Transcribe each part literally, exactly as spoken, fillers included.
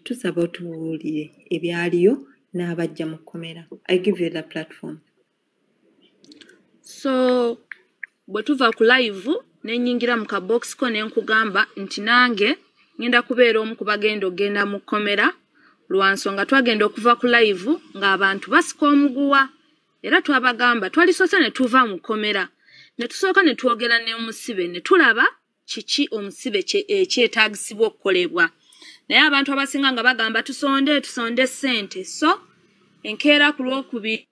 tusaba otubuulire ebyaliyo n'abajja mu kkomera. I give you the platform. So bwe tuva ku live ne nyingira mu kabox ko ne nkugamba nti nange ngenda kubeera omu ku bagenda ogenda mu kkomera lwansonga twagenda okuva ku live ng'abantu basika omuguwa era twabagamba twalisoose ne tuva mu kkomera ne tusooka ne twogera ne omusibe ne tulaba kiki omusibe ekyetaagisibwa okukolebwa naye abantu abasinga nga bagamba tusonde tusonde ssente so enkeera ku lwokubiri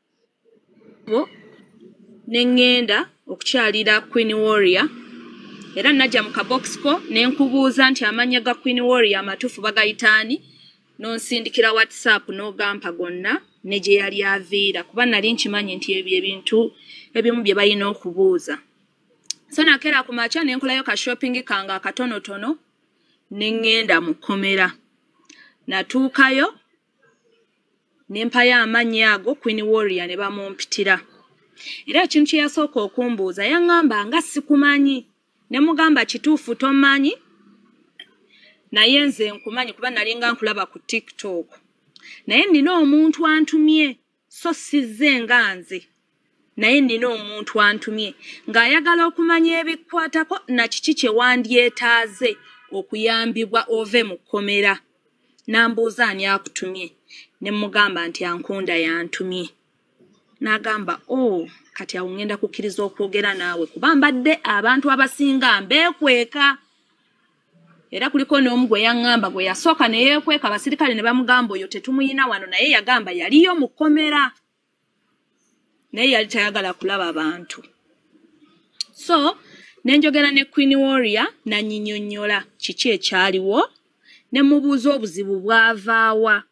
nengenda okukyalira Queen Warrior era najja mu kabox ko nenkubuuza nti amanya ga Queen Warrior amatufu bagayitaani nonsindikira WhatsApp n'ogampa gonna ne gye yali aviira kuba nali nkimanyi nti ebyo ebintu ebimu bye balina okubuuza. So nakeera ku makya ne nkolayo ka shopping kanga akatonotono ne ngenda mu kkomera. Natuukayo ne mpayo amannya ago Queen Warrior ne bamumpitira. Era ekintu kye yasooka okumbuuza yaŋŋamba nga sikumanyi ne mugamba kituufu tomanyi naye nze nkumanyi kuba nali nga nkulaba ku TikTok naye nina omuntu antumye so sizze nga nze naye nina omuntu antumye ng'ayagala okumanya ebikwatako na kiki kye wandyetaaze okuyambibwa ove mu kkomera n'ambuuza ani akutumye ne mugamba nti ankunda yantumye n'agamba oh kati awo ngenda kukkiriza okwogera naawe kuba mbadde abantu abasinga mbeekweka era kuliko n'omu gwe yaŋŋamba gwe yasooka ne yeekweka abasirikale ne bamugamba oyo tetumuyina wano naye yagamba yaliyo mu kkomera naye yali tayagala kulaba abantu. So nenjogera ne Queen Warrior nanyinyonnyola kiki ekyaliwo ne mubuuza obuzibu bwavaawa.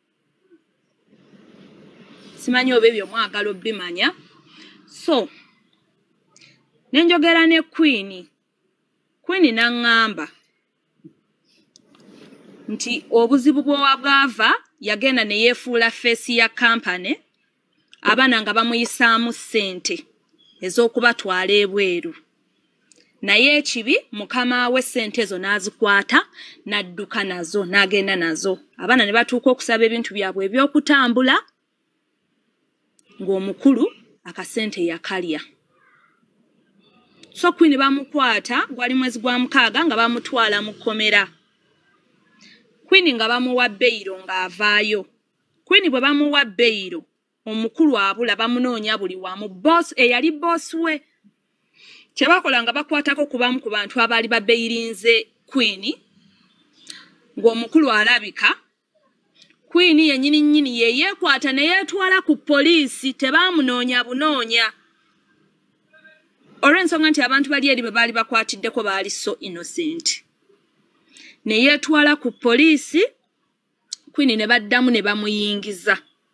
Simanyi oba ebyo mwagala obbimanya. So nenjogera ne Queen Queen n'aŋŋamba nti obuzibu bw'owabwava yagenda ne yeefuula feesi ya kampani abaana nga bamuyisaamu ssente ez'okubatwala ebweru naye ekibi mukama we ssente ezo n'azikwata n'adduka nazo n'agenda nazo abaana ne batuuka okusaba ebintu byabwe eby'okutambula ng'omukulu akasente yakalya. So Queen bamukwata gwali mwezi gwa mukaaga nga bamutwala mu kkomera. Queen nga bamuwa beyiro ng'avaayo. Queen bwe bamuwa beyiro omukulu abula bamunoonya buli wamu boss eyali boss we kye bakola nga bakwatako kubamu ku bantu abaali babeyirinze Queen ng'omukulu alabika Queen yennyini nnyini ye yeekwata ne yeetwala ku poliisi tebaamunoonya bunoonya olw'ensonga nti abantu bali eri be baali bakwatiddeko baali so innocent ne yeetwala ku poliisi Queen ne baddamu ne bamuyingiza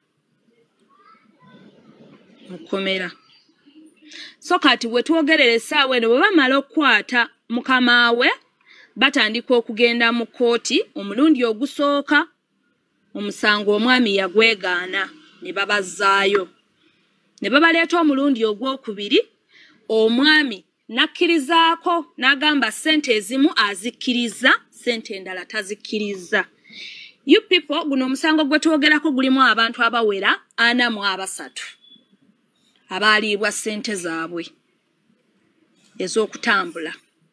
mu kkomera. So kati bwe twogerera essaawa eno bwe bamala okukwata mukama we batandika okugenda mu kooti omulundi ogusooka omusango omwami yagwegaana ne babazzaayo ne babaleeta omulundi ogwokubiri omwami nakkirizaako n'agamba ssente ezimu azikkiriza ssente endala tazikkiriza. You people guno omusango gwe twogerako gulimu abantu abawera ana mu abasatu abaaliibwa ssente zaabwe ez'okutambula.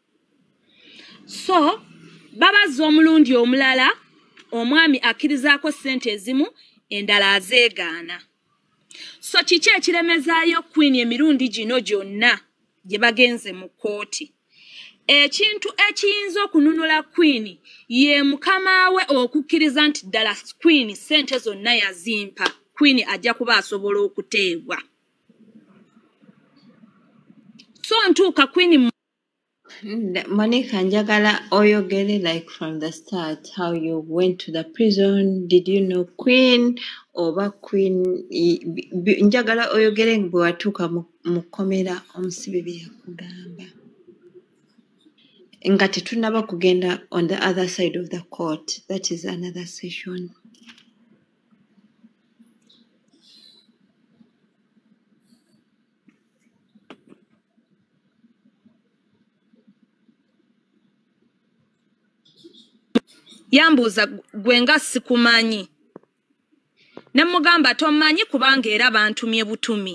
So babazza omulundi omulala omwami akkirizaako ssente ezimu endala azeegaana. So kiki ekiremezaayo Queen emirundi gino gyonna gye bagenze mu kkooti? Ekintu ekiyinza okununula Queen ye mukama we okukkiriza nti ddala Queen ssente zonna yazimpa Queen ajja kuba asobola okuteebwa. So ntuuka Queen Monica, njagala oyogere like from the start how you went to the prison. Did you know Queen oba Queen? Njagala oyogere bwe watuuka mu kkomera omusibe bye yakugamba nga tetunaba kugenda on the other side of the court. That is another session. yambuuza gwe nga sikumanyi ne mugamba tomanyi kubanga era bantumye butumi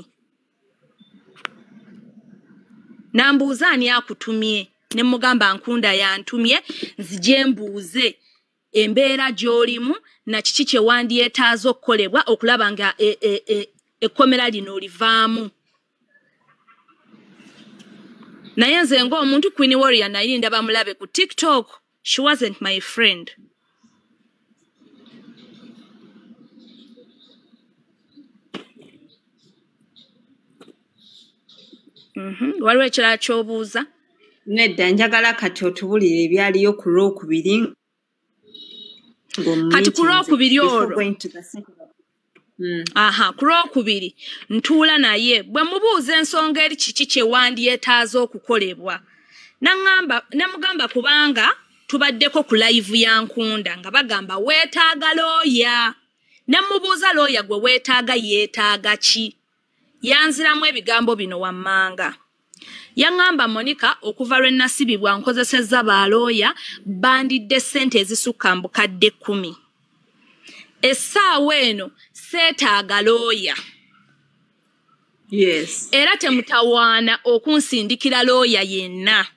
nambuuza ani akutumye ne mugamba Nkunda yantumye nzije mbuuze embeera gy'olimu na kiki kye wandyetaaza okukolebwa okulaba nga ekkomera lino olivaamu naye nze ng'omuntu Queen Warrior naye ndaba mulabe ku TikTok. She wasn't my friend. Mhm. Waliwo ekirala ky'obuuza? Nedda njagala kati otubulire ebyaliyo ku Lwokubiri. Kati ku Lwokubiri olwo. Mm. Aha, ku Lwokubiri ntuula naye bwe mubuuza ensonga eri kiki kye wandyetaaza okukolebwa. Nangamba namugamba kubanga tubaddeko ku live ya Nkunda nga bagamba weetaaga looya. Namubuuza looya gwe weetaaga yeetaaga ki? Yanziramu ebigambo bino wammanga. Yangamba Monica okuva lwe nasibibwa nkozesezza balooya bandidde ssente ezisukka mbukadde kkumi. Essaawa eno seetaaga looya. Yes. Era temutawaana okunsindikira looya yenna.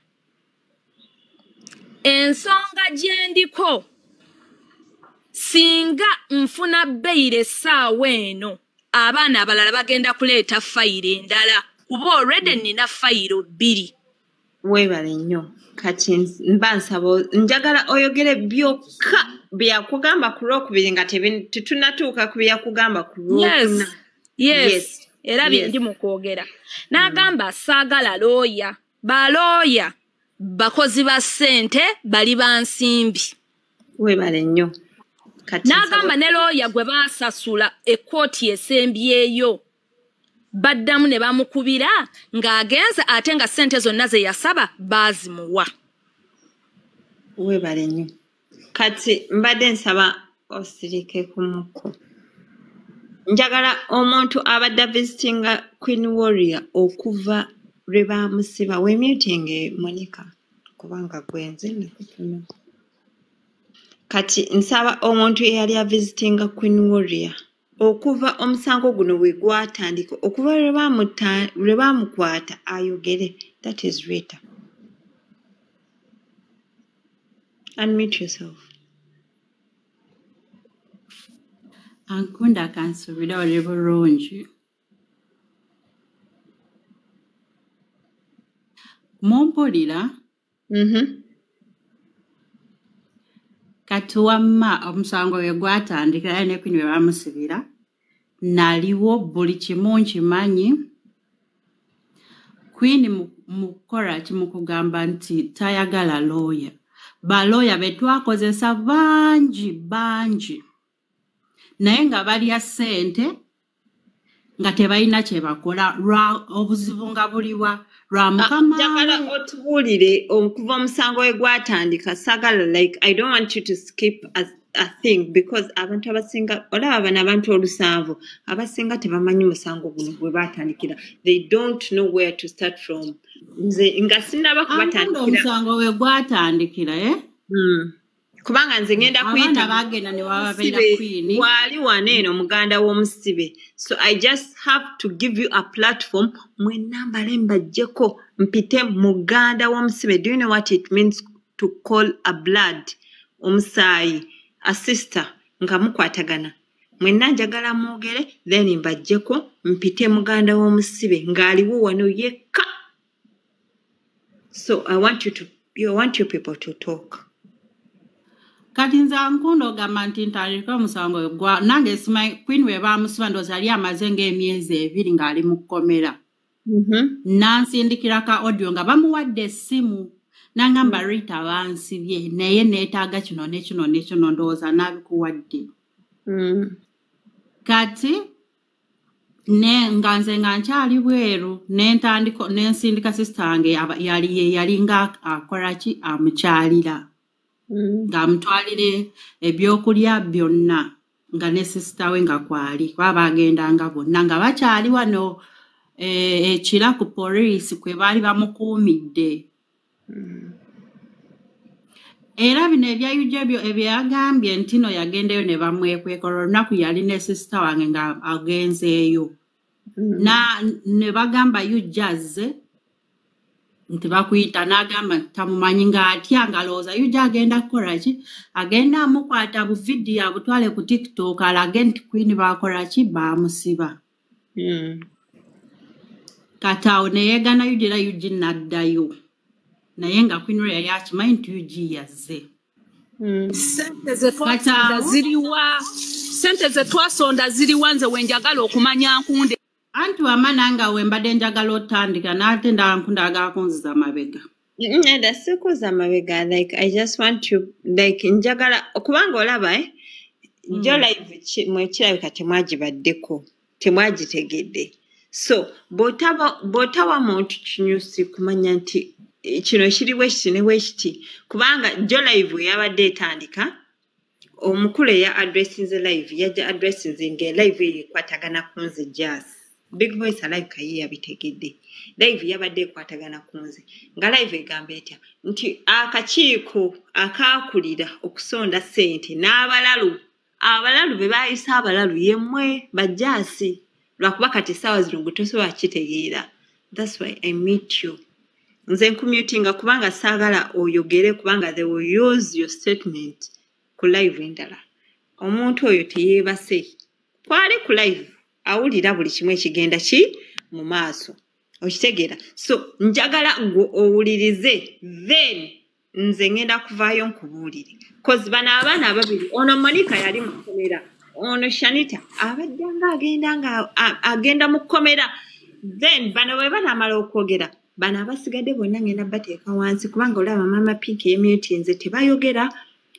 Ensonga gye ndiko singa nfuna beyire essaawa eno abaana abalala bagenda kuleeta fayiro endala kuba already nina fayiro bbiri. Weebale nnyo kati mba nsaba njagala oyogere byokka byakugamba ku Lwokubiri nga tetunatuuka ku byakugamba ku Lwokuna. Yes, yes. Era bye ndi mu kwogera. N'agamba saagala looya. Balooya bakozi ba ssente bali ba nsimbi. Weebale nnyo. N'agamba ne looya gwe baasasula ekkooti esembyeyo baddamu ne bamukubira ng'agenza ate nga ssente zonna ze yasaba baazimuwa. Weebale nnyo. Kati mbadde nsaba osirike ku muko. Njagala omuntu abadde visitinga Queen Warrior okuva lwe baamusiba wemutinge Monica kubanga gwenze nakufuna. Kati nsaba omuntu eyali avisitinga Queen Warrior okuva omusango guno we gwatandika okuva lwe baamukwata ayogere. That is Rita. Unmute yourself. Nkunda kansubira oli bulungi. Mumpulira? Mhm. Kati wamma omusango we gwatandika ne Queen we bamusibira naliwo buli kimu nkimanyi. Queen mukola kimukugamba nti tayagala looya. Balooya betwakozesa bangi bangi. Naye nga balya ssente nga tebalina kye bakola lwa obuzibu nga buliwa lwa mukama. Njagala otubuulire okuva omusango we gwatandika sagala like I don't want you to skip a, a thing because abantu abasinga olaba bano abantu olusanvu abasinga tebamanyi musango guno gwe batandikira. They don't know where to start from. Nze nga sinaba kubatandikira omusango we gwatandikira eh? Mm. Kubanga nze ngenda kuyita bagenda ne wababeera Queen wali waneeno muganda w'omusibe. So I just have to give you a platform mwe nambale mbajjeko mpite muganda w'omusibe. Do you know what it means to call a blood omusaayi a sister nga mukwatagana? Mwenna njagala mwogere then mbajjeko mpite muganda w'omusibe ng'aliwo wano yekka. So I want you to you want you people to talk. Kati nze Nkunda ogamba nti ntandika omusango gwa nange simanyi Queen we baamusiba ndowooza yali amaze ng'emyezi ebiri ng'ali mu kkomera. Mhm. Nansindikira ka audio nga bamuwadde essimu n'angamba Rita bansibye naye neetaaga kino ne kino ne kino ndowooza n'abikuwadde. Mm. Kati ne nga nze nga nkyali bweru n'entandika n'ensindika sister wange yali ye yali nga akola ki amukyalira. Mm. Nga mutwalire ebyokulya byonna nga ne sister we nga kwali kwa bagendanga bonna nga bakyali wano ekira ku police kwe baali bamukuumidde. Mm. Era bino ebyayujja ebyo ebyagambye nti no yagendeyo ne bamwekwekora olunaku yali ne sisita wange nga agenzeeyo. Na ne bagamba yujja azze nti bakuyita n'agamba nti tamumanyi ng'atya ng'alowooza yujja agenda kukola ki? Agenda amukwata bu vidiyo abutwale ku TikTok alage nti Queen bakola ki? Baamusiba. Mm. Kati awo ne yeegana Yugi era Yugi n'addayo. Naye nga Queen Royal yali akimanyi nti Yugi yazze. Mm. Sente ze twasonda ziriwa? Sente ze twasonda ziriwa nze wenjagala okumanya Nkunde? Anti wama nanga we mbadde njagala otandika n'ate ndaba Nkunde agala kunziza mabega. Neda sikuza mabega, like I just want to like njagala kubanga olaba eh Mm. jo live mwe kirabika temwagibaddeko temwagitegedde. So botaba botawa muntu kinyusi kumanya nti eh, kino kiriwo ekiti ne wekiti kubanga jo live yabadde etandika omukulu ya addressinze live yaja addressinze nge live ekwatagana kunze jazz Big Voice alive kaye yabitegedde live yabadde ekwatagana kunze nga live egamba etya nti akakiiko akaakulira okusonda sente n'abalalu abalalu be bayisa abalalu yemmwe bajjaasi lwakuba kati essaawa zino gwe tosobola kitegeera. That's why I meet you. Nze nkumyutinga kubanga saagala oyogere kubanga they will use your statement ku live endala. Omuntu oyo teyeebase. Kwali ku live awulira buli kimu ekigenda ki mu maaso. Okitegeera. So njagala gwe owulirize then nze ngenda kuvaayo nkubuulire. Cause bano abaana ababiri ono Monica yali mu kkomera. Ono Shanita abadde nga agenda nga a- agenda mu kkomera. Then bano bwe banaamala okwogera bano abasigadde bonna ngenda bateeka wansi kubanga olaba Mama Pink yemyutinze tebayogera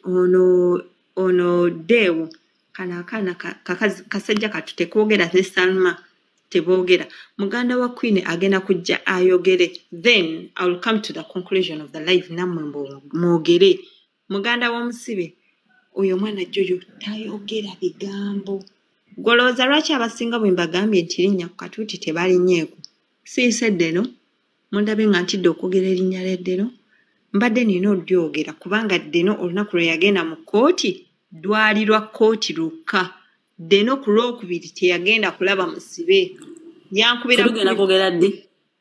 ono ono Dewo kana akaana ka- kakazi- kasajja katu tekoogera ne Salma teboogera. Muganda wa Queen agenda kujja ayogere. Then I will come to the conclusion of the live nammwe mbo- mwogere. Muganda w'omusibe oyo mwana Jojo tayogera bigambo. Golowooza lwaki abasinga bwe mbagambye nti linnya ku katuuti tebalinyeeko. Siisedde no mundabe nga ntidde okwogera erinnya l'eddeno mbadde nina olyogera kubanga ddeno olunaku lwe yagenda mu kkooti lwali lwa kkooti lukka. Ddeno ku lwokubiri teyagenda kulaba musibe yankubira Tugenda kwogera ddi?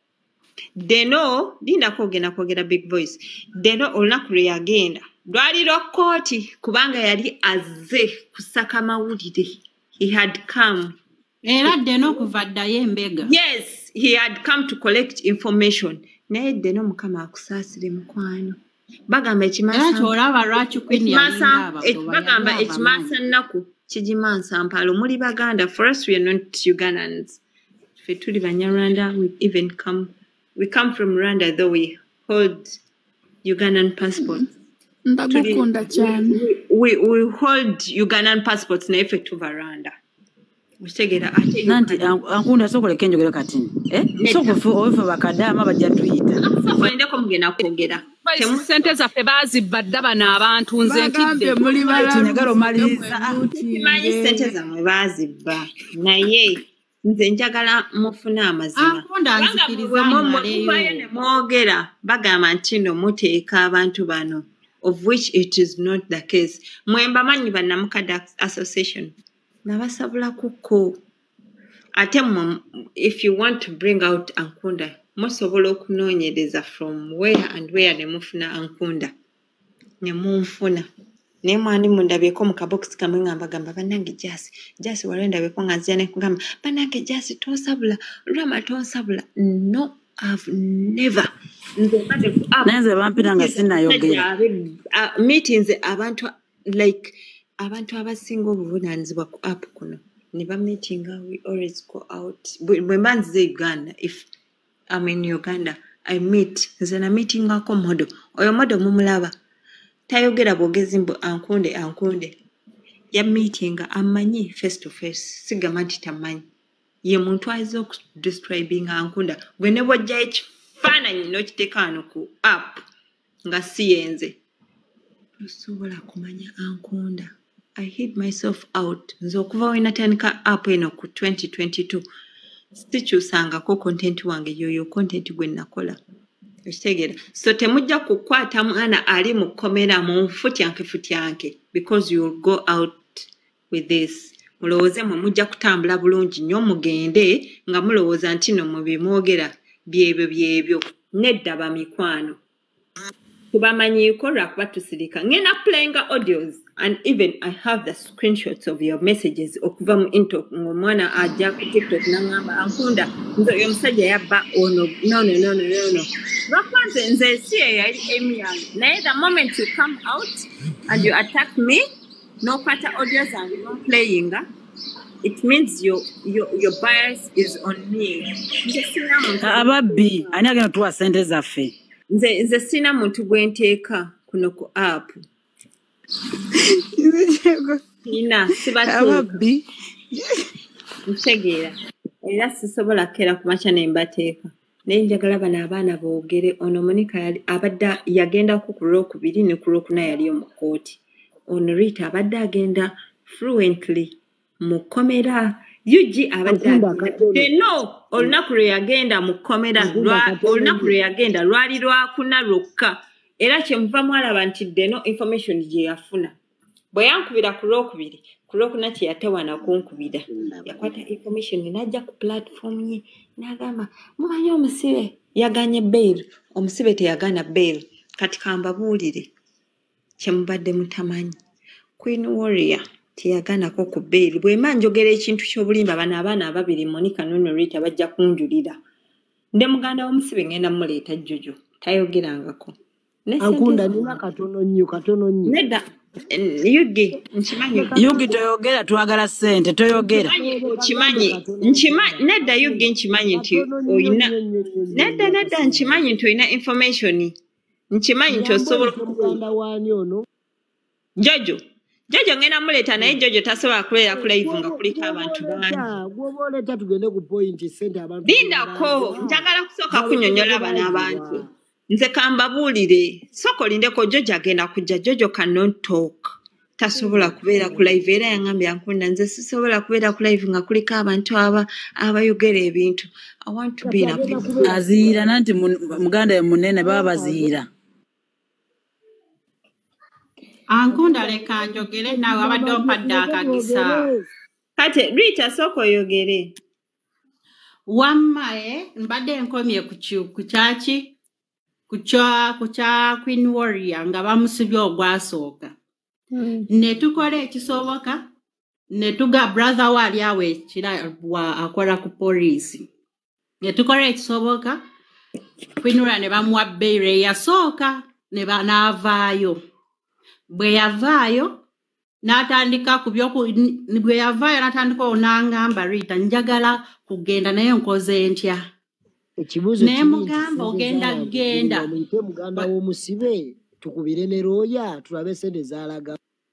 Deno linda kwogenda kwogera Big Voice. Deno olunaku lwe yagenda lwali lwa kkooti kubanga yali azze kusaka mawulire. He had come. Era ddeno okuva ddayo embega. Yes, he had come to collect information. Naye ddeno Mukama akusaasire mukwano. Bagamba Era ekimasa ky'olaba lwaki Queen yalinga abagoba bagamba yali ekimasa abamanyi. nnaku kigimansa mpalo muli Baganda. For us we are not Ugandans. Ffe tuli Banyarwanda. We even come we come from Rwanda though we hold Ugandan passports. Ndagukunda cyane. We, we, we hold Ugandan passports naye ffe tuva Rwanda. Okitegeera ate Nanti Nkunde sokoleka enjogera kati. Eh? Sokofu ofe bakadama bajja tuyita. falindeko mugenda kwogera. Temu- Sente zaffe baazibadde bano abantu nze ntidde. muli Njagala omaliriza. Simanyi ssente zammwe baazibba naye nze njagala mufune amazima. Ankunda anzikiriza Muvaayo mmaleyo. ne mwogera bagamba nti no muteeka abantu bano of which it is not the case. Mwe mbamanyi bannamukadde association nabasabula kuko ate mmwe if you want to bring out Ankunda musobola okunoonyereza from where and where ne mufuna Ankunda ne munfuna naye mwani mundabyeko mu kabox kamwe nga mbagamba bannange Jasi Jasi wali ndabyeko nga nzija ne kugamba bannange Jasi tonsabula Rama tonsabula. No, I've never nze mbadde ku app Naye nze bampita nga sinnayogera. uh, meetings abantu like abantu abasinga obuvunaanyizibwa ku app kuno ne bameetinga we always go out bwe bwe mba nzize Uganda if I'm in Uganda I meet nze na meetingako modo oyo modo mumulaba tayogera bwogezi mbu Ankunde Ankunde ya meetinga amanyi face to face sigamba nti tamanyi ye muntu ayinza okudescribinga Ankunda gwe ne bw'ojjayo ekifaananyi n'okiteeka wano ku app nga si yenze tosobola kumanya Ankunda. I hid myself out nze okuva we natandika app eno ku twenty twenty-two sikyusangako content wange yoyo content gwe nakola Okitegera. So temujja kukwata mwana ali mu kkomera mu futyanke futyanke because you will go out with this. Mulowooze mwe mujja kutambula bulungi nnyo mugende nga mulowooza nti no mu bimwogera byebyo byebyo. Nedda ba mikwano. Tubamanyiiko lwakuba tusirika. Ngenda playinga audios and even I have the screenshots of your messages okuva mu into ng'omwana ajja ku TikTok n'angamba ankunda nze oyo omusajja yabba ono no no no no no no. Lwakwanze nze si eyo yali Emian. Naye the moment you come out and you attack me n'okwata audios zange n'omplayinga, it means your your your bias is on me. Nze sina muntu ababbi ani agenda tuwa sente zaffe. Nze nze sina muntu gwenteeka kuno ku app. Ina sibatuuka. Ababbi ntegeera era sisobola kera ku makya ne mbateeka. Naye njagala bano abaana boogere ono Monica yali abadde yagenda ku ku Lwokubiri ne ku Lwokuna yali mu kkooti. Ono Rita abadde agenda fluently mu kkomera. Yugi abadde no olunaku lwe yagenda mu kkomera olunaku lwe yagenda lwali lwakuna lwokka era kyemuva mwalaba nti deno information gye yafuna bwe yankubira ku Lwokubiri ku Lwokuna kye yatewana kunkubira yakwata information n'ajja ku platform ye n'agamba mumanyi omusibe yaganye bail omusibe teyagana bail kati kambabuulire kyemubadde mutamanyi Queen Warrior tiyaganako ku bail bwema njogera ekintu ky'obulimba bano abaana ababiri Monica nono Rita bajja kunjulira nde muganda w'omusibe ngenda muleeta Jojo tayogerangako ankunda nina katono nnyo katono nnyo nedda Yugi nkimanyi Yugi toyogera twagala sente toyogera nkimanyi nkimanyi nedda Yugi nkimanyi nti oyina nedda nedda nkimanyi nti oyina information nkimanyi nti osobola muganda waani ono Jojo Jojo ngena muleta naye Jojo tasobola kubeera ku live nga kuliko abantu bangi. Gwoba oleeta tugende ku point sente abantu. Lindako njagala kusooka kunnyonnyola bano abantu. Nze kambabuulire soko lindeko Jojo agenda kujja Jojo cannot talk. Tasobola kubeera ku live era yangambye ankunda nze sisobola kubeera ku live nga kuliko abantu aba abayogera ebintu. I want to be in a place. Aziira nanti muganda ye munene baba baziira. Ankunda leka njogere nawe abadde ompadde akagisa. Kati Rita soko yogere. Wammae mbadde nkomye ku kyaki ku kya Queen Warrior nga bamusibye ogwasooka. Mm. Ne tukola ekisoboka ne tuga brother wali awe kira wa akola ku police. Ne tukola ekisoboka Queen Warrior ne bamuwa bail yasooka ne banavaayo. Bwe yavaayo n'atandika ku byoku bwe yavaayo n'atandika onangamba Rita njagala kugenda naye nkoze ntya. Ekibuzo ne mugamba ogenda genda muyite muganda w'omusibe tukubire ne roya tulabe sente zaalaga.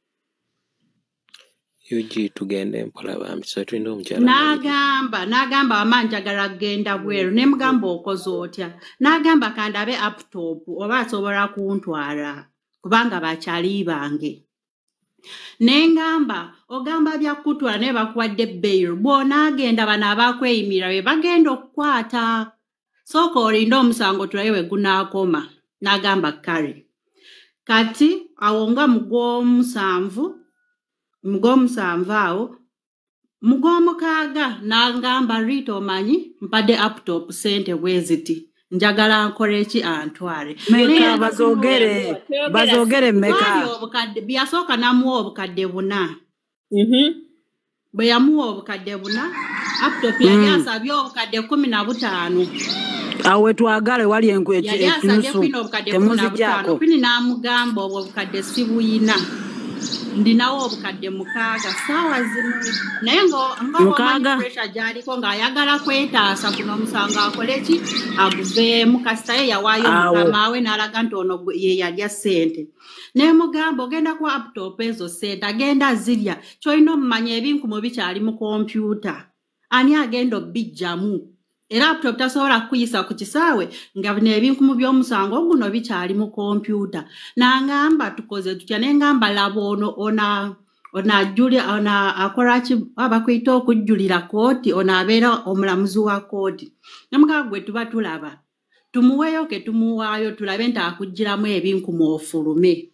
Yugi tugende mpola bambi so twinde omukyala. N'agamba n'agamba amanjagala genda bweru ne mugamba okoze otya. N'agamba kandabe laptop oba asobola kuntwala. Kubanga bakyali bange. Nengamba ogamba bya kutwala ne bakuwadde bail bona agenda bana abakweyimira we bagenda okukwata. Soko olinda omusango tulayewe gunaakoma n'agamba kale. Kati awonga mugw'omusanvu mugw'omusanvu awo mugw'omukaaga n'agamba Rita omanyi mpadde laptop sente bweziti. Njagala nkole ki antwale. Meka bazogere bazogere meka. Obukadde byasooka namuwa obukadde buna. Mhm. Bwe yamuwa obukadde buna laptop yali asabye obukadde kumi na butaano. Awe twagale wali enku ekinusu. Temuzijjaako. Kwini n'amugamba obwo obukadde sibuyina. Ndinawo obukadde mukaaga saawa zino naye ngo nga pressure jaliko nga ayagala kwetaasa kuno omusango akole ki aguveemu kasita ye yawaayo mukama we n'alaga nti ono ye yalya ssente naye mugamba ogenda ku laptop ezo ssente agenda zirya kyolina omumanya ebinkumu bikyali mu kompyuta ani agenda obbijjamu era laptop tasobola kuyisa ku kisaawe nga nebinkumu by'omusango guno bikyali mu kompyuta n'angamba tukoze tutya n'engamba laba ono ona ona Julia ona akola ki abakwita okujjulira kooti ona abeera omulamuzi wa kooti namugamba gwe tuba tulaba tumuweyo ke tumuwaayo tulabe nti akugiramu ebinkumu ofulume.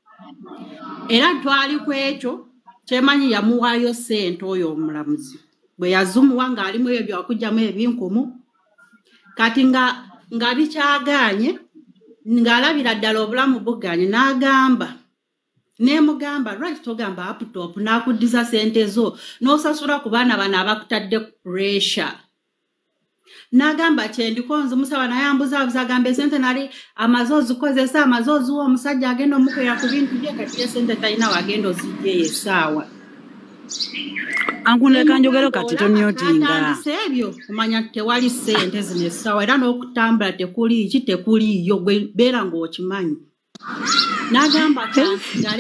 Era twali ku ekyo kyemanyi yamuwaayo ssente oyo omulamuzi. Bwe yazumuwa ng'alimu ebyo byakugyamu ebinkumu. Kati nga nga bikyagaanye ng'alabira ddala obulamu buganye n'agamba. Nemugamba right togamba laptop n'akuddiza ssente zo n'osasula ku baana bano abakutadde ku pressure. N'agamba kyendikonze omusaba naye ambuzaabuza agamba esente nali amaze ozikozesa amaze oziwa omusajja agenda omukwera ku bintu bye kati esente talina wagenda ozijjeyo essaawa. Ankunda kanjogero kati tonyotinga. Atandise ebyo omanya tewali ssente zino essaawa era n'okutambula tekuli ki tekuliiyo gwe beera ng'okimanyi. N'agamba kansigale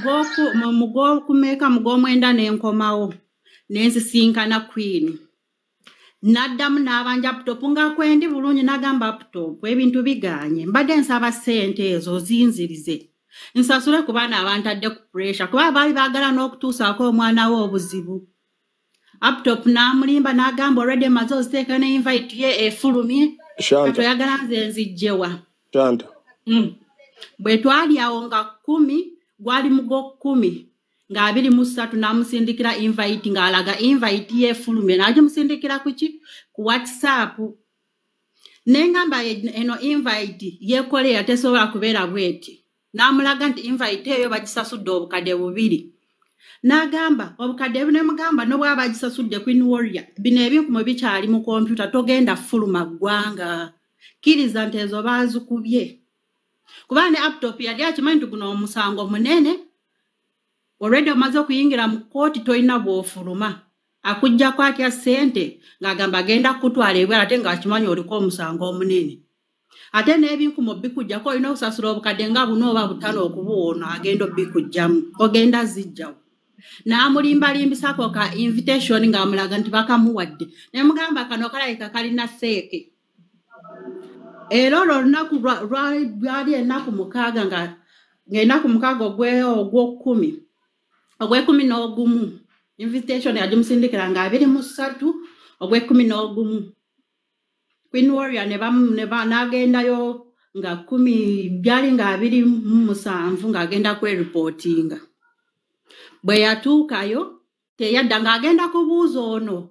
mugookumeka mugomwenda n'enkomawo n'ensisinkana Queen. N'addamu n'abanja laptop nga kwendi bulungi n'agamba laptop ebintu biganye mbadde nsaba ssente ezo zinzirize nsasule ku baana abantadde ku pressure kuba baali baagala n'okutuusaako omwana we obuzibu. Laptop n'amulimba n'agamba already maze oziteeka ne invite ye efulumye katoyagala nze nzijjewa. Shanta. Mm. Bwe twali awo nga kumi gwali mugo kumi nga abiri mu ssatu n'amusindikira invite ng'alaga invite ye efulumye n'agimusindikira ku ki ku WhatsApp. N'engamba eno invite yeekolera tesobola kubeera bweti. N'amulaga nti invite eyo bagisasudde obukadde bubiri. N'agamba obukadde bune mugamba n'obwaba bagisasudde Queen Warrior bino ebinkumu bikyali mu kompyuta togenda fuluma ggwanga. Kkiriza nti ezo baazikubye. Kuba ne laptop yali akimanyi nti guno omusango munene. Already omaze okuyingira mu kooti tolina bw'ofuluma. Akujjako atya ssente ng'agamba agenda kutwala ebwera ate ng'akimanyi oliko omusango omunene. Ate n'ebinkumu bikujjako olina okusasula obukadde nga buno oba butano okubuwona agenda obikujjamu. Ogenda zijjawo. N'amulimbalimbisako ka invitation ng'amulaga nti bakamuwadde. Ne mugamba kano kalabika kalina fake. Era olwo olunaku lwali ennaku mukaaga nga ng'ennaku mukaaga ogw'okkumi ogw'ekkumi n'ogumu invitation yagimusindikira nga abiri mu ssatu ogw'ekkumi n'ogumu. Queen Warrior ne n'agendayo nga kumi byali nga abiri mu musanvu ng'agenda kweripootinga. Bwe yatuukayo teyadda ng'agenda kubuuza ono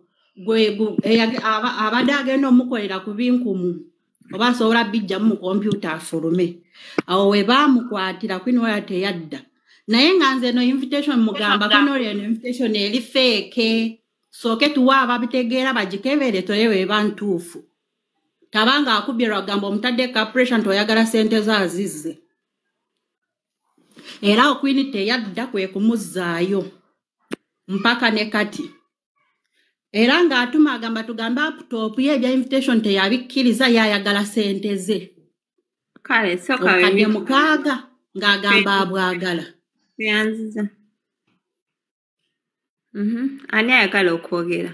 abadde agenda omukolera ku binkumu oba asobola bijjamu mu kompyuta afulume. Awo we baamukwatira Queen Warrior teyadda. Naye nga nze no invitation mugamba Queen Warrior no invitation eri fake. Sooke tuwa ababitegeera bagikebere tolewe eba ntuufu. Tabanga akubirwa gamba omutadde ka pressure nti oyagala ssente zo azizze. Era Queen teyadda kwe kumuzzaayo mpaka ne kati. Era ng'atuma agamba tugamba laptop ye ebya invitation teyabikkiriza yayagala ssente ze. Kale soka Obukadde mukaaga ng'agamba abwagala. Byanziza. Mhm. Ani ayagala okwogera?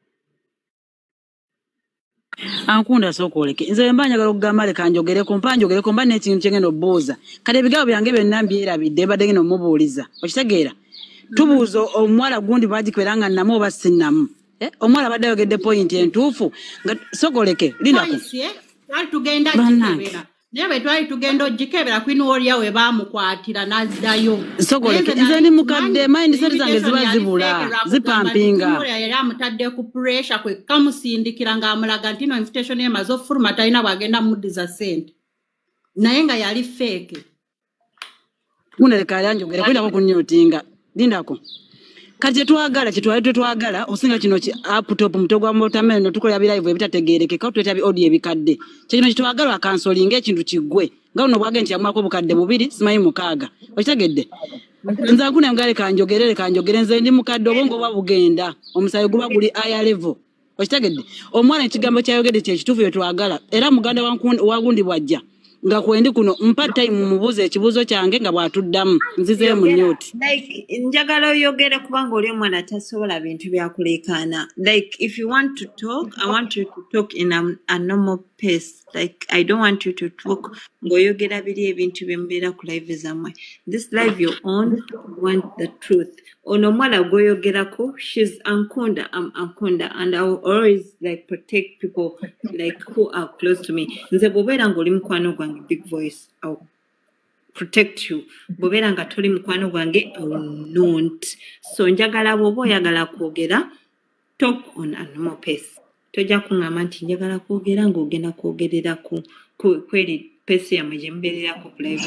Ankunda sokoleke. Nze mba njagala okugamba leka njogere ku mpa njogere ku mba n'ekintu kyengenda obbuuza. Kale ebigambo byange byonna mbyerabidde badde ngenda omubuuliza. Okitegeera? Tubuuza omuwala gundi bagikwera nga nnamu oba sinnamu. Eh, omwala badde ayogedde point entuufu nga sokoleke lindako. Twali tugenda kikebera. Naye bwe twali tugenda ogikebera Queen Warrior we baamukwatira n'azzayo. Sokoleke nze ndi mukadde mindset zange ziba zibula zipampinga. Queen Warrior yali amutadde ku pressure kwe kamusindikira ng'amulaga nti no invitation emaze okufuluma talina bwagenda muddiza ssente. Naye nga yali fake. Kuneleka ali anjogera kwendako kunnyotinga. Lindako. Kati twagala kitwali twagala osinga kino ki laptop mutogwa motamene no tukola bilive ebitategereke ka tuleta bi audio ebikadde. Kino kitwagala canceling ekintu kigwe. Nga uno bwagenti yamwako bukadde bubiri simayi mukaaga. Okitegedde. Nza kuna ngale kanjogerere kanjogere nze ndi mukadde obongo babugenda. Omusayo guba guli higher level. Okitegedde. Omwana ekigambo kyayogedde kye kitufu bye twagala. Era muganda wankundi wagundi bwajja. nga kwendi kuno mpa time mumubuze ekibuzo kyange nga bwatuddamu nzize mu mute. Like njagala oyogere kubanga oli omwana tasobola bintu byakuleekaana. Like if you want to talk, I want you to talk in a, a normal pace. Like I don't want you to talk ng'oyogera biri ebintu byemubeera ku live zammwe. This live you're on, you want the truth. Ono omwana gw'oyogerako, she's Ankunda, I'm Ankunda, and I will always like protect people like who are close to me. Nze bw'obeera ng'oli mukwano gwange, big voice, I'll protect you. Bw'obeera nga toli mukwano gwange, I will not. So njagala bw'oba oyagala kwogera, talk on a normal pace. Tojja kuŋŋamba nti njagala kwogera ng'ogenda kwogerera ku kweri pace yammwe gye mubeererako ku live.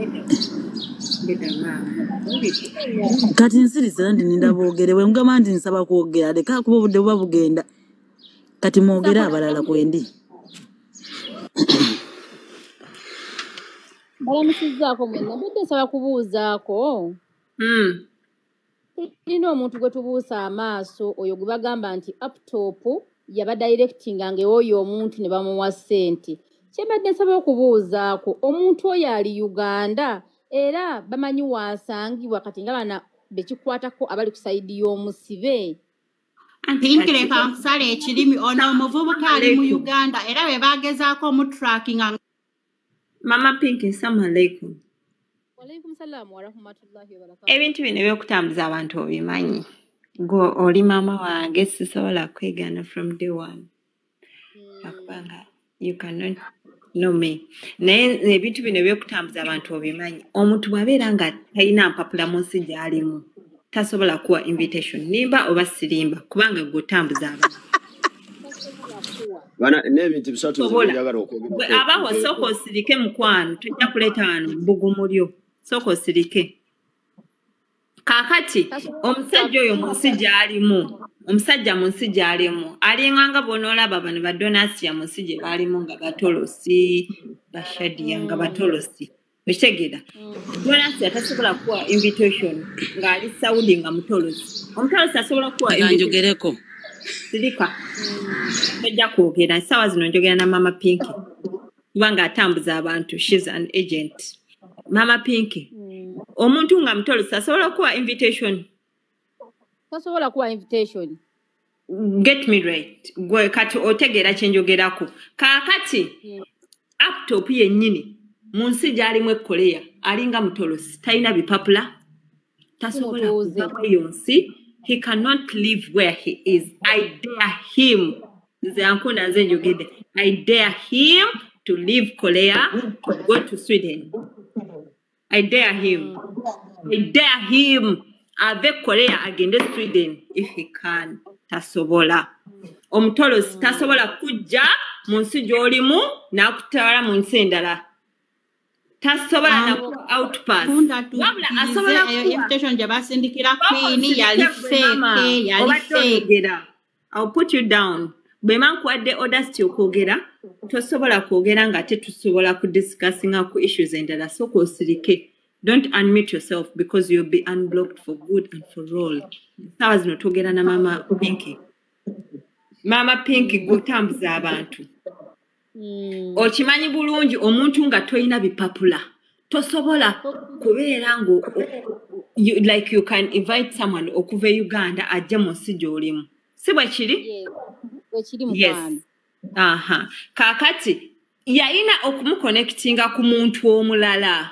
Kati nsiriza ndi ninda boogere bwe mugamba nti nsaba kwogera leka kuba obudde buba bugenda. Kati mwogere abalala kwendi. Balamusizzaako mwenna mbadde nsaba kubuuzaako. Mm. Tulina omuntu gwe tubuusa amaaso oyo gwe bagamba nti uptop yaba directinga ng'oyo omuntu ne bamuwa ssente. Kye mbadde nsaba okubuuzaako omuntu oyo ali Uganda era bamanyi wansangibwa kati nga bana bekikwatako abali ku sayidi y'omusibe. Pinki leka nkusale ekirimi ono omuvubuka ali mu Uganda era be bagezaako mu tracking. Mama Pinki, assalamu alaikum. Walaikum salaam wa rahmatullahi wa barakatuh. Ebintu bino by'okutambuza abantu obimanyi. Gwe oli maama wange sisobola kwegana from day one. Akubanga you cannot know me. Naye ebintu bino by'okutambuza abantu obimanyi. Omuntu bw'abeera nga talina mpapula mu nsi gy'alimu tasobola kuwa invitation. Nimba oba sirimba kubanga gwe otambuza abantu. Bana n'ebintu bisatu njagala okwogera. Abaho soko osirike mukwano tujja kuleeta wano bugumulyo. Soko osirike. Kakati omusajja oyo mu nsi gy'alimu omusajja mu nsi gy'alimu alinganga bonoolaba bano ba Donatien mu nsi gye baalimu nga batolosi bashadiya nga batolosi okitegera. Donatien tasobola kuwa invitation ng'ali Saudi nga mutolosi. Omutolosi asobola kuwa Njogereko. Sirika. Tojja kwogera essaawa zino njogera na Mama Pinki kubanga atambuza abantu. She's an agent. Mama Pinki. Omuntu nga mutolosi asobola kuwa invitation. Tasobola kuwa invitation. Get me right. Gwe kati otegeera kye njogerako. Kaakati uptop yennyini mu nsi gy'alimu ekkoleya alinga mutolosi talina bipapula tasobola kuva eyo nsi. He cannot live where he is. I dare him. Nze Ankunda nze njogedde. I dare him to leave Korea to go to Sweden. I dare him. I dare him. Ave Korea agende Sweden if he can. Tasobola. Omutolosi tasobola kujja mu nsi gy'olimu n'akutwala mu nsi endala. Tasobola na outpass. Wabula asobola kuwa invitation gye basindikira Queen yali fake yali fake. I'll put you down. Bwema nkuwadde audacity okwogera tosobola kwogera nga tetusobola kudiscussinga ku issues endala sooka osirike. Don't unmute yourself because you'll be unblocked for good and for all. Saawa zino twogera na Mama Pinki. Mama Pinki gw'otambuza abantu. Okimanyi bulungi omuntu nga toyina bipapula tosobola kubeera ngo like you can invite someone okuva e Uganda ajja mu nsi gy'olimu. Si bwe kiri? Yes. Aha. Kaakati yalina okumuconnectinga ku muntu omulala.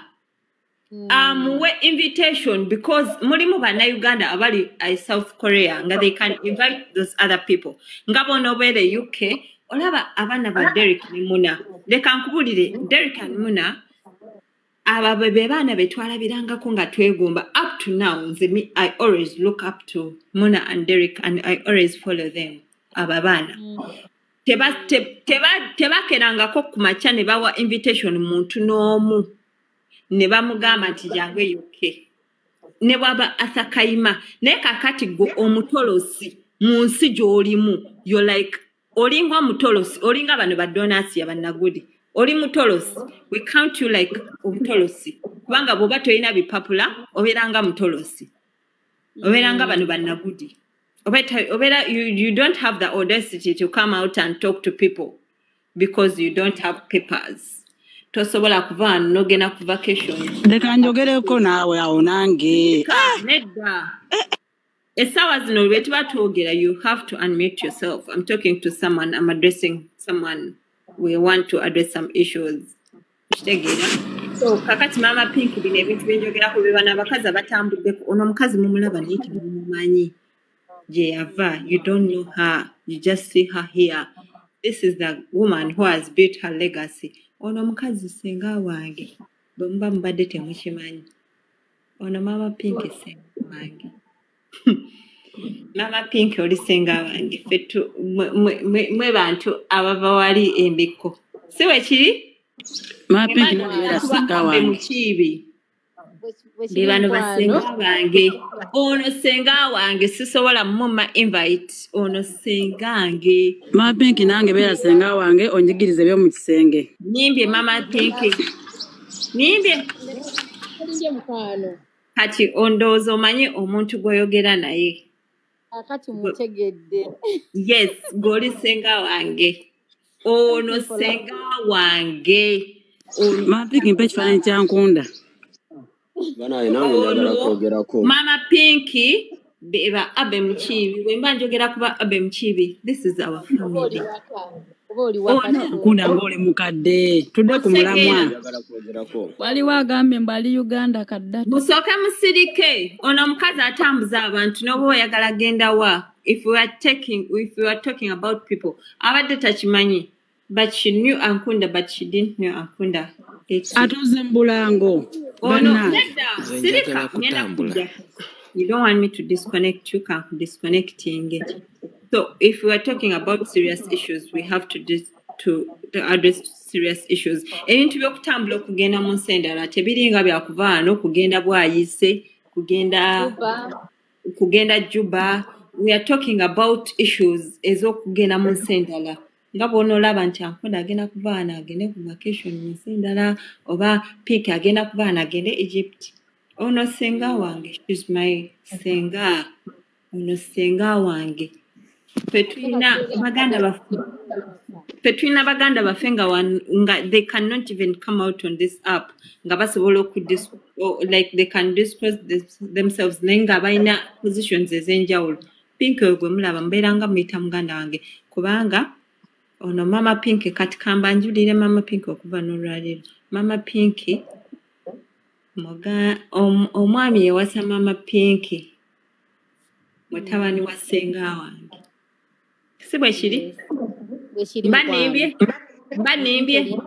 Amuwe invitation because mulimu bannayuganda abali I South Korea nga they can invite those other people. Nga bono obeere U K olaba abaana ba Derek ne Muna. Leka nkubulire Derek and Muna aba be baana be twalabirangako nga twegomba. Up to now nze me I always look up to Muna and Derek and I always follow them. Aba baana teba teba tebakerangako ku makya ne bawa invitation muntu n'omu ne bamugamba nti jange U K ne bwaba asakayima naye kakati gwe omutolosi mu nsi gy'olimu you're like olinga mutolosi olinga bano ba Donatien bannagudi oli mutolosi we count you like omutolosi kubanga bw'oba toyina bipapula obeeranga mutolosi obeeranga bano bannagudi obeera you, you don't have the audacity to come out and talk to people because you don't have papers. tosobola kuva nogenda ku vacation. Leka njogereko naawe awo nange. Ka nedda. Essaawa zino lwe tuba twogera, you have to unmute yourself. I'm talking to someone, I'm addressing someone. We want to address some issues. Kitegeera. So kakati Mama Pink bino ebintu byenjogerako bye bana abakazi abatambuddeko. Ono omukazi mumulaba naye temumumanyi. Gye yava, you don't know her. You just see her here. This is the woman who has built her legacy. Ono omukazi senga wange. Bwe muba mubadde temukimanyi. Ono Mama Pink senga wange. Mama Pink oli senga wange. Fetu mwe bantu abava wali embiko. Si we kiri? Mama Pink n'obeera senga wange. Be bano basenga bange. Ono senga wange sisobola mumma invite. Ono sengange. Mama Pink nange beera senga wange onjigirize byo mu kisenge. Nimbye Mama Pink. Nimbye. Kati ondooza omanyi omuntu gwoyogera naye. Akati mutegedde. Yes, goli senga wange. Ono senga wange. Mama Pink mpe ekifaananyi kyankunda. Mama Pinky, beba Abe Mchibi. Wemba njogera kuba Abe Mchibi. This is our family. Nkunda ngoli mukadde. Tudde ku mulamwa. Wali wagambe mbali Uganda kaddata. Musooke musirike. Ono mukazi atambuza abantu n'oba oyagala genda wa. If we are taking, if we are talking about people, abadde takimanyi. But she knew Ankunda, but she didn't know Ankunda. Atuze mbulango. Oh no, nedda. Sirika, ngenda kujja. You don't want me to disconnect, you can disconnecting it. So if we are talking about serious issues, we have to dis to, to address serious issues. Ebintu by'okutambula okugenda mu nsendala tebiringa byakuvaano kugenda bwayise, kugenda kugenda Juba. We are talking about issues ez'okugenda mu nsendala. Nga bw'onoolaba nti Ankunda agenda kuvaana agende ku vacation mu nsendala oba Pink agenda kuvaana agende Egypt. Ono senga wange, she's my senga. Ono senga wange. Petwina baganda bafu. Petwina baganda bafenga wan nga they cannot even come out on this app. Nga basobola okudis like they can discuss this, themselves nenga baina positions ezenjawulo. Pink gwe mulaba mbeeranga muyita muganda wange kubanga ono Mama Pink kati kamba njulire Mama Pink okuva n'olwaliro. Mama Pink Moga om, omwami yewasa Mama Pink mutabani wa senga wange. Si bwe kiri? Banimbye? Banimbye?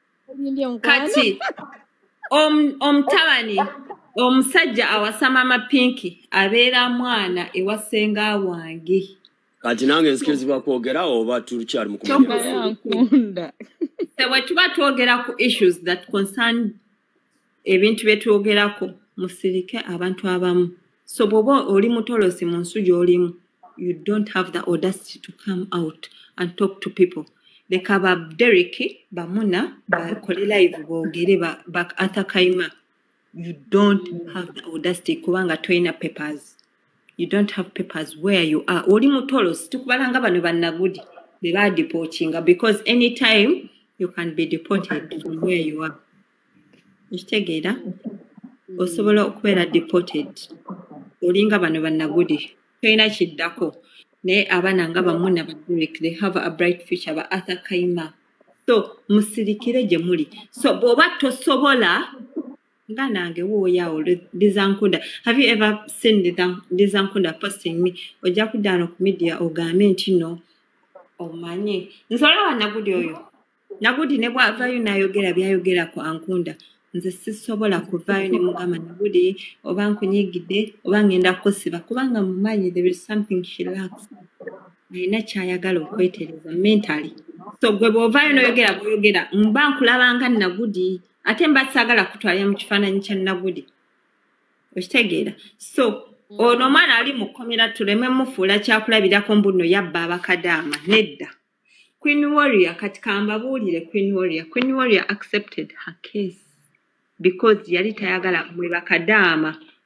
Kati om omutabani omusajja awasa Mama Pink abeera mwana ewa senga wange. Kati nange nsikirizibwa kwogera oba tukyali mu Ankunda. So bwe tuba twogera ku issues that concern ebintu bye twogerako musirike abantu abamu. So bw'oba oli mutolosi mu nsi gy'olimu, you don't have the audacity to come out and talk to people. Leka ba Derek bamuna bakole live boogere ba, ba Atakaima. You don't have the audacity kubanga toyina papers. You don't have papers where you are. Oli mutolosi tukubalanga bano bannagudi be ba deportinga because anytime you can be deported from where you are. Kitegeera osobola okubeera deported olinga bano bannagudi toyina kiddako naye abaana nga bamuna ba Derek they have a bright future ba Arthur Kaima. So musirikire gye muli. So bw'oba tosobola nga nange wooyaawo Lizankunda. Have you ever seen Lizankunda posting me ojja kuddaano ku media ogambe nti no omanye nsobola wa nagudi oyo nagudi ne bw'avaayo n'ayogera byayogera ku Ankunda nze sisobola kuvaayo ne mugamba nagudi oba nkunyigidde oba ngenda kusiba kubanga mumanyi there is something she lacks. Alina kyayagala okwetereza mentally. So gwe bw'ovaayo n'oyogera bw'oyogera mba nkulabanga nagudi ate mba saagala kutwalira mu kifaananyi kya nagudi. Okitegeera? So ono omwana ali mu kkomera tuleme mufuula kyakulabirako mbu nno yabba abakadaama nedda. Queen Warrior kati kambabuulire Queen Warrior. Queen Warrior accepted her case because yali tayagala mwe bakadaama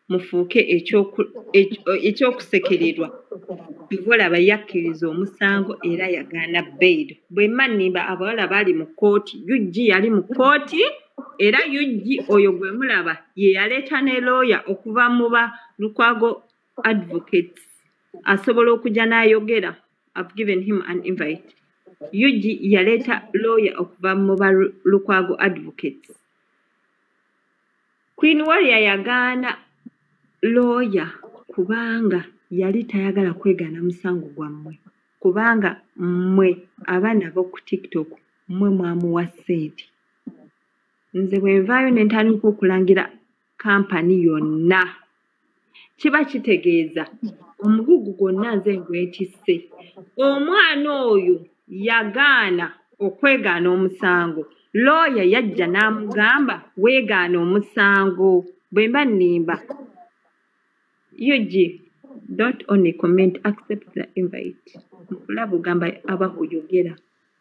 mufuuke ekyokusekererwa bivolaba yakkiriza omusango era yagaana bail. Bwe Manimba abawala baali mu kkooti, Yugi yali mu kkooti era Yugi oyo gwe mulaba ye yaleeta ne lawyer okuva mu ba Lukwago advocates asobola okujja n'ayogera. I've given him an invite. Yugi yaleeta lawyer okuva mu ba Lukwago advocates. Queen Warrior yagaana lawyer kubanga yali tayagala kwegaana musango gwammwe, kubanga mmwe abaana b'oku TikTok mmwe mwamuwa ssente. Nze bwe nvaayo ne ntandika okulangira kampani yonna kiba kitegeeza omugugu gwonna nze ngwetisse. Omwana oyo yagaana okwegaana omusango. Lawyer yajja n'amugamba weegaana omusango. Bwe mba nnimba Yugi, don't only comment, accept the invite. Mukulaba ogamba abakuyogera.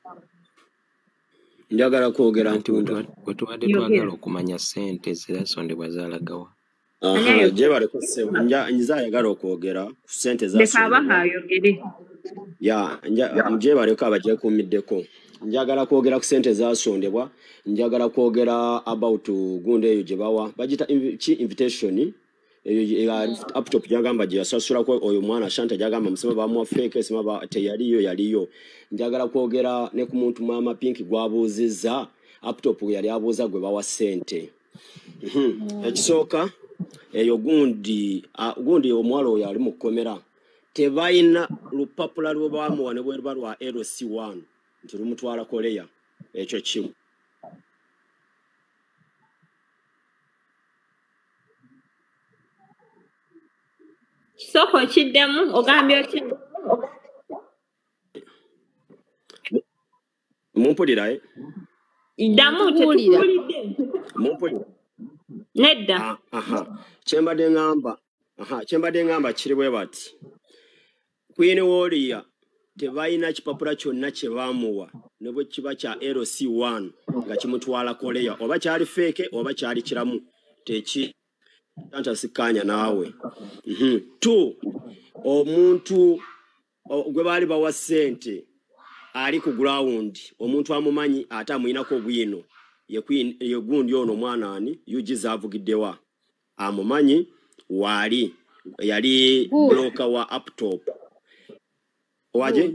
Njagala kwogera Anti bwe tubadde twagala okumanya ssente zirasondebwa zaalagawa. Aha, je bareko ssebo. Nja nzayagala okwogera ku ssente za Leka abaha ayogere. Ya, nja je bareko abaje kumiddeko. Njagala kwogera ku ssente zaasondebwa. Njagala kwogera about gunde eyo gye bawa. Bagita chi invitation. Up top jagamba je asasula ko oyo mwana shanta jagamba musema ba mu fake sema ba teyaliyo yaliyo. Njagala kwogera ne ku muntu mama Pink gwabuziza up top yali abuza gwe bawa ssente. Mhm. Ekisooka eyo gundi gundi omwalo oyo ali mu komera tebayina lupapula lwo bamuwa ne bwe lwa L C one nti lumutwala Korea ekyo kimu. Kisoko kiddemu ogambye oti mumpulira eh iddamu tetukulidde mumpulira nedda. Aha kyembadde ngamba aha kyembadde ngamba kiri bwe bati Queen Warrior tebayina kipapula kyonna kye bamuwa ne bwe kiba kya L C one nga kimutwala Korea oba kyali fake oba kyali kiramu teki tanta sikanya nawe. Mhm. Two, omuntu gwe bali bawa ssente ali ku ground omuntu amumanyi ate amuyinako obwino ye Queen ye gundi ono mwana ani Yugi zavugiddewa amumanyi wali yali bloka wa up top waje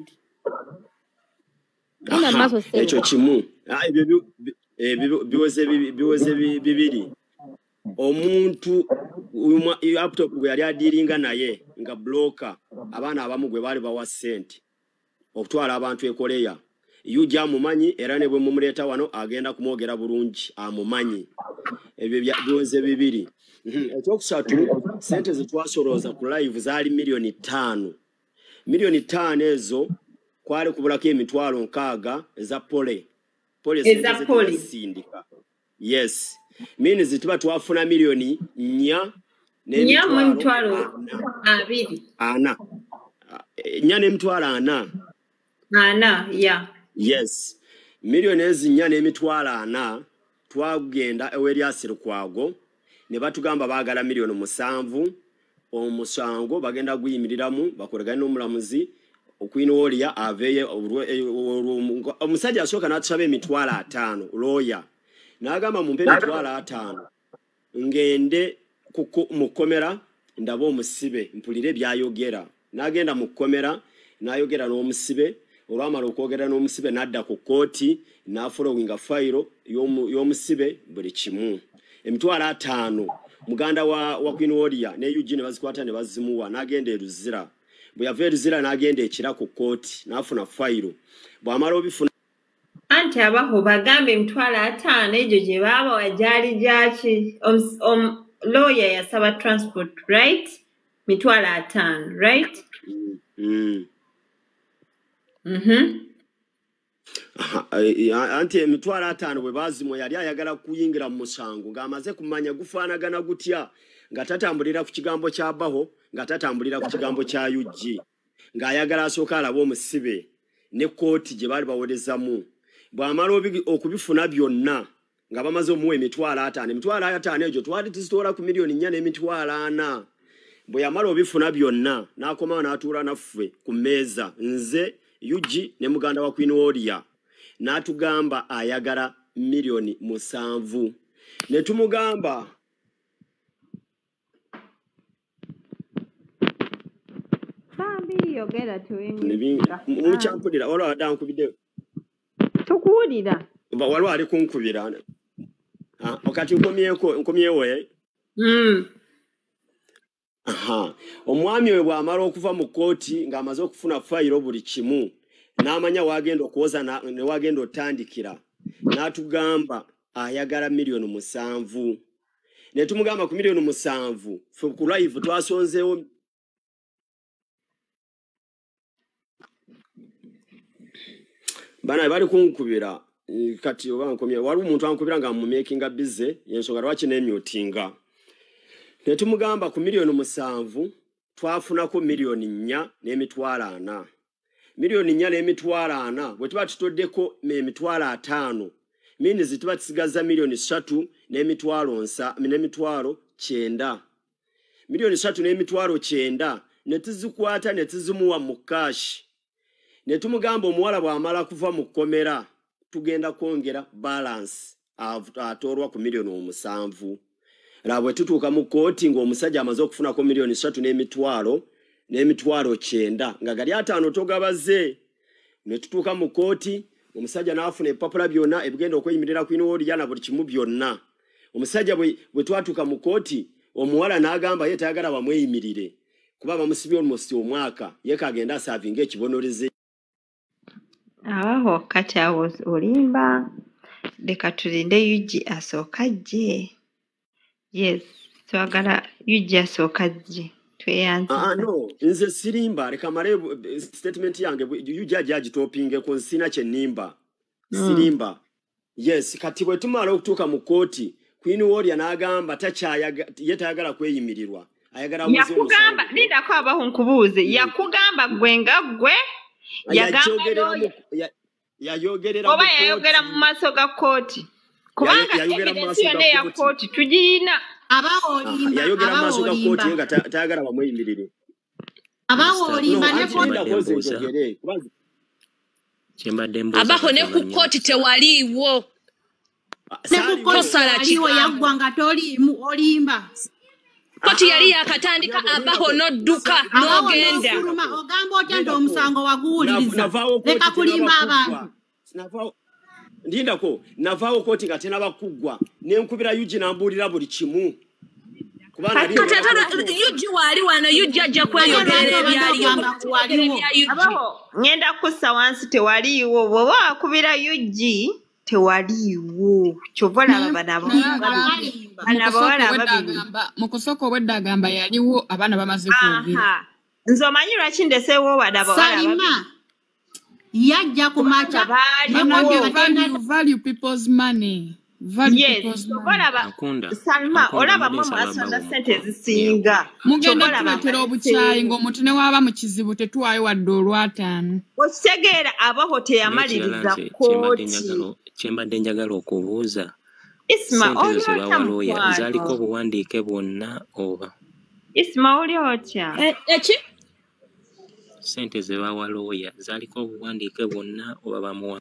ekyo kimu ebyo biwoze biwoze bibiri omuntu up top gwe yali adiringa naye nga bloka abaana abamu gwe bali bawa ssente okutwala abantu e Korea. Yugi amumanyi era ne bwe mumuleeta wano agenda kumwogera bulungi amumanyi. Ebyo biwoze bibiri. Ekyokusatu ssente zetwasoloza ku live zaali miliyoni ttaano. Miliyoni ttaano ezo kwali kubulako emitwalo nkaaga eza pole. Pole eza pole sindika. Yes. Mini zituba twafuna miliyoni nnya n'emitwalo abiri. Ana. Nnya n'emitwalo ana. Ana, yeah. Yes. Miliyoni ezi nnya n'emitwalo ana twagenda ew'Erias Lukwago ne batugamba baagala miliyoni musanvu. Omusango bagenda guyimiriramu bakolegana n'omulamuzi Queen Warrior aveye omusajja asooka n'atusaba emitwalo ataano lawyer n'agamba mumpe emitwalo ataano ngende mu kkomera ndaba omusibe mpulire byayogera. N'agenda mu kkomera n'ayogera n'omusibe olwamala okwogera n'omusibe n'adda ku kkooti n'afolowinga fayiro y'omusibe buli kimu. Emitwalo ataano muganda wa, wa Queen Warrior ne Yugi ne bazikwata ne bazimuwa n'agenda e Luzira. Bwe yava e Luzira n'agenda ekira ku kkooti n'afuna fayiro. Bw'amala obifuna anti abaho bagambe emitwalo ataano egyo gye baabawa gyali gyaki lawyer yasaba transport right mitwalo ataano right. mm. mm. Mhm. Anti emitwalo ataano bwe bazimu yali ayagala kuyingira mu musango ng'amaze kumanya gufaanagana gutya nga tatambulira ku kigambo kya Baho nga tatambulira ku kigambo kya Yugi ng'ayagala asooka alaba omusibe ne kkooti gye baali bawerezamu. Bw'amala okubifuna byonna nga bamaze omuwa emitwalo ataano emitwalo ataano egyo twali tuzitoola ku miliyoni nnya n'emitwalo ana bwe yamala obifuna byonna n'akomawo n'atuula naffe ku mmeeza nze Yugi ne muganda wa Queen Warrior n'atugamba ayagala miliyoni musanvu ne tumugamba Sambi yogera tuwingi muchampulira wala adankubide tukuwulira waliwo ali kunkubira ah wakati nkomyeko nkomyewo eh mm aha omwami we bwamala okuva mu kooti ng'amaze okufuna fayiro buli kimu n'amanya wagenda okuwoza ne wagenda otandikira n'atugamba ayagala miliyoni musanvu ne tumugamba ku miliyoni musanvu fe ku live twasonzeewo bana bali kunkubira kati oba nkomye wali umuntu ankubira nga mu making busy yensonga lwaki nemyutinga ne tumugamba ku miliyoni musanvu twafuna ko miliyoni nnya n'emitwalo ana miliyoni nnya n'emitwalo ana bwe tuba tutoddeko emitwalo ataano mini zituba tisigaza miliyoni ssatu n'emitwalo nsa n'emitwalo kyenda miliyoni ssatu n'emitwalo kyenda ne tuzikwata ne tuzimuwa mu cash ne tumugamba omuwala bw'amala kuva mu kkomera tugenda kwongera balance atorwa ku miliyoni omusanvu labwe tutuuka mu kooti ng'omusajja amaze okufuna ko miliyoni ssatu n'emitwalo n'emitwalo kyenda nga gali ataano togabaze ne tutuuka mu kooti omusajja n'afuna ebipapula byonna ebigenda okweyimirira Queen Warrior na buli kimu byonna omusajja bwe twatuuka mu kooti omuwala n'agamba ye tayagala bamweyimirire kuba bamusibye almost omwaka ye kagenda asavinga ekibonereze aho kati awo olimba leka tulinde Yugi asooka gye yes twagala Yugi asooka gye tweyanza ah no nze sirimba leka mare statement yange Yugi ajja agitopinge ko nsina kye nimba sirimba yes kati bwe tumala okutuuka mu kooti Queen Warrior n'agamba tacyayaga yetayagala kweyimirirwa ayagala muzi yakugamba linda ko abaho nkubuuze yakugamba gwe nga gwe yagamba yayogerera oba yayogera mu maaso ga kooti kubanga evidence yonna ya kooti tugiina abawo olimba yayogera mu maaso ga kooti nga tayagala bamweyimirire abawo olimba ne abaho ne ku kooti tewaliiwo ne ku kooti tewaliiwo yaggwa nga toliimu olimba kooti yali yakatandika abaho n'odduka n'ogenda ogamba otya nti omusango waguwuliriza leka kulimba abantu ndindako navaawo kooti nga tena bakuggwa nenkubira Yugi n'ambuulira buli kimu Yugi waali wano Yugi ajja kweyogerera ebyaliyo abaho ngenda kussa wansi tewaliiwo bw'oba wakubira Yugi tewaliiwo kyova olaba bano abawala ababiri mu kusooka obwedda agamba yaliwo abaana bamaze kwogera nze omanyi lwaki ndeseewo bano abawala ababiri yajja ku maca value people's money value yes people's olaba Salma olaba mwe mwasonda sente ezisinga mugenda tuletera obukyayi ng'omuntu ne waaba mu kizibu tetuwaayo wadde olwataano okitegeera abaho teyamaliriza kooti kyembadde njagala okubuuza Isma oli zaliko obuwandiike bwonna oba Isma oli otya eki sente ze bawa looya zaliko obuwandiike bwonna oba bamuwa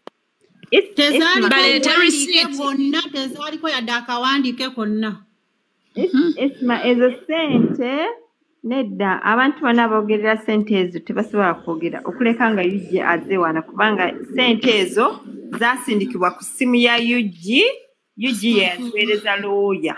tezaliko bwonna tezaliko yadde akawandiike konna Isma ezo sente nedda abantu bonna boogerera sente ezo tebasobola kwogera okuleka nga Yugi azze wana kubanga sente ezo zasindikibwa ku ssimu ya Yugi Yugi yaziweereza looya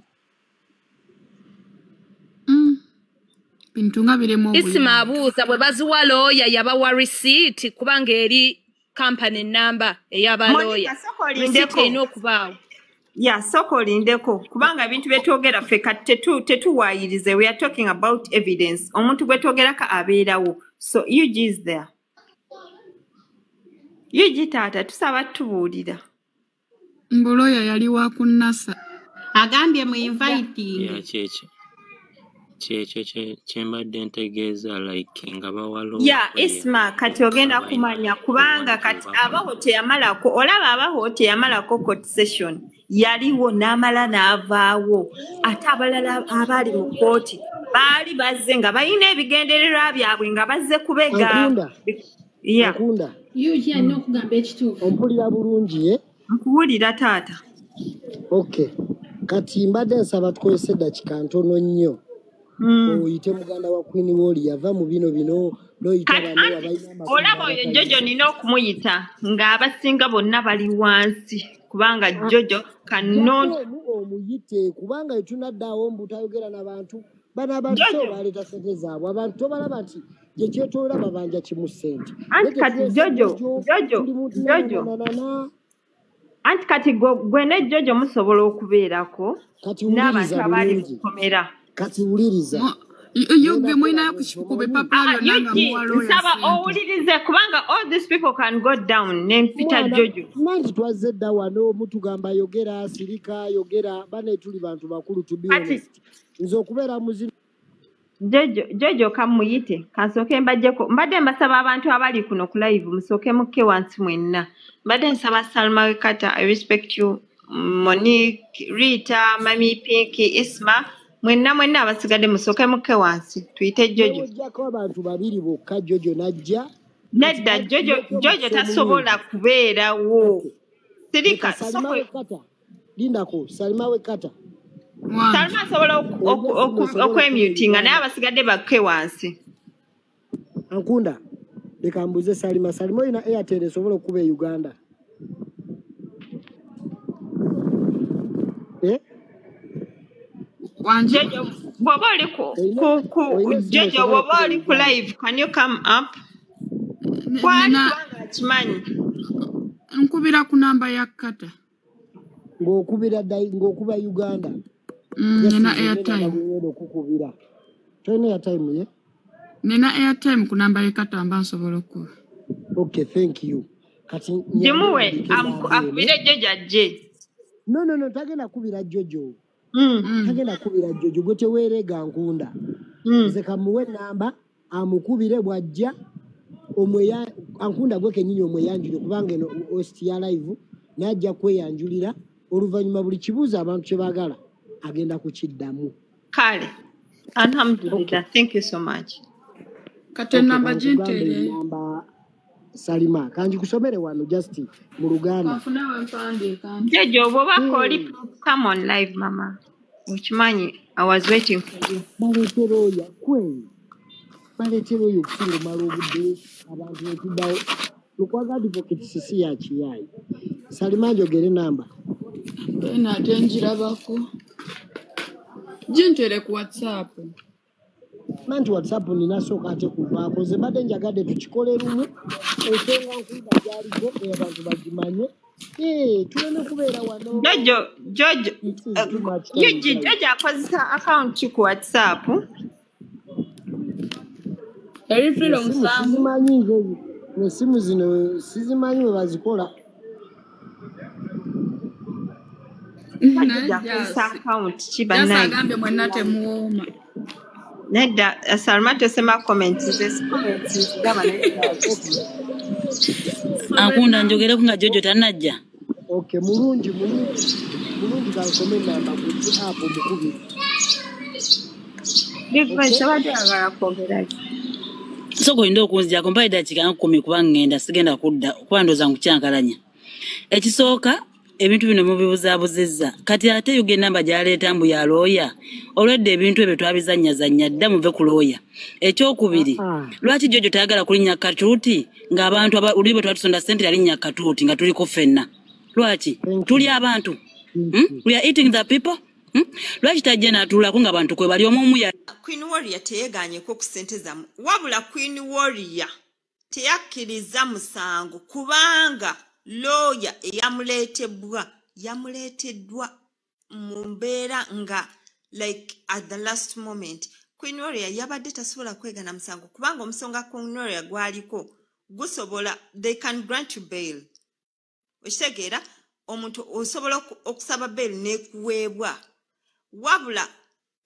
bintu nga biremu Isima abuuza bwe baziwa looya yabawa receipt kubanga eri company number ey'abalooya receipt erina okubaawo ya soko olindeko kubanga ebintu byetwogera ffe kati tetuwaayirize we are talking about evidence omuntu gwe twogerako abeerawo so Yugi is there Yugi taata tusaba tubuulira mbulooya yali wa kunnasa agambye mu inviting yakyeki kyekyo kye mbadde ntegeeza like nga bawalo ya Isma kati ogenda kumanya kubanga kati abaho teyamalako olaba abaho teyamalako court session yaliwo n'amala n'avaawo ate abalala abali mu kooti baali bazze nga balina ebigendererwa byabwe nga bazze kubega Ankunda. ya Ankunda. yuki alina okugamba ekituufu Ompulira bulungi ye? nkuwulira taata Okay. Kati mbadde nsaba tukozese eddakiika ntono nnyo. Mm. Oyite muganda wa Queen Wall yava mu bino bino n'oyita Kati bano anti abalina amakulu olaba oyo abatali- Jojo nina okumuyita ng'abasinga bonna bali wansi kubanga Jojo cannot Omu omuyite kubanga etunaddawo mbu tayogera n'abantu bano abantu so Jojo. baleeta ssente zaabwe abantu tobalaba nti gye kyetolera babanja kimu ssente Anti kati Jojo Jojo Jojo anti kati gwe gwe ne Jojo musobola okubeerako kati n'abantu wuliriza abali mu bulungi komera kati wuliriza yuge mwina kushikuba epapula Ah, lyonna nga Yuki, muwa lawyer nsaba sente. owulirize kubanga all these people can go down nempita Jojo nanti twazze dda wano mutugamba yogera sirika yogera bane tuli bantu bakulu to be Kati- honest nze okubeera muzino Jojo Jojo kamuyite kansooke mbajjeko mbadde mbasaba abantu abali kuno ku live musooke mukke wansi mwenna mbadde nsaba Salma Wekata I respect you Monique Rita Mami Pink Isma mwenna mwenna abasigadde musooke mukke wansi tuyite Jojo ojjako abantu babiri bokka Jojo najja nedda Jojo Jojo tasobola kubeerawo sirika Salima sokwe Wekata lindako Salima Wekata Wange. Salma asobola oku- oku- oku- okwemutinga naye abasigadde bakke wansi Ankunda leka mbuze Salima Salima oyina Airtel esobola okuba e Uganda eh Wanje. Jojo bw'oba oli ku Oyina- ku ku oyina simu Jojo esobola bw'oba oli ku okuba e live can you come up Ne- kwali nina- kubanga kimanyi nkubira ku namba ya kata. ng'okubira dai- ng'okuba Uganda Mm, Yes, nina nze ngenda airtime. nabwera okukubira toyina airtime ye Nina airtime ku namba ya kata mba nsobola okuba. okay thank you kati gimuwe nyandike am- namba eno. akubire Jojo ajje no no no tagenda kubira Jojo Mm, Mm. tagenda kubira Jojo gwe teweerega Nkunda mm. nze kamuwe namba amukubire bw'ajja omweya Ankunda gwe kennyini omweyanjulire kubanga eno host ya live n'ajja kweyanjulira oluvannyuma buli kibuuzo abantu kye baagala agenda kukiddamu kale alhamdulillah thank you so much Kati Okay, namba kankugambe gintere. namba Salima kanji kusomere wano just mu Luganda Kafuna we mpandiika. Jojo bw'obaka oli Hmm. come on live mama okimanyi I was waiting for you baleetera oyo kwe baleetera oyo okusinga omala obudde abantu nekiddawo lukwaga advocate sisi yakiyaayi Salima njogere namba Bena ate njirabako. Gintere ku WhatsApp. nanti whatsapp ninasooka ate kuvaako nze mbadde njagadde tukikole lumu ensonga Nkunda gyaliko eyo abantu bagimanye Eh, tuleme kubeera wano Jojo Jojo It is too much time, Yuji guys. Jojo akozesa account ki ku WhatsApp Eri freedom Esimu sangu. sizimanyi nze esimu zino sizimanyi we bazikola Jojo Naye akozesa jasi. account ki Jasi bannange agambye mwenna temuwooma. nedda Salma tosema comments ze comments zigaba nedda Ankunda njogereko nga Jojo tanajja. okay mulungi mulungi mulungi kansome namba ku app omukubiri Big Voice abadde agala kwogera ki? Soko ndo okunzijako mpaye dakika nkumi kuba ngenda sigenda kudda kuba ndoza nkukyankalanya. Ekisooka ebintu bino mubibuzaabuzizza kati ate yuge namba gyaleeta mbu ya looya olwedde ebintu ebyo twabizannyazannya dda muve ku looya. Ekyokubiri Ah. lwaki Jojo tayagala kulinnya katuuti ng'abantu oluli bwe twatusonda ssente yalinnya katuuti nga tuliko ffenna. Lwaki Thank you. tuli abantu hmm? We are eating the people hmm? Lwaki tajja n'atuulako ng'abantu kwe bali omu omu ya Queen Warrior teyeeganyeko ku ssente zammwe wabula Queen Warrior teyakkiriza musango kubanga looya eyamuleetebwa yamuleeteddwa mu mbeera nga like at the last moment Queen Warrior yabadde tasobola kwegana musango kubanga omusonga Queen Warrior gwaliko gusobola they can grant you bail okitegeera omuntu osobola oku- okusaba bail n'ekuweebwa wabula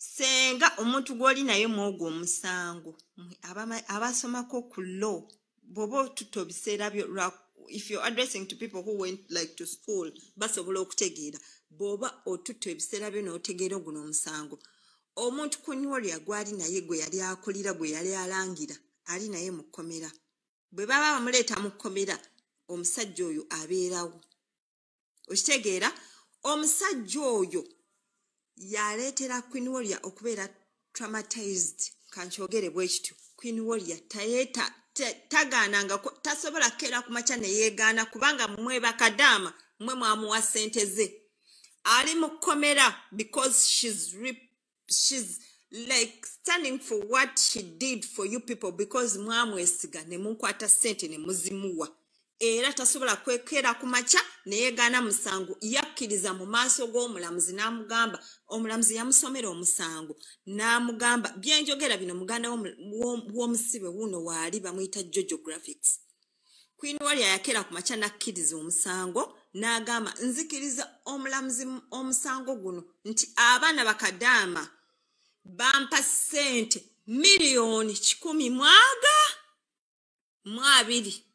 senga omuntu gw'oli naye mwogo omusango Abama- abasomako ku law bw'oba otuta ebiseera byo lwa- if you're addressing to people who went like to school basobola okutegeera bw'oba otuta ebiseera byo n'otegeera guno omusango omuntu Queen Warrior gwali naye gwe yali akulira gwe yali alangira ali naye mu kkomera bwe baba bamuleeta mu kkomera omusajja oyo abeerawo okitegeera omusajja oyo yaleetera Queen Warrior okubeera traumatized kankyogere bwe kityo Queen Warrior tayeeta tagaananga tasobola kera ku makya ne yeegaana kubanga mmwe bakadaama mmwe mwamuwa ssente ze ali mu kkomera because she's rip, she's like standing for what she did for you people because mwamwesiga ne munkwata ssente ne muzimuwa era tasobola kwekera ku makya ne yeegaana musango yakkiriza mu maaso g'omulamuzi n'amugamba omulamuzi yamusomera omusango n'amugamba byenjogera bino muganda w'omusibe wuno waali bamuyita Jojo Graphics Queen Warrior yakera ku makya n'akkiriza omusango n'agamba nzikiriza omulamuzi omusango guno nti abaana bakadaama bampa ssente miliyoni kikumi mwaga mu abiri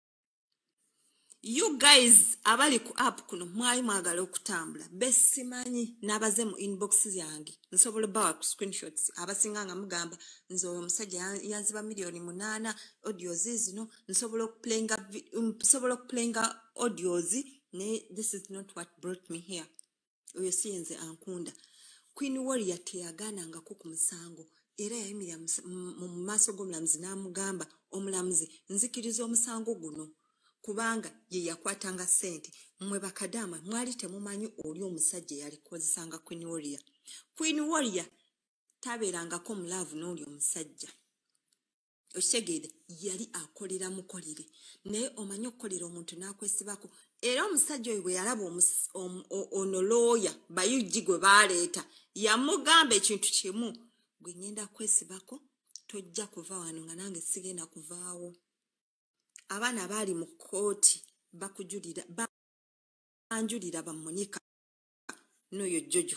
You guys abali ku app kuno mwali mwagala okutambula besimanyi nabaze mu inbox yange nsobola bawa ku screenshots abasinga nga mugamba nze oyo omusajja yanziba miliyoni munana audios zino nsobola okuplayinga nsobola okuplayinga audios ne this is not what brought me here oyo si yenze ankunda Queen Warrior teyagaananga ku musango era yayimirira mu maaso g'omulamuzi n'amugamba omulamuzi nzikiriza omusango guno kubanga ye yakwatanga ssente mmwe bakadaama mwali temumanyi oli omusajja yalikozesanga Queen Warrior Queen Warrior tabeerangako mulaavu n'oli omusajja okitegeere yali akolera mukolere naye omanyi okukolera omuntu n'akwesibako era omusajja oyo bwe yalaba ono looya bayujji gwe baaleeta yamugamba ekintu kimu gwe ngenda kwesibako tojja kuva wano nga nange sigenda kuvaawo abaana baali mu kkooti bakujulira banjulira bamunika n'oyo Jojo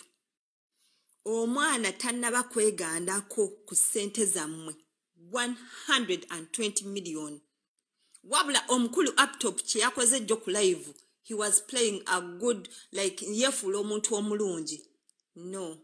omwana tannaba kwegandako ku ssente zammwe one hundred twenty million wabula omukulu laptop kye yakoze jjo ku live he was playing a good like yefuula omuntu omulungi no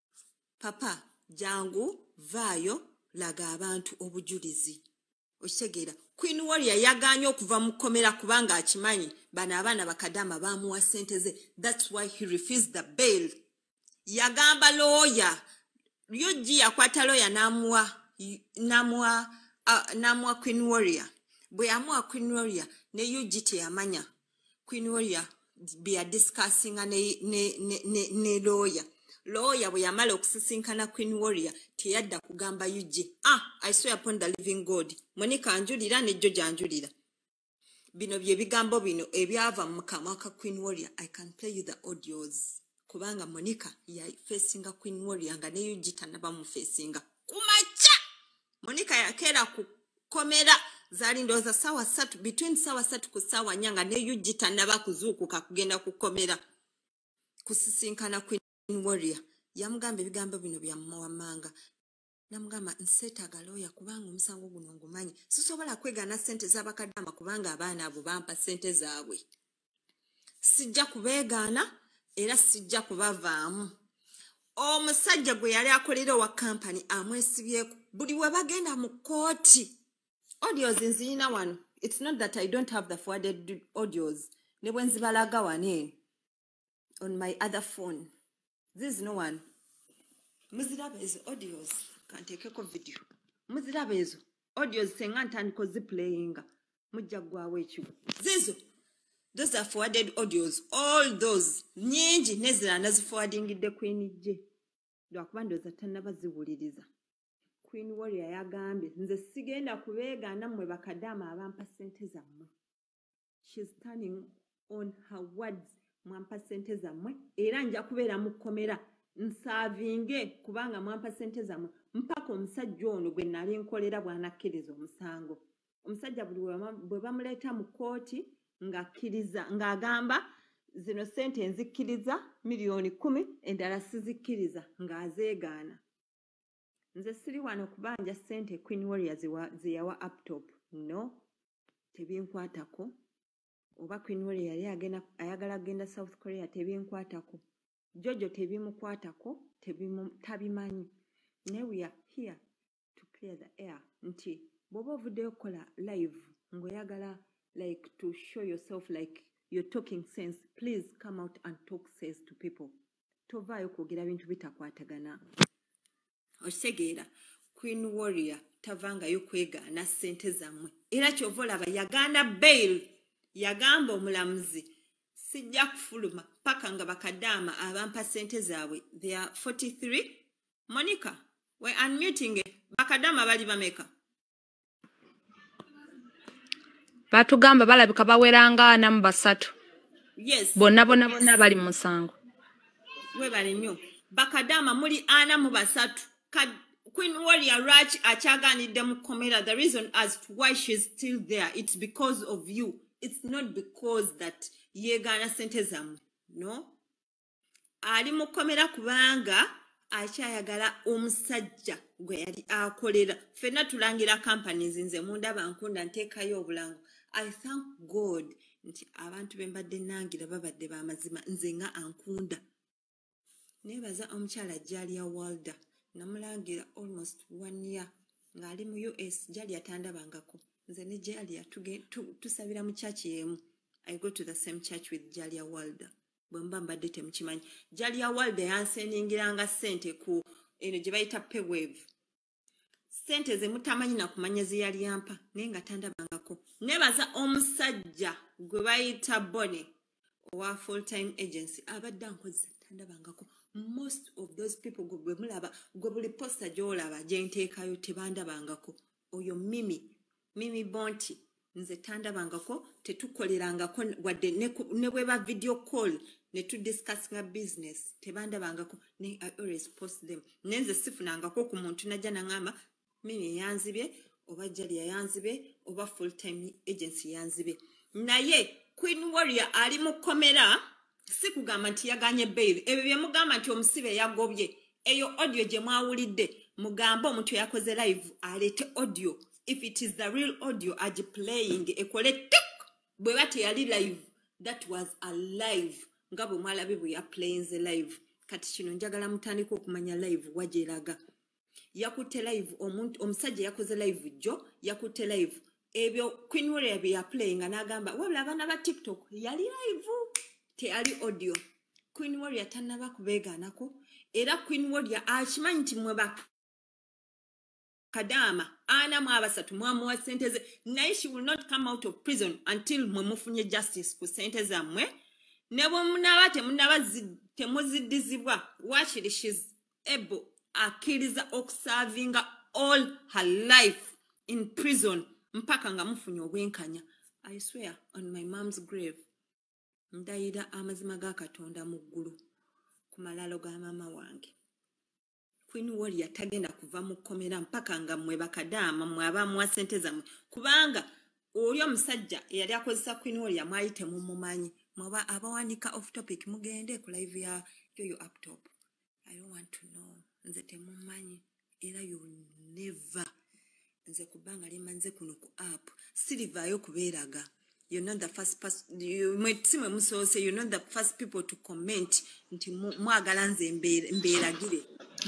papa jangu vaayo laga abantu obujulizi okitegeera Queen Warrior yagaanye okuva mu kkomera kubanga akimanyi bano abaana bakadaama baamuwa ssente ze that's why he refused the bail yagamba lawyer yuji yakwata lawyer n'amuwa n'amuwa uh, n'amuwa Queen Warrior bwe yamuwa Queen Warrior ne yuji teyamanya Queen Warrior be discussing ne ne ne, ne, ne lawyer lawyer bwe yamala okusisinkana Queen Warrior teyadda kugamba yuji ah I swear upon the living God Monica anjulira ne Jojo anjulira bino bye bigambo bino ebyava mu kamwa ka Queen Warrior I can play you the audios kubanga Monica ya facinga Queen Warrior nga ne yuji tanaba mu facinga kumacha Monica yakera ku komera zali ndoza sawa satu between sawa satu ku sawa nyanga ne yuji tanaba kuzuukuka kugenda ku komera kusisinkana Queen Warrior yamugamba ebigambo bino bya mmawamanga namugamba nseetaaga lawyer kubanga omusango guno ngumanyi sisobola kwegana ssente z'abakadaama kubanga abaana abo bampa ssente zaabwe sijja kubeegaana era sijja kubavaamu omusajja gwe yali akolera wa kampani amwesibyeko buli we bagenda mu kkooti audios nziyina wano it's not that I don't have the forwarded audios ne bwe nzibalaga wane on my other phone this is no one muziraba ezo audios kanteekeko video muziraba ezo audios senga ntandiko ziplayinga mujja gwawo ekigo zizo those are forwarded audios all those nyingi nezira naziforwardingidde Queen je lwakuba ndowooza tannaba ziwuliriza Queen Warrior yagambye nze sigenda kubeegaana mmwe bakadaama abampa ssente zammwe she's standing on her words mwampa ssente zammwe era nja kubeera mu kkomera nsaavinge kubanga mwampa ssente zammwe mpaka omusajja ono gwe nali nkolera bw'anakkiriza omusango omusajja buli bwe bamuleeta mu kkooti ng'akkiriza ng'agamba zino ssente nzikkiriza miliyoni kumi endala sizikkiriza ng'azeegaana nze siri wano kubanja ssente Queen Warrior ze yawa uptop no tebinkwatako oba Queen Warrior yali agenda ayagala agenda South Korea tebinkwatako Jojo tebimukwatako tebimu tabimanyi ne we are here to clear the air nti bobo ovuddeyo kola live ngoyagala like to show yourself like you're talking sense please come out and talk sense to people tovaayo kwogera bintu bitakwatagana osegeera Queen Warrior tavangayo kwegaana ssente zammwe era kyova olaba yagaana bail yagamba omulamuzi sijja kufuluma paka nga bakadaama abampa ssente zaabwe they are forty-three Monica we unmuting bakadaama bali bameka batugamba balabika baweranga ana mu basatu yes bonna bonna bonna bali musango we bali nnyo bakadaama muli ana mu basatu Queen Warrior Rach achaganidde mu komera the reason as to why she's still there it's because of you it's not because that yegaana sente zammwe no ali mu komera kubanga akyayagala omusajja gwe yali akolera fenna tulangira companies nze mundaba nkunda nteekayo obulango I thank God nti abantu bembadde nangira babadde bamazima nze nga ankunda nebaza omukyala Jalia Walder namulangira almost one year ngali mu U S Jalia tandabangako nze ne Jalia tusabira mu church yemu I go to the same church with Jalia Walder bwemba mbadde temukimanyi Jalia Walder yansendingiranga sente ku eno gye bayita paywave sente ze mutamanyi na kumanya ziyali yampa nenga tandabangako nebaza omusajja gwe bayita Bone owa full time agency abadde ankozesa tandabangako most of those people gwe mulaba gwe buli poster gyolaba gyenteekayo tebandabangako oyo mimi mimi bonti nze tandabangako tetukolerangako wadde ne bweba video call ne tu discuss nga business tebandabangako ne I always post them nenze sifunangako ku muntu najja nangamba mimi yanzibye oba Jalia yanzibye oba full time agency yanzibye naye Queen Warrior ali mu komera si kugamba nti yaganye bail ebyo bye mugamba nti omusibe yagobye eyo audio gye mwawulidde mugamba omuntu yakoze live alete audio if it is the real audio agi playing ekole tik bwe bate yali live that was a live ngabo mwalabe bwe ya playing the live kati kino njagala mutandika okumanya live wajeraga yakute live omuntu omusajja yakoze live jo yakute live ebyo Queen Warrior bye ya playing anagamba wabula abana ba TikTok yali live teali audio Queen Warrior tanaba kubeganako era Queen Warrior akimanyi nti mwe kadama ana mwabasatu mwamuwa sente ze naye she will not come out of prison until mwe mufunye justice ku sente zammwe nebo munaba temunaba temuzidizibwa wachiri she's able akiriza okuservinga all her life in prison mpaka nga mufunye obwenkanya I swear on my mom's grave ndayira amazima ga Katonda mu ggulu ku malalo ga mama wange Queen Warrior tagenda kuva mu komera mpaka nga mwe bakadaama mwe abamu sente zammwe kubanga oli omusajja eyali akozesa Queen Warrior mwayite mu mumanyi mwaba abawanika off topic mugende ku live ya yoyo uptop I don't want to know nze temumanyi era you never nze kubanga limanze kuno ku app silivayo kubeeraga you're not the first person you mwetime musose you're not the first people to comment nti mwagala nze mbeeragire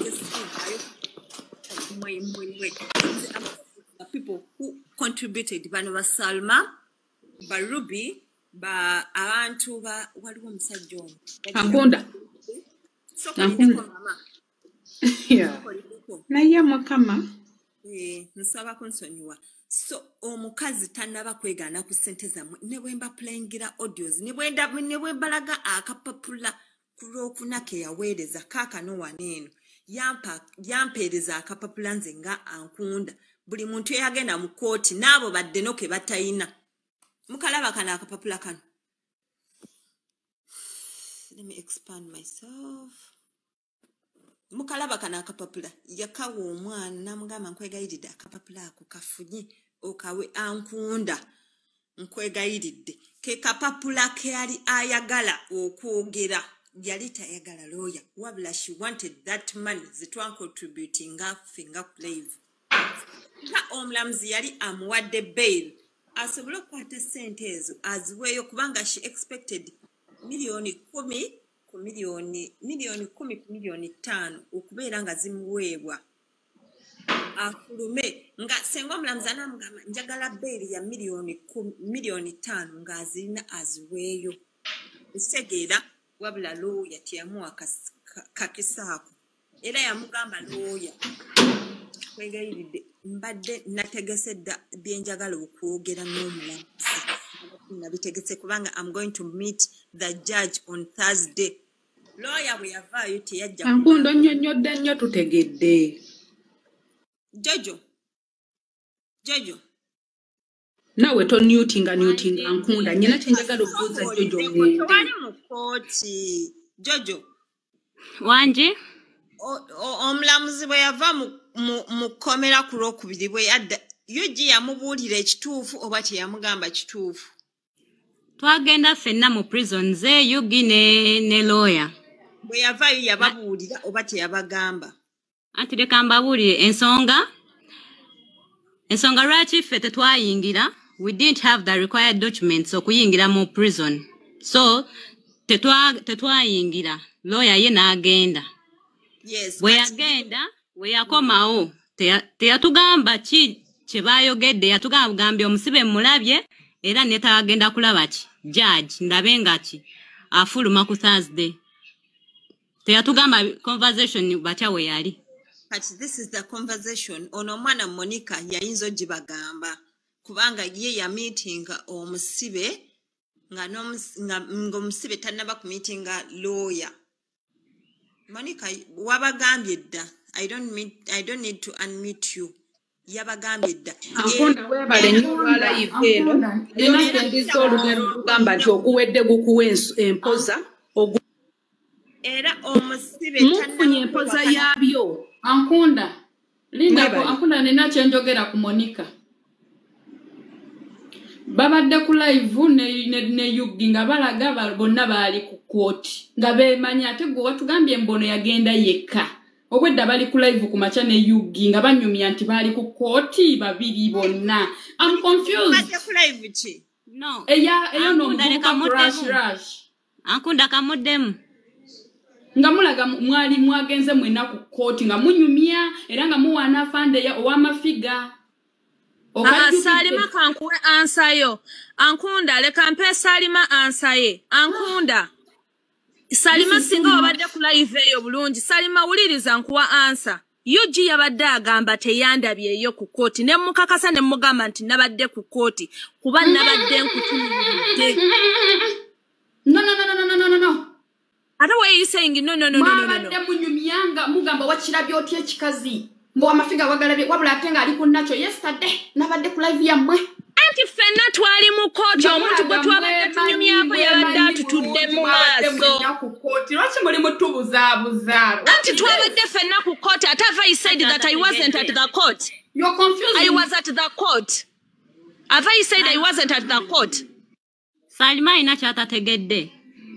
mwe mwe the people who contributed bano ba Salma ba Ruby ba abantu ba waliwo musajja ono akunda akunda yeah naye mukama eh nsaba kunsonyiwa so omukazi tanaba kwegana ku sente zammwe ne bwemba playingira audios ne bwenda ne bwembalaga akapapula kulwokunake yaweereza kaakano waneeno yampa yampeereza akapapula nze nga ankunda buli muntu eyagenda mu kooti n'abo badde noke batayina mukalaba kana akapapula kano let me expand myself mukalaba kana akapapula yakawa omwana namugamba nkwegayiridde akapapula ako kafunye okawe ankunda nkwegayiridde ke kapapula ke yali ayagala okwogera yali tayagala lawyer wabula she wanted that money zitwa contributing nga finger live nga omulamuzi yali amuwadde bail asobole okukwata ssente ezo aziweeyo kubanga she expected miliyoni kumi ku miliyoni miliyoni kumi ku miliyoni ttaano okubeera nga zimuweebwa afulume nga senga omulamuzi anamugamba njagala bail ya miliyoni miliyoni ttaano ng'azirina aziweeyo ekitegeera wabula lawyer teyamuwa kakisaako era yamugamba lawyer kwegayiridde mbadde nategese dda byenjagala okwogera n'omulamuzi nabitegese kubanga I'm going to meet the judge on Thursday. Lawyer bwe yavaayo teyajja Ankundo nnyonnyodde nnyo tutegedde. Jojo Jojo nawe tonyutinga nyutinga Ankunda nyina kyenjagala okubuuza Jojo ngende. Tewali mu kkooti Jojo Wanji omulamuzi bwe yava mu kkomera ku lwokubiri bwe yadda yugi yamubuulira ekituufu oba teyamugamba kituufu? Twagenda ffenna mu prison ze Yugi ne, ne lawyer. Bwe yavaayo yababuulira oba teyabagamba? Anti leka mbabuulire ensonga ensonga lwaki ffe tetwayingira, we didn't have the required documents okuyingira mu prison, so tetwa tetwayingira lawyer ye n'agenda. Yes, bwe yagenda bwe yakomawo teyatugamba ki kye baayogedde, yatugambye omusibe mulabye era netagenda kulaba ki judge ndabe nga ki afuluma ku Thursday. Teyatugamba conversation batya we yali. But this is the conversation ono omwana Monica yayinza ogibagamba kubanga ye ya meeting omusibe nga ng'omusibe tannaba ku meeting lawyer. Monica wabagambye dda. I don't meet, I don't need to unmute you. Yabagambye dda. Ankunda webale nnyo olwa live eno. Nina kendiza olugero lugamba nti okuwedde gukuwa empoza. Era omusibe mufunye empoza yabyo. Ankunda. Linda ko Ankunda nina kyenjogera ku Monica. Babadde ku live ne ne, ne Yugi nga balaga bonna baali ku kooti. Nga beemanya ate gwe watugambye mbono yagenda yekka. Obwedda bali ku live ku macha ne Yugi nga banyumya nti bali ku kooti babiri bonna. I'm confused. Bali ku live chi? No. Eya eyo no muvuka rush rush. Ankunda kamuddemu. Nga mulaga mwali mwagenze mwena ku kooti nga munyumya era nga muwana fande ya owamafiga. Ah, Salima kankuwe ansayo. Ankunda leka mpe Salima ansaye. Ankunda. Salima singa wabadde ku live eyo bulungi. Salima wuliriza nkuwa ansa. Yugi yabadde agamba teyandabye eyo ku kooti ne mukakasa ne mugamba nti nabadde ku kooti kuba nabadde nkutunulidde. No no no no no no no no. Ate why are you saying no no no no no no? Mwabadde munyumyanga mugamba wakirabye otya ekikazi. Mbo amafiga wagalabye wabula atenga ali ku nacho yesterday nabadde ku live yamwe. Anti fenna twali mu kooti omuntu gwe twabadde tunyumyako yabadde atutudde mu maaso. Lwaki muli mutubuzaabuza? Anti twabadde fenna ku kooti ate I said that I wasn't at the court. You're confusing. I was at the court. Have I said I wasn't at the court? Salima ina kyatategedde.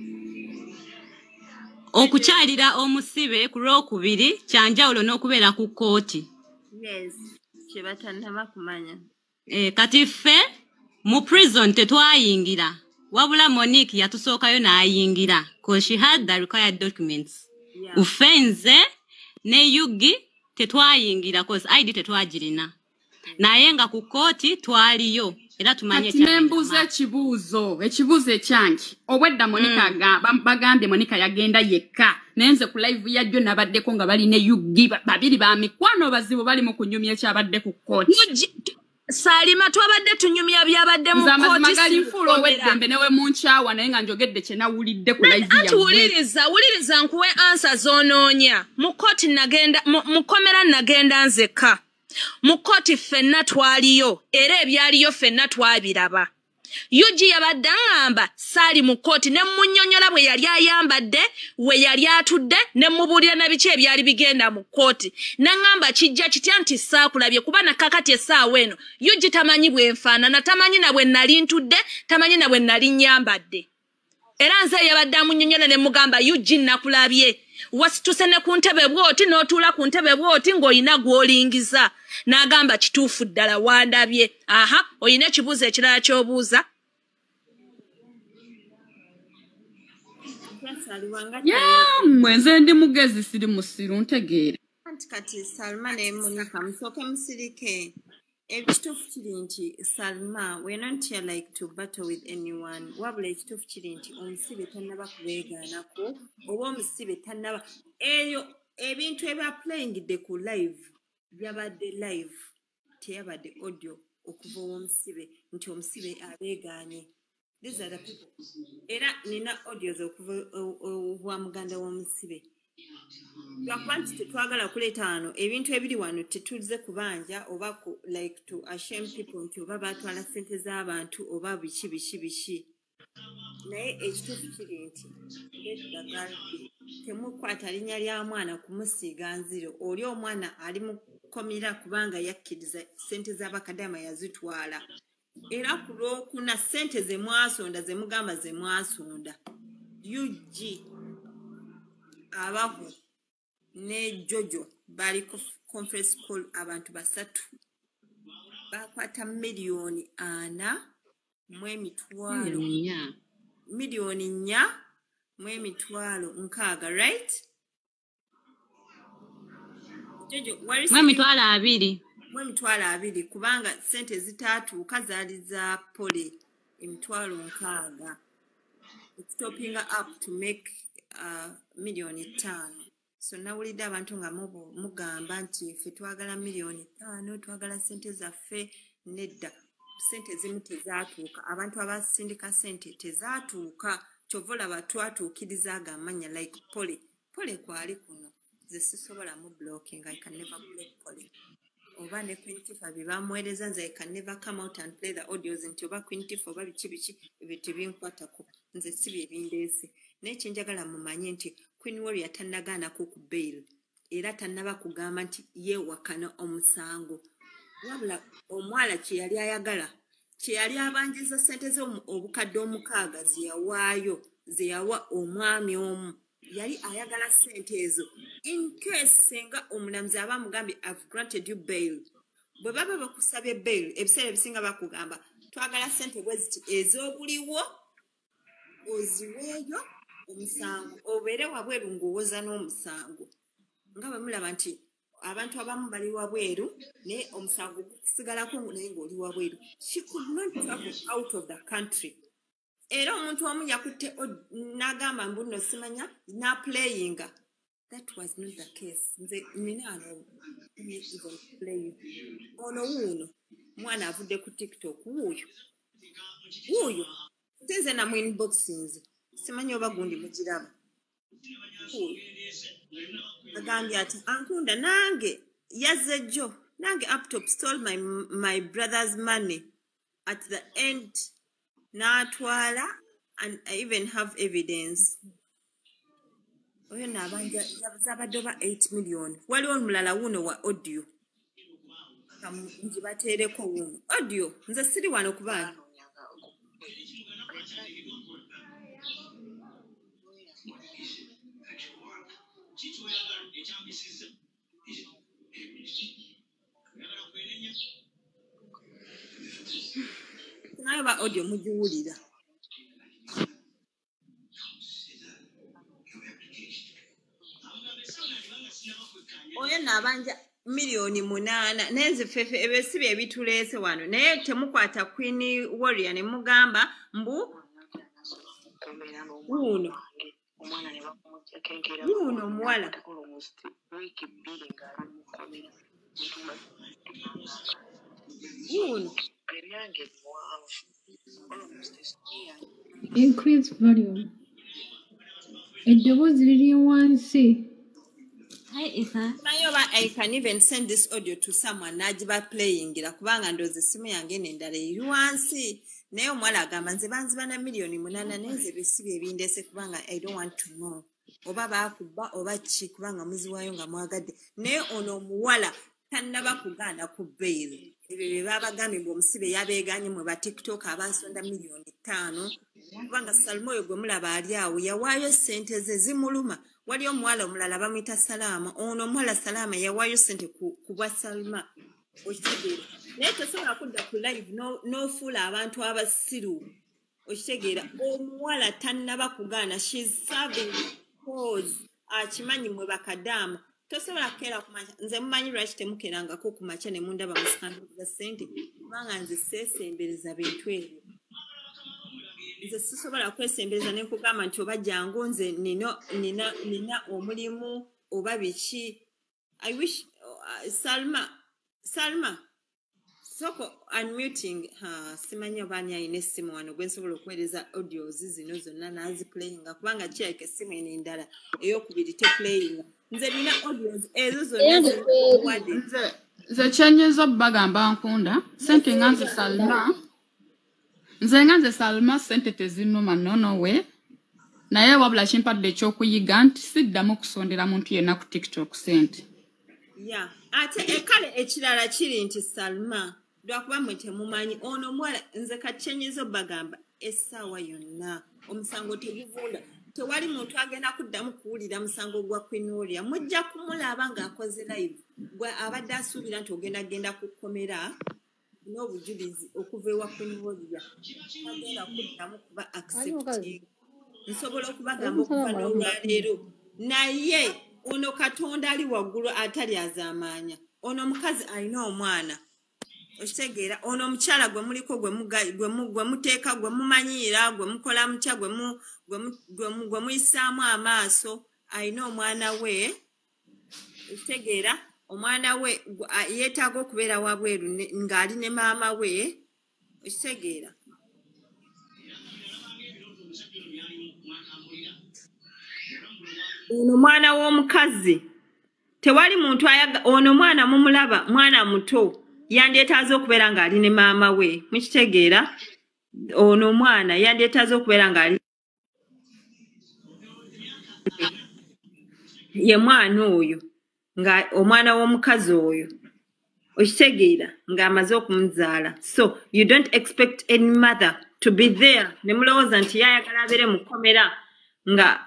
Okukyalira omusibe ku lwokubiri kyanjawulo n'okubeera ku kooti. Yes, kyebatannaba kumanya. Eh, kati ffe mu prison tetwayingira. Wabula Monique yatusookayo n'ayingira. Because she had the required documents. Yeah. Ufenze ne Yugi tetwayingira because I D tetwagirina. Naye nga ku kooti twaliyo. Era tumanye cyane. Nembuze ekibuuzo, ekibuuzo ekyange. Obwedda Monica mm. bagambye Monica yagenda yekka. Nenze ku live yajjo nabaddeko nga bali ne Yugi babiri ba mikwano bazibu bali mu kunyumya kyabadde ku kooti. Salima twabadde tunyumya byabadde mu kooti. Magali mfulo wedde newe munchawa naye nga njogedde kye nawulidde ku live ya. Ati wuliriza wuliriza nkuwe answer zonoonya. Mu kooti nagenda mu komera nagenda nzeka. Mu kooti fenna twaliyo era ebyaliyo fenna twabiraba. Yugi yabadde ngamba sali mu kooti ne munnyonnyola bwe yali ayambadde we yali atudde ne mubuulira na biki ebyali bigenda mu kooti. Nangamba kijja kitya nti saakulabye kuba na kakati essaawa eno Yugi tamanyi bwe nfaanana tamanyi na bwe nali ntudde tamanyi na bwe nali nyambadde. era nze yabadde amunnyonnyola ne mugamba Eugene nakulabye wasituse ne ku ntebe bwoti n'otuula ku ntebe bwoti ng'olina gw'olingiza n'agamba kituufu ddala wandabye aha olina ekibuuzo ekirala ky'obuuza yammwe nze ndi mugezi siri musiru ntegeera anti kati Salma ne Monica musooke musirike ekituufu kiri nti Salma we're not here like to battle with anyone wabula ekituufu kiri nti omusibe tannaba kubeegaanako oba omusibe tannaba eyo ebintu ebya playingidde ku live byabadde live teyabadde audio okuva omusibe nti omusibe abeegaanye. These are the people. Era nina audios okuva obwa muganda w'omusibe. Lwakuba nti tetwagala kuleeta wano ebintu ebiri wano tetuze kubanja oba ku like to ashame people nti oba batwala ssente z'abantu oba biki biki biki. Naye ekituufu kiri nti eddagalbi temukwata linnya lya mwana kumusiiga nziro oli omwana ali mu komera kubanga yakkiriza ssente z'abakadama yazitwala. Era ku lwokuna ssente ze mwasonda ze mugamba ze mwasonda U G abavu ne Jojo bali ku conference call abantu basatu bakwata miliyoni ana mu emitwalo miliyoni nnya mu emitwalo nkaaga right Jojo wari mu emitwalo abiri mu emitwalo abiri kubanga ssente zitaatuuka zaali za pole emitwalo nkaaga toppinga up to make uh, miliyoni ttaano. So nawulidde abantu nga mugamba nti ffe twagala miliyoni ttaano twagala ssente zaffe nedda ssente zimu tezaatuuka abantu abasindika ssente tezaatuuka kyova olaba twatuukiriza ago amannya like pole pole kwali kuno ze sisobola mu blocking I can never block pole oba ne Quintifa bye bamuweereza nze I can never come out and play the audios nti oba Quintifa oba biki biki ebyo tebinkwatako nze si bye bindeese naye kyenjagala mumanye nti Queen Warrior tannagaanako ku bail era tannaba kugamba nti yeewakana omusango wabula omwala kye yali ayagala kye yali abanjiza ssente ze obukadde omukaaga ze yawaayo ze yawa omwami omu yali ayagala ssente ezo in case senga omulamuzi aba mugambye I've granted you bail bwe baba bakusabye bail ebiseera ebisinga bakugamba twagala ssente bwe ziti ez'obuliwo oziweeyo omusango obeere wabweru ng'owoza n'omusango nga bwe mulaba nti abantu abamu bali wabweru naye omusango gusigalako naye ng'oli wabweru she could not travel out of the country era omuntu omu yakutte n'agamba mbu nno simanya n'aplayinga that was not the case nze nina ano even play ono wuuno mwana avudde ku TikTok wuuyo wuuyo nze namu inboxinze simanyi oba gundi mugiraba agambye ati ankunda nange yazze jjo nange uptop stole my, my brother's money at the end n'atwala and I even have evidence oyo n'abanja zabadde oba eight million waliwo omulala wuno wa audio ngibateereko wuno audio nze siri wano kubanga naye ba audio mugiwulira oyo n'abanja miliyoni munaana naye nze ffefe ebesibi ebituleese wano naye temukwata Queen Warrior ne mugamba mbu wuuno wuuno omuwala wuuno Increase volume. Eddoboozi liri wansi. Hi, Isa. I can even send this audio to someone najiba playing gira kubanga ndoze simu yange nendala eri wansi naye omwala agamba nze banziba na miliyoni munana neze bisibe ebindese kubanga I don't want to know oba bakuba oba ki kubanga muzi wayo nga mwagadde naye ono omuwala tannaba kugaana ku bail ebyo bye babagambye ng'omusibe yabeeganye mwe ba tiktok abasonda miliyoni ttaano kubanga Salma oyo gwe mulaba ali awo yawaayo ssente ze zimuluma. Wali omuwala omulala bamuyita Salama, ono omuwala Salama yawaayo ssente ku, ku bwa Salma. Okitegeera naye tosobola kudda ku live n'ofuula no abantu abasiru. Okitegeera omuwala tannaba kugaana, she's serving cause akimanyi mwe bakadaama. Tosobola kukeera ku makya, nze mumanyi lwaki temukeerangako ku makya ne mundaba mu sikanduza ssente kubanga nze seesembereza bintu ebyo. Nze sisobola kwesembereza ne nkugamba nti oba jangu nze nina nina nina omulimu oba biki. I wish uh, Salma Salma soko unmuting ha simanyi oba ani ayina essimu wano gwe nsobola okuweereza audios zino zonna n'aziplayinga kubanga kirabika essimu eno endala ey'okubiri teplayinga. Nze nina audios ezo zonna ziwadde. Nze nze kyenyiza bagamba nkunda sente nga nze Salma nze nga nze Salma sente tezinnuma nono we naye wabula kimpadde ekyokuyiga nti siddamu kusondera muntu yenna ku TikTok sente. Yeah. Ate ekale ekirala kiri nti Salma lwakuba mwe temumanyi ono mwala nze kakyenyizo bagamba essaawa yonna omusango teguvunda. Tewali muntu agenda kuddamu kuwulira musango gwa Queen Warrior. Mujja kumulaba ng'akoze live gwe abadde asuubira nti ogenda genda kukomera n'obujulizi okuva ewa Queen Warrior. Agenda kuddamu kuba accepting. Nsobola okubagamba okuva n'olwaleero naye ono Katonda ali waggulu atali azaamaanya. Ono mukazi alina omwana. Okitegeera ono omukyala gwe muliko gwe muteeka gwe mumanyiira gwe mukola mutya gwe muyisaamu amaaso alina omwana we. Okitegeera omwana we yeetaaga okubeera wabweru ng'ali ne maama we. Okitegeera ono mwana w'omukazi tewali muntu ayaga ono mwana mumulaba mwana muto yandyetaaze okubeera ng'ali ne maama we. Mukitegeera ono mwana yandyetaaze okubeera ng'ali ye mwana oyo nga omwana w'omukazi oyo. Okitegeera ng'amaze okumuzaala. So you don't expect any mother to be there ne mulowooza nti yayagala abeere mu kkomera nga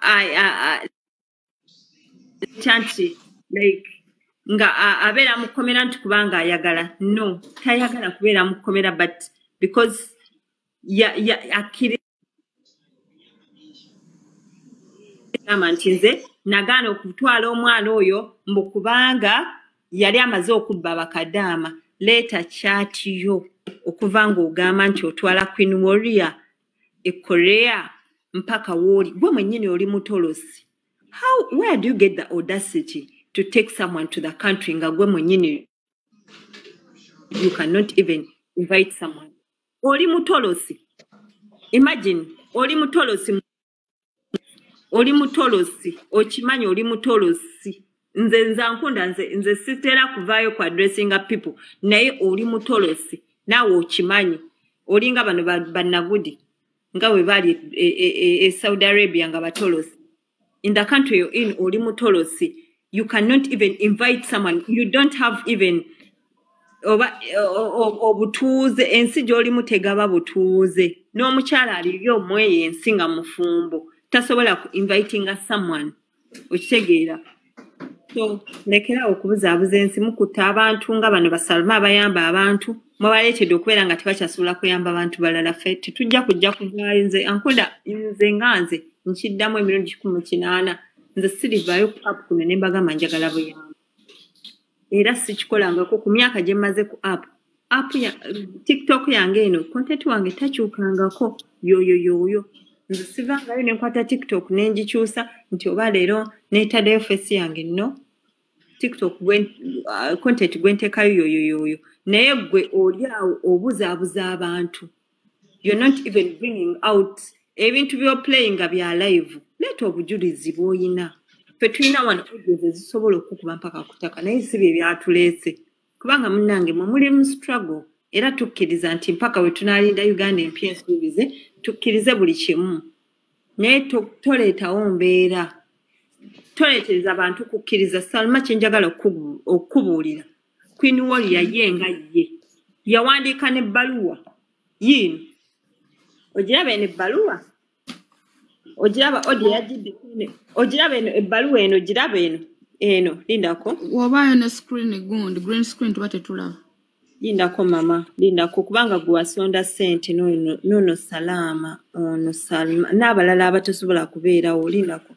chanti like nga abeera mu kkomera nti kubanga ayagala. No, tayagala kubeera mu kkomera but because ya ya akiri ama nti nze nagaana okutwala omwana oyo mbu kubanga yali amaze okubba abakadaama. Leeta kyati yo okuva ng'ogamba nti otwala Queen Warrior e Korea mpaka wooli gwe mwennyini oli mutolosi. How, where do you get the audacity to take someone to the country nga gwe mwennyini you cannot even invite someone? Oli mutolosi. Imagine oli mutolosi oli mutolosi okimanyi oli mutolosi. Nze nza nkunda nze nze sitera kuvaayo ku addressinga people naye oli mutolosi naawe okimanyi olinga bano bannagudi nga we bali e, e, e Saudi Arabia nga batolosi. In the country you're in oli mutolosi. You cannot even invite someone. You don't have even oba obutuuze ensi gy'oli mutegaba butuuze n'omukyala alibyo omweyo ensi nga mufumbo tasobola ku inviting someone. Okitegeera so lekera okubuzaabuza ensi mukutta abantu nga bano basaluma abayamba abantu mwabaleetedde okubeera nga tebakyasobola kuyamba abantu balala. Ffe tetujja kujja kuvaayo. Nze ankoda nze nga nze nkiddamu emirundi kikumi kinaana nze sirivaayo ku app kuno ne mbagamba njagala buyamba era sikikolangako ku myaka gye mmaze ku app app ya TikTok yange eno content wange takyukangako yoyoyoyo. Nze sivangayo ne nkwata TikTok ne ngikyusa nti oba leero neetaddeyo face yange no TikTok gwen uh, content gwenteekayo yoyoyoyo naye gwe oli awo obuzaabuza abantu. You're not even bringing out ebintu by'oplaying nga bya live. Leeta obujulizi bw'oyina. Ffe tulina wano audios ezisobola okukuba mpaka kutaka naye si bye byatuleese kubanga munnange mwe muli mu struggle era tukkiriza nti mpaka we tunaalinda Uganda empya ensuubize tukkirize buli kimu naye toleetawo mbeera toleetereza abantu kukkiriza. Salma kye njagala okukubuulira Queen Warrior ye nga ye yawandiika n'ebbaluwa yiino ogiraba eno ebbaluwa ogiraba odi yagidde ogiraba eno ebbaluwa eno ogiraba eno eno lindako wabaayo ne screen gundi green screen tuba tetulaba lindako mama lindako kubanga gwe wasonda ssente nono nono salama ono salama n'abalala abatosobola kubeerawo lindako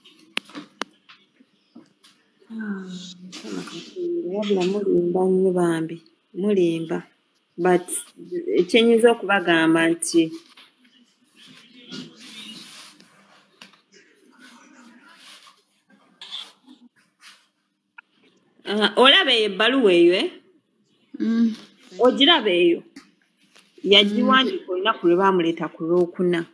wabula mulimba nnyo bambi mulimba but ekyenyiza okubagamba nti uh, olaba eyo ebbaluwa eyo eh? mm. ogiraba eyo yagiwandiika olunaku lwe baamuleeta ku lwokuna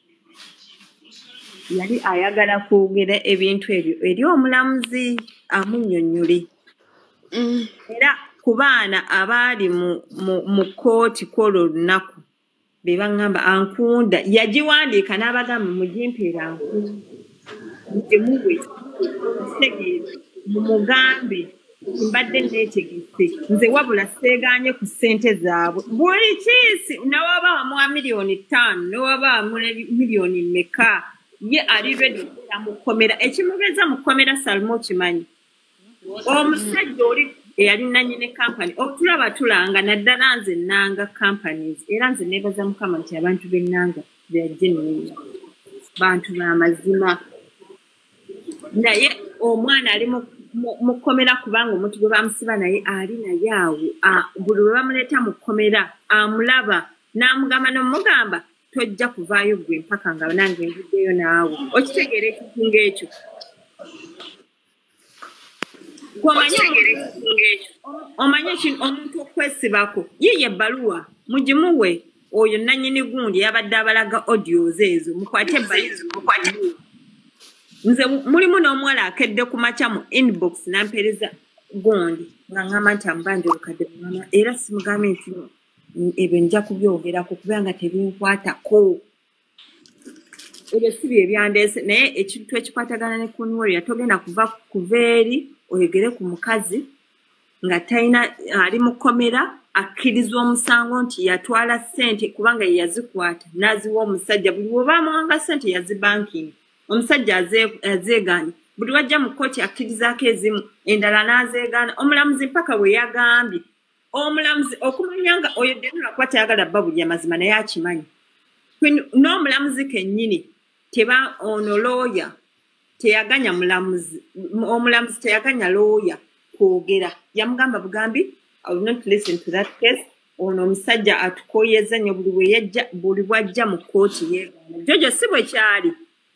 yali ayagala kwogera ebintu ebyo eri omulamuzi amunnyonnyole mm. era ku baana abaali mu, mu, mu kooti kwolwo olunaku be baŋŋamba ankunda yagiwandiika n'abagamba mugimpeera ankunda mugimuwe kitegeeza mumugambe mbadde neetegese nze wabula seegaanye ku ssente zaabwe buli kiisi newaba wamuwa miliyoni ttaano newaba wamuwa miliyoni mmeka ye ali ready okuta mu kkomera ekimugeza mu kkomera Salmo okimanyi omusajja oli eyali nannyini kampani otulaba tulanga naddala nze nnanga companies era nze neebaza mukama nti abantu b'ennanga byagenuina bantu b'amazima naye omwana ali mu kkomera kubanga omuntu gwe bamusiba naye ali naye awo buli lwe bamuleeta mu kkomera amulaba n'amugamba n'omugamba tojja kuvaayo gwe mpaka nga nange njuddeyo naawe okitegeera ekitunga ekyo omanye omuntu okwesibako yiye ebbaluwa mugimuwe oyo nannyini gundi yabadde abalaga audios ezo mukwate ebbaluwa nze mulimu n'omuwala akedde ku makya mu inbox nampereza gundi nga ngamba nti amubanja olukadde mama era simugambe nti ebyo nja kubyogerako kubanga tebinkwatako ebyo si bye byandeese naye ekintu ekikwatagana ne kunweri togenda kuva kuva eri oyegere ku mukazi nga talina ali mu kkomera akkiriza omusango nti yatwala ssente kubanga ye yazikwata n'aziwa omusajja buli bwe baamuwanga ssente yazibankingi omusajja azeegaanye buli wajja mu kkooti akkirizaako ezimu endala n'azeegaana omulamuzi mpaka bwe yagambye omulamuzi okumanya nga oyo ddeno lwakuba tayagala bba buli amazima naye akimanyi n'omulamuzi kennyini teba ono looya teyaganya mulamuzi omulamuzi teyaganya looya kwogera yamugamba bugambi I will not listen to that case ono omusajja atukoyeza nnyo buli bwe yajja buli bwajja mu kkooti yeegaana jojo si bwe kyali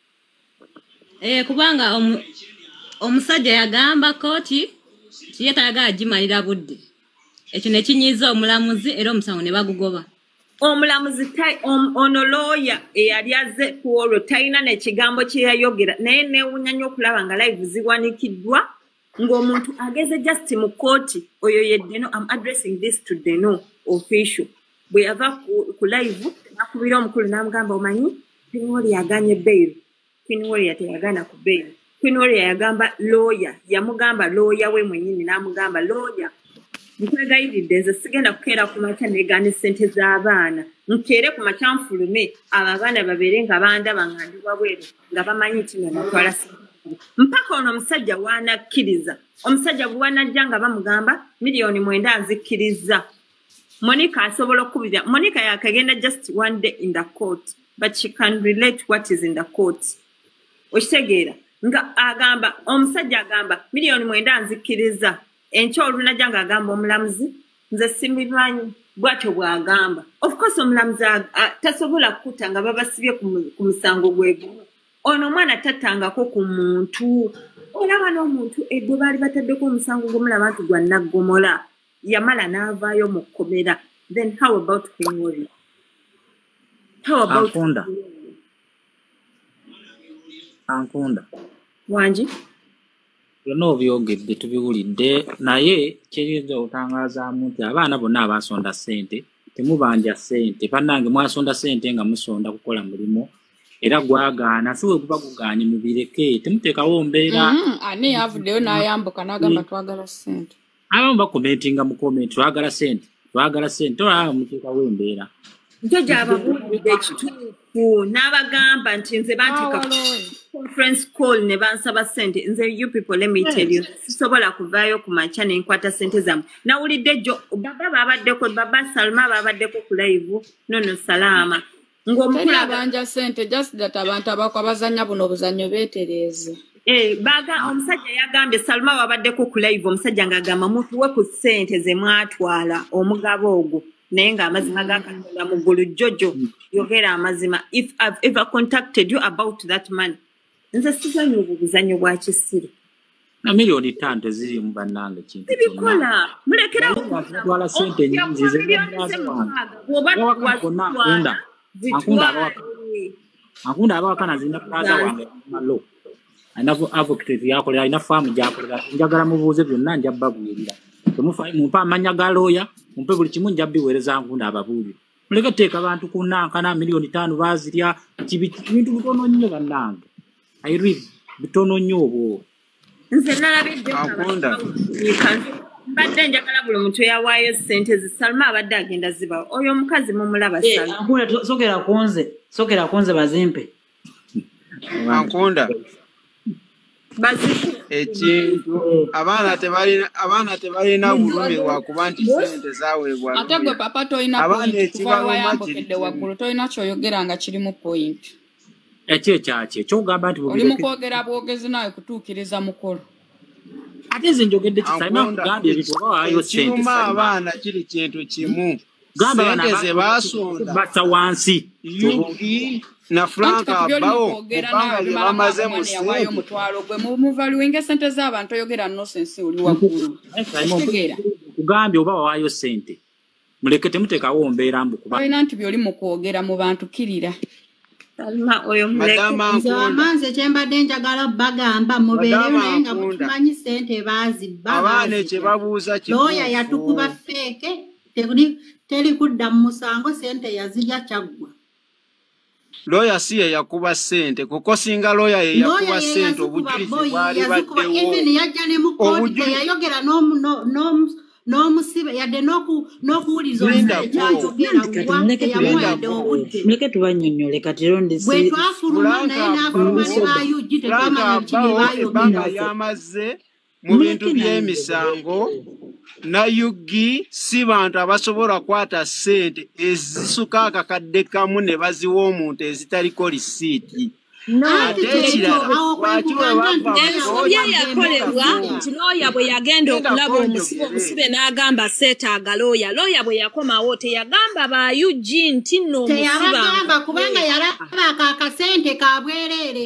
eh kubanga om, omusajja yagamba kooti tiye tayagala gimalira budde ekyo ne kinyiza omulamuzi era omusango ne bagugoba omulamuzi tai om, ono looya eyali aze ku olwo talina n'ekigambo kye yayogera naye neewunya nnyo okulaba nga live ziwanikiddwa ng'omuntu ageze just mu kooti oyo ye Deno I'm addressing this to Deno official bwe yava ku, ku live nakubira omukulu n'amugamba omanyi Queen Warrior yaganye bail Queen Warrior teyagana ku bail Queen Warrior yagamba lawyer yamugamba lawyer we mwennyini n'amugamba lawyer nkwegayiridde nze sigenda kukeera ku makya negaana ssente z'abaana nkeere ku makya nfulume abo abaana babeere nga bandaba nga ndi wabweru nga bamanyi nti nga natwala mpaka ono omusajja waanakkiriza omusajja bwe wanajja nga bamugamba miliyoni mwenda nzikkiriza Monica asobola okubira Monica yakagenda just one day in the court but she can relate what is in the court okitegeera nga agamba omusajja agamba miliyoni mwenda nzikkiriza enkyo olunajja nga agamba omulamuzi nze simimanyi bwatyo bwagamba of course omulamuzi tasobola kukuta nga babasibye ku musango gwegumu ono omwana tattangako ku muntu olaba n'omuntu eddo baali bataddeko omusango gw'omulaba nti gwa naggomola yamala n'avaayo mu kkomera then how about Queen Warrior how about ankunda ankunda wangi byonna obyogedde tubiwulidde naye kiyinza otangazaamu nti abaana bonna abasonda ssente temubanja ssente bannange mwasonda ssente nga musonda kukola mulimu era gwagaana siwe guba gugaanye mubireke temuteekawo mbeera mm, ani avuddeyo n'ayambuka n'agamba twagala ssente abamu bakomentinga mu komenti twagala ssente twagala ssente olaba muteekawo embeera Jjajja ababuulidde ekituufu n'abagamba nti nze banteeka conference call ne bansaba ssente nze you people let me tell you sisobola kuvaayo ku makya ne nkwata ssente zammwe nawulidde jjo baba baabaddeko baba Salma baabaddeko ku live nono salaama ng'omukulu abanja ssente just that abantu abakwa bazannya buno obuzannyo beetereeze Eh, baga omusajja yagambye Salma wabaddeko ku live omusajja ng'agamba mutuwe ku ssente ze mwatwala omugabo ogwo naye ng'amazima gakatonda mu ggulu jjojo yogera amazima if I've ever contacted you about that money nze sizanyo obwo buzannyo bwa kisiru na miliyoni ttaano tezirimu bannange kintu tebikola mulekerawo twala ssente nyingi zeakunda akunda abawakana zirina plaza wange malo alina advocate yakolera alina faamu gyakolera njagala mubuuze byonna nja babulirira mumpa amanya ga looya mumpe buli kimu nja biweereza nkunda ababuulire muleke teeka abantu kunankana miliyoni ttaano baazirya bintu bitono nnyo bannange airi bitono nnyo obwo nze nalabidde mbadde njagala buli muntu yawaayo ssente zi Salma abadde agenda zibawo oyo omukazi mumulaba Salma Ankunda sokera kunze sokera kunze bazimpe Ankunda ekintu abaana tebalina abaana tebalina bulumi lwakuba nti ssente zaweebwa ate gwe papa toyina wayambokedde waggulu toyina kyoyogera nga kirimu point ekyo ekyaki ekyogamba nti oli mu kwogera bwogezi nawe kutuukiriza mukolo ate nze njogedde kisayima kugambye ebitwawaayo ssente kiruma abaana kiri kintu kimu gamba ze baasonda basa wansi yugi na Franka bao kubanga lye bamaze mu ssente omutwalo gwe muvaluinga ssente z'abantu oyogera nonsense oli waggulu kugambye oba wawaayo ssente muleke temuteekawo mbeera mbu kuba olina nti byoli mu kwogera mu bantu kirira amanze kyembadde njagala bagamba mubeereyo naye nga mutumanyi ssente baazibba abaana ekye babuuza looya yatukuba feeke teri kudda mu musango ssente yazirya kyaggwa looya si ye yakuba ssente kuko singa looya ye yakuba ssente obujulizi bwali baddewo yajja ne mu kooti teyayogera n'omusibe yadde n'okuwuliza omusaekyayogera muleke tubanyonyole kati rondi bwe twafuluma naye n'afuluma ne bayugi tetwamanya kiri ebbanga ly'amazze mu bintu by'emisango na yugi si bantu abasobola kwata ssente ezisuka akakadde kamu ne baziwa omuntu ezitaliko lisiiti ate ekirala ensobi eyakolebwa nti looya bwe yagenda okulaba omusibe omusibe n'agamba seetaaga looya looya bwe yakomawo teyagamba bayugi nti nno teyabagamba kubanga yalaba ako akasente ka bwereere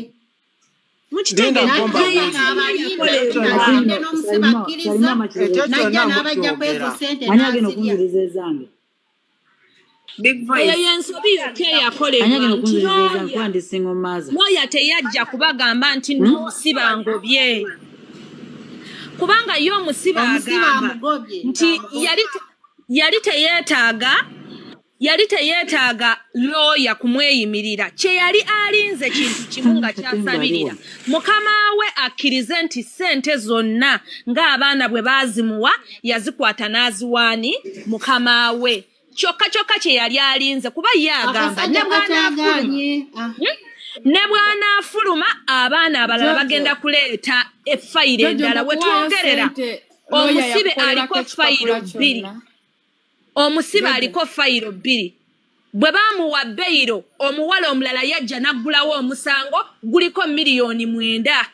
eyo yensobi yokka eyakolebwa looya teyajja kubagamba nti nno omusiba ngobye kubanga ye omusiba agamba nti yali teyeetaaga yali teyeetaaga looya kumweyimirira kye yali alinze kintu kimu nga kyasabirira mukama we akkirize nti ssente zonna ng'abaana bwe baazimuwa yazikwata n'aziwaani mukama we kyokka kyokka kye yali alinze kuba ye agamba ne bw'anaafuluma abaana abalala bagenda kuleeta effayiro eddala we twongerera omusibe aliko fayiro bbiri omusibe aliko fayiro bbiri bwe baamuwa beyiro omuwala omulala yajja n'aggulawo omusango guliko miliyoni mwenda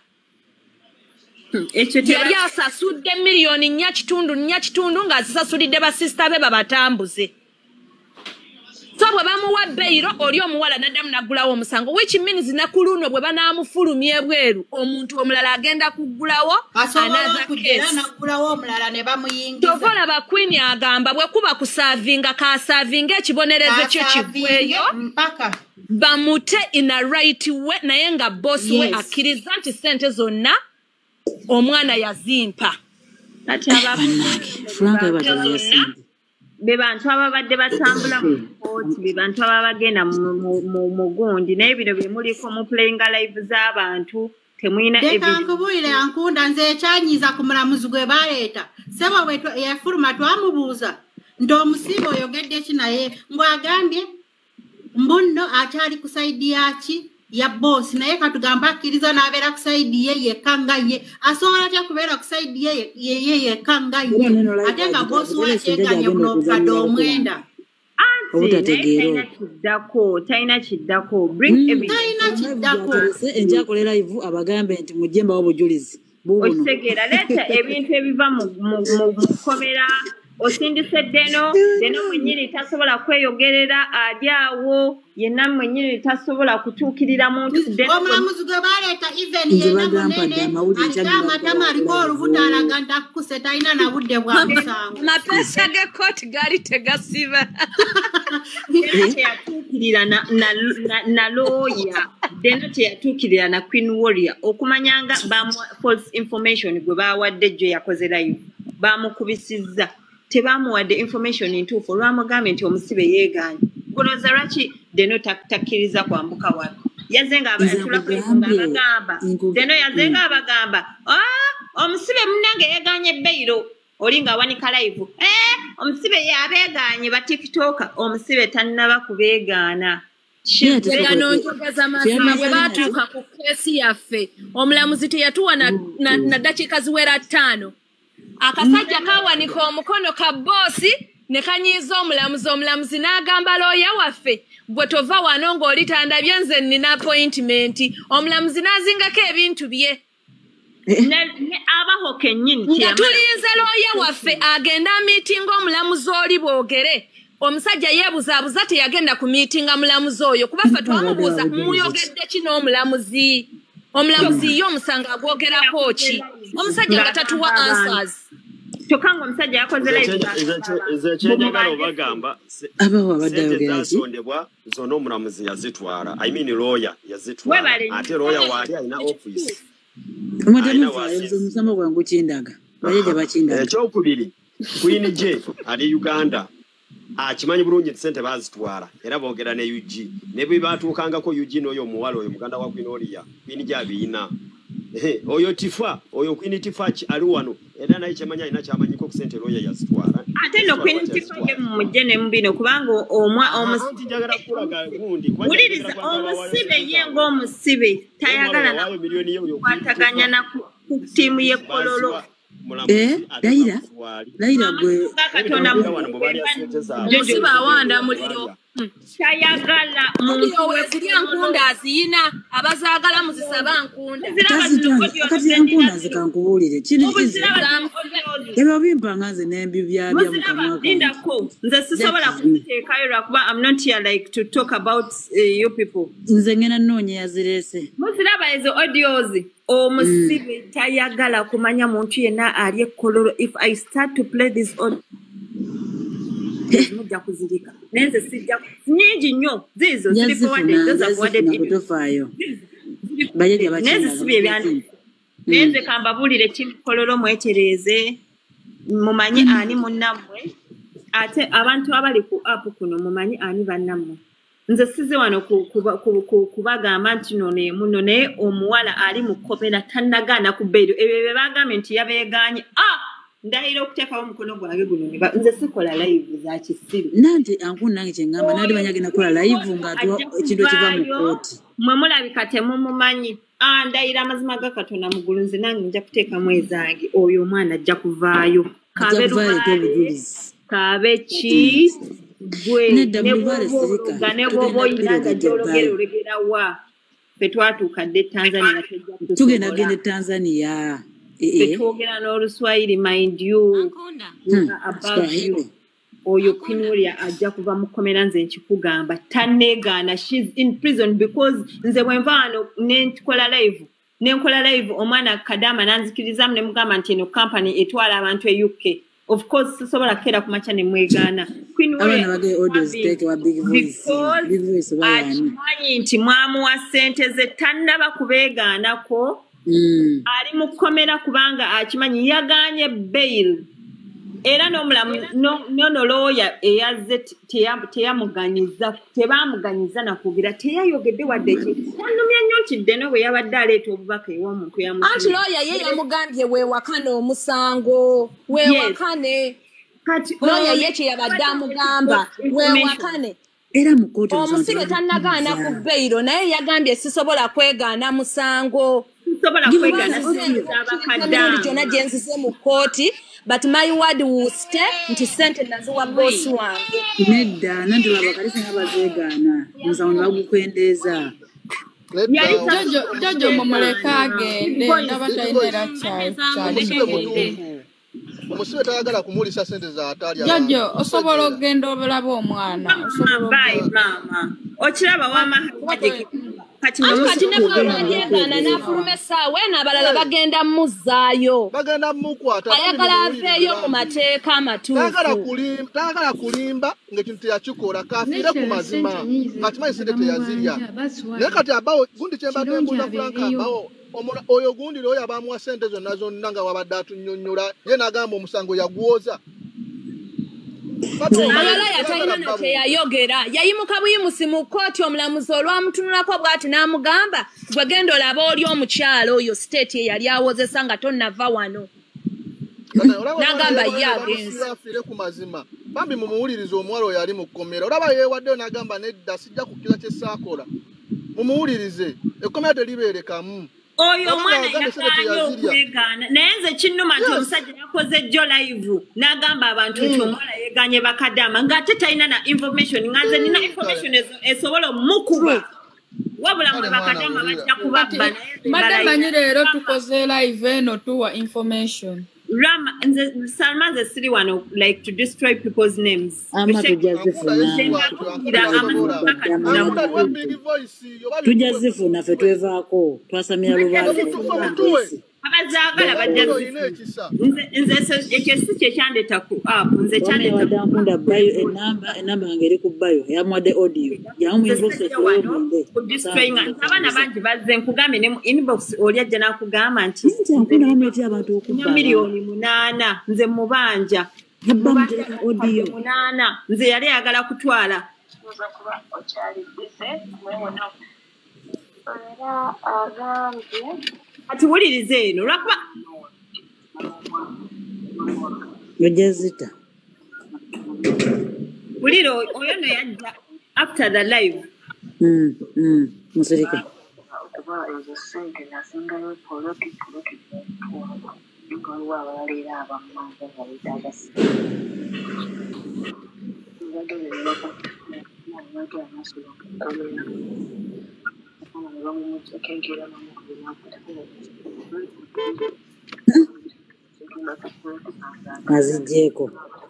yali asasudde miliyoni nnya kitundu nnya kitundu ng'azisasulidde basisita be babatambuze so bwe bamuwa beyiro oli omuwala n'addamu n'aggulawo omusango which means nakuluno bwe banaamufulumya ebweru omuntu omulala agenda kuggulawo tokola bakwini agamba bwe kuba kusaavinga kasaavinga ekibonerezo kyo kiggweyo bamute in a right way naye nga bosi we akkiriza nti ssente zonna omwana yazimpa be bantu ababadde batambula mu kooti be bantu ababa bagenda mu gundi naye bino bye muliko mu playinga live z'abantu temuyina nkubulire Ankunda nze ekyanyiza ku mulamuzi gwe baleeta sebo yafuluma twamubuuza ndo musibe oyogedde ki naye mbwagambye mbunno akyali ku saidi yaki ya boss naye katugamba akkiriza n'abeera ku saidi ye yekka nga ye asobola atya kubeera ku saidi ye ye yekka nga ye ate nga boss wakyeganye buno obukadde omwenda talina kiddako talina kiddako bring evidence talina kiddako enjakole live abagambe nti mujje mbawo bujulizi okitegeera leeta ebintu ebiva mu kkomera osindise deno deno mwenyini tasobola kweyogerera ali awo yenna mwenyini tasobola kutuukirira muntu omulamuzi gwe baleeta even yenna munene alina amatama aliko olubuto alaga nti akkuse talina na budde bwa musango mapeesa g'ekkooti gaali tegasiba teyatuukirira na looya deno teyatuukirira na Queen Warrior okumanyanga false information gwe baawadde gye yakoze live baamukubisizza tebamuwadde information entuufu olwamugambye nti omusibe yeeganye olowooza lwaki deno takkiriza kwambuka wano yazenga abagamba deno yazenga abagamba omusibe munnange yeeganye ebbeiro oli nga wanika live omusibe yabeeganye ba tiktoka omusibe tannaba kubeegaana gano njogeza mazima bwe baatuuka ku keesi yaffe omulamuzi teyatuwa na dakiika ziwera ttaano akasajja kawanika omukono ka boosi ne kanyiiza omulamuzi omulamuzi n'agamba looya waffe bwe tova wano ng'oli tandabye nze nnina appointment omulamuzi n'azingako ebintu bye abaho kennyini nga tulinze looya waffe agenda miitinga omulamuzi oli boogere omusajja yeebuzaabuza teyagenda ku miitinga mulamuzi oyo kuba ffe twamubuuza muyogedde ki n'omulamuzi omulamuzi ye omusanga agwogerako ki omusajja nga tatuwa answers kyokka omusajja yakoze ekyenjagala obagamba sente zonna omulamuzi yazitwala I mean lawyer yazitwala ate lawyer waali alina office omusamo gwangu kindaga bayeja bakindaga ekyokubiri Queen J ali Uganda akimanyi bulungi nti sente bazitwala era boogera ne U G ne bwe batuukangako U G n'oyo omuwala oyo muganda wa Queen Warrior Queen J abiina oyo Tifa oyo Queen Tifa ali wano era naye kyemanya alina kyamanyiko ku sente lawyer yazitwala ate no Queen Tifa ye mujje ne mbino kubanga omwa omusijjagala kulaga gundi wuliriza omusibe ye ng'omusibe tayagala na kwataganya na ku ttiimu y'ekkololo Eh, Laila, Laila gwe katona musiba awanda muliro tayagala muliro wezirya nkunda aziyina abazaagala muzisaba nkunda kati enkunda zikankubuulire kino ebyo bimpanga nze n'embi byabya mukamwa lindako nze sisobola kuziteekayo lwakuba I'm not here like to talk about uh, you people nze ngena nnoonya yazireese muziraba ezo audios omusibe tayagala kumanya muntu yenna ali ekkololo if I start to play this on mujja kuzirika nenze sijja nyingi nnyo zizo ziri forwarded those are forwarded nenze sibi ebyandi nenze kambabulire kimkololo mwetereeze mumanyi ani munnammwe ate abantu abali ku app kuno mumanyi ani bannammwe nze size wano kubagamba nti none muno naye omuwala ali mu kopera tannagaana ku bbeero ebyo bye bagambye nti yabeeganye ah ndahira okuteekawo omukono gwange guno nze sikola live za kisiru nanti ankulu nange kyeŋŋamba nali manyi agenda kukola live ng'atuwa ekintu ekiva mu kooti mwe mulabika temumumanyi ah ndahira amazima ga Katonda mu ggulu nze nange nja kuteekamu ezange oyo omwana ajja kuvaayo kaabe kaabe ki gwe ne bwoba oyinanga gyologera olegera wa fe twatuukadde Tanzania tugenda gende Tanzania twogera n'oluswayiri mind you about you oyo Queen Warrior ajja kuva mu kkomera nze nkikugamba tanneegaana she's in prison because nze bwe nva wano nenkola live nenkola live omwana Kadama nanzikirizamu ne mugamba nti eno company etwala abantu e U K of course sisobola kera ku macha ne mwegaana Queen Warrior akimanyi nti mwamu wa sente ze tannaba kubeegaanako ali mu kkomera kubanga akimanyi yaganye bail era n'omulamu nono lawyer eyazze teyamuganyiza tebamuganyiza nakugira teyayogedde wadde ki wanumya nnyo nti Deno bwe yabadde aleeta obubaka ew'omuntu yamu anti lawyer ye yamugambye weewakane omusango weewakane kati lawyer ye kye yabadde amugamba weewakane era mu kkooti omusibe tannagaana ku bbeiro naye yagambye sisobola kwegaana musango sisobola kwegaana emirundi gyonna gye nzize mu kkooti but my word will stay nti sente naziwa boosi wange nedda nandula bakalisa nabazeegaana musango bagukwendeeza jojo mumuleka agende ndaba talina era kyali omusibe tayagala kumulisa sente za atali jojo osobola okgenda obulaba omwana mama okiraba wamahakati kati ne bwabadyegaana n'afuluma essaawa eno abalala bagenda mmuzzaayo bagenda mukwata ayagala aveeyo ku mateeka amatuufu tayagala kulimba ng'ekintu teyakikola kafiire ku mazima kakimanyi sente teyazirya naye kati abawo gundi kyembadde mbuuza Franka abawo oyo gundi oyo abamuwa sente zonna zonna nga wabadde atunnyonnyola ye n'agamba omusango yagwoza alala yatalina nakyeyayogera yayimuka buyimusi mu kkooti omulamuzi olwamutunulako bw'ati n'amugamba gwe genda olaba oli omukyalo oyo siteeti ye yali awozesa nga tonnava wano n'agamba ye agenze afiire ku mazima bambi mumuwulirize omuwala oyo ali mu kkomera olaba yeewaddeyo n'agamba nedda sijja kukkira kye saakola mumuwulirize ekkomera teribeerekamu oyo omwana yagaanye okwegaana naye nze kinnuma nti omusajja yakoze jjo live n'agamba abantu nti omwana yeegaanye bakadama ng'ate talina na information nga nze nina information esobola omukuba wabula mwe bakadama bajja kubabba madde manyi leero tukoze live eno tuwa information Rama, nze Salma nze siri wano like to destroy people's names. tujazifuna ffe twevaako twasamira lubaale abazaagala bajja nze ekyo si kye kyandeeta ku app nze kyandeeta nkunda bayo enamba enamba yange eri ku bayo yamuwadde audio abaana bangi bazze nkugambye ne mu inbox oli ajja n'akugamba nti abantu okubba miliyoni munaana nze mubanja munaana nze yali ayagala kutwala ati wulirize eno lwakuba yojezita wulira oyo no yajja after the live musirike azijeko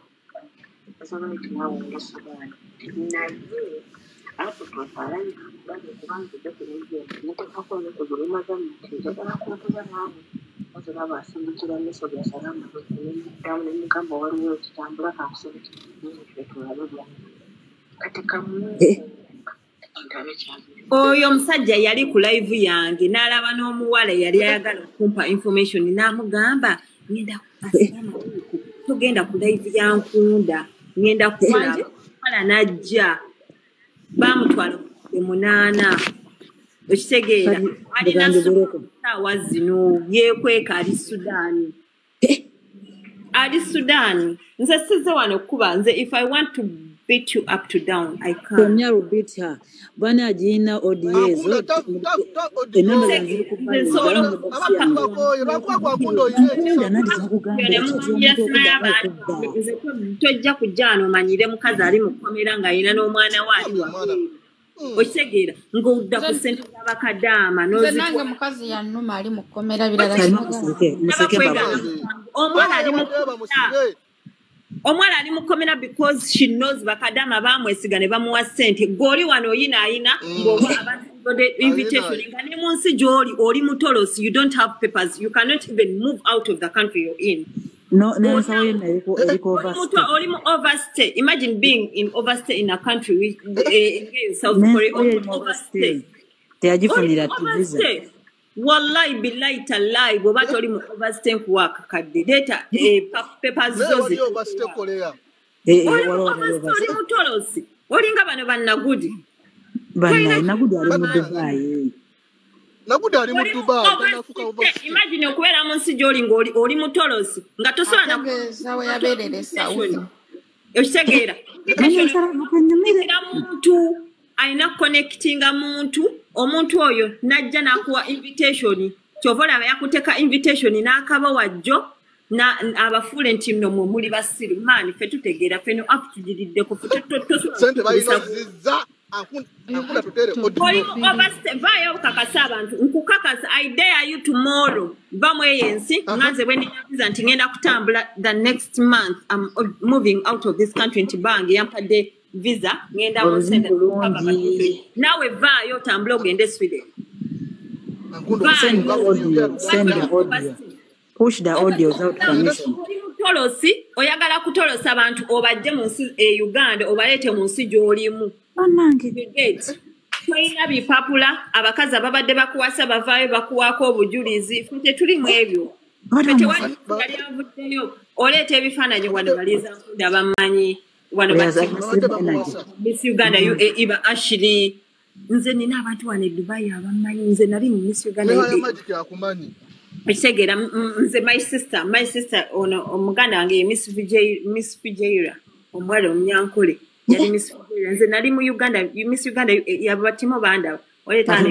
oyo omusajja yali ku live yange n'alaba n'omuwala yali ayagala okumpa information n'amugamba ngenda tugenda ku live ya Nkunda ngenda kulaba wala najja bamutwala emunaana okitegeera alina saawa zino yeekweka ali Sudan ali Sudan nze sizze wano kuba nze if I want to beat you up to down I can't Sonia will beat her bwana ajina odiezo enamba zanziri tojja kujjaano omanyire mukazi ali mukomera ng'alina n'omwana waali okitegeera ng'odda ku ssente z'abakadaama nange mukazi yannuma ali mukomera birala omwana ali mukomera omwana ali mukomera because she knows bakadama bamwesiga ne bamuwa ssente goli wano oyinaayina ng'oba abantu invitation nga ne mu nsi gy'oli oli mutolosi you don't have papers you cannot even move out of the country you're in no no so you know eriko overstay oli mu overstay imagine being in overstay in a country which uh, South Korea overstay teyajifunira visa wallahi billahi tallahi bwoba toli mu overstay kuwaka kadde data papers zozi oli mutolosi olinga bano bannagudi bannagudi ali mu Dubai nagude ali mu Dubai tanafuka overstay. Imagine okubeera mu nsi gy'oli ng'oli oli mutolosi nga tosobola na ategeeza we yabeerera South. okitegeera era muntu alina connectinga muntu omuntu oyo najja n'akuwa invitation kyova olaba yakuteeka invitation n'akaba wajjo na abafuule nti nno mwe muli basiru maani ffe tutegeera feno apu tugiriddeko sente balina zizza ankunda tutere vaayo okakasa abantu nkukakasa I dare you tomorrow va mu ensi nganze bwe ndinyabiza nti ngenda kutambula the next month I'm moving out of this country nti bange yampadde visa ngenda mu sente nawe vaayo otambula ogende Sweden. Send the audio. Send the audio. Push the audios out permission. Tolosi oyagala kutolosa abantu obajje mu nsi e Uganda obaleete mu nsi gy'olimu. Bannange. Toyina bipapula abakazi ababadde bakuwasa bavaayo bakuwaako obujulizi ffe tuli mu ebyo. Tewali yali avuddeyo oleeta ebifaananyi wano baliza nkunda bamanyi wano Miss Uganda iba Ashley nze nina abantu wano e Dubai abamanyi nze nali mu Miss Uganda ekitegeera nze my sister my sister ono omuganda wange Miss Vijay Miss Vijayira omwala omnyankole yali Miss Vijayira nze nali mu Uganda Miss Uganda yabatimo banda oleeta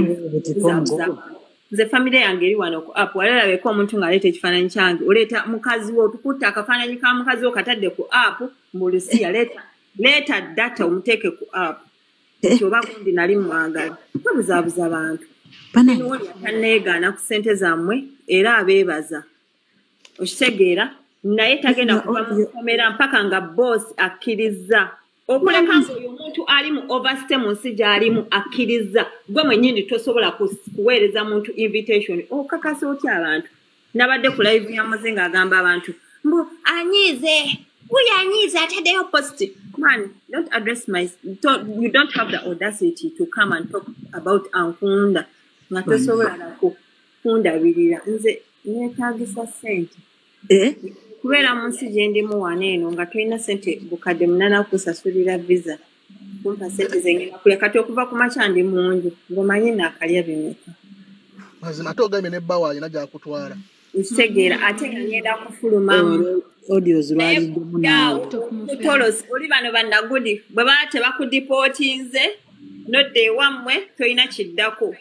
nze family yange eri wano ku app walabeko omuntu ng'aleeta ekifaananyi kyange oleeta mukazi wo tukutta akafaananyi ka mukazi wo katadde ku app mu Lusiya leeta leeta data omuteeke ku app kyoba gundi nali mwagala tobuzaabuza abantu taneegaana ku ssente zammwe era abeebaza okitegeera naye tagenda kuba mukomera mpaka nga boss akkiriza okuleka ng'oyo omuntu ali mu overstay mu nsi gy'alimu akkiriza gwe mwennyini tosobola kuweereza muntu invitation okakasa otya abantu nabadde ku live ya muze ng'agamba abantu mbu anyiize uyo anyiize ataddeyo post man don't address my don't, you don't have the audacity to come and talk about ankunda nga tosobola nakukundabirira nze neetaagisa ssente kubeera mu nsi gye ndimu wano eno nga tolina ssente bukadde munana kusasulira visa kumpa ssente zengenda kulya kati okuva ku makya ndi mu nju ng'omanyi naakalya bimeka mazima ate ogambye nebbawo alina gy'akutwala nkitegeera ate nga ngenda kufulumamu audios lwaliddemu naawe tolosi oli bano bannagudi bwe baba tebakudipootinze nodde ewammwe tolina kiddako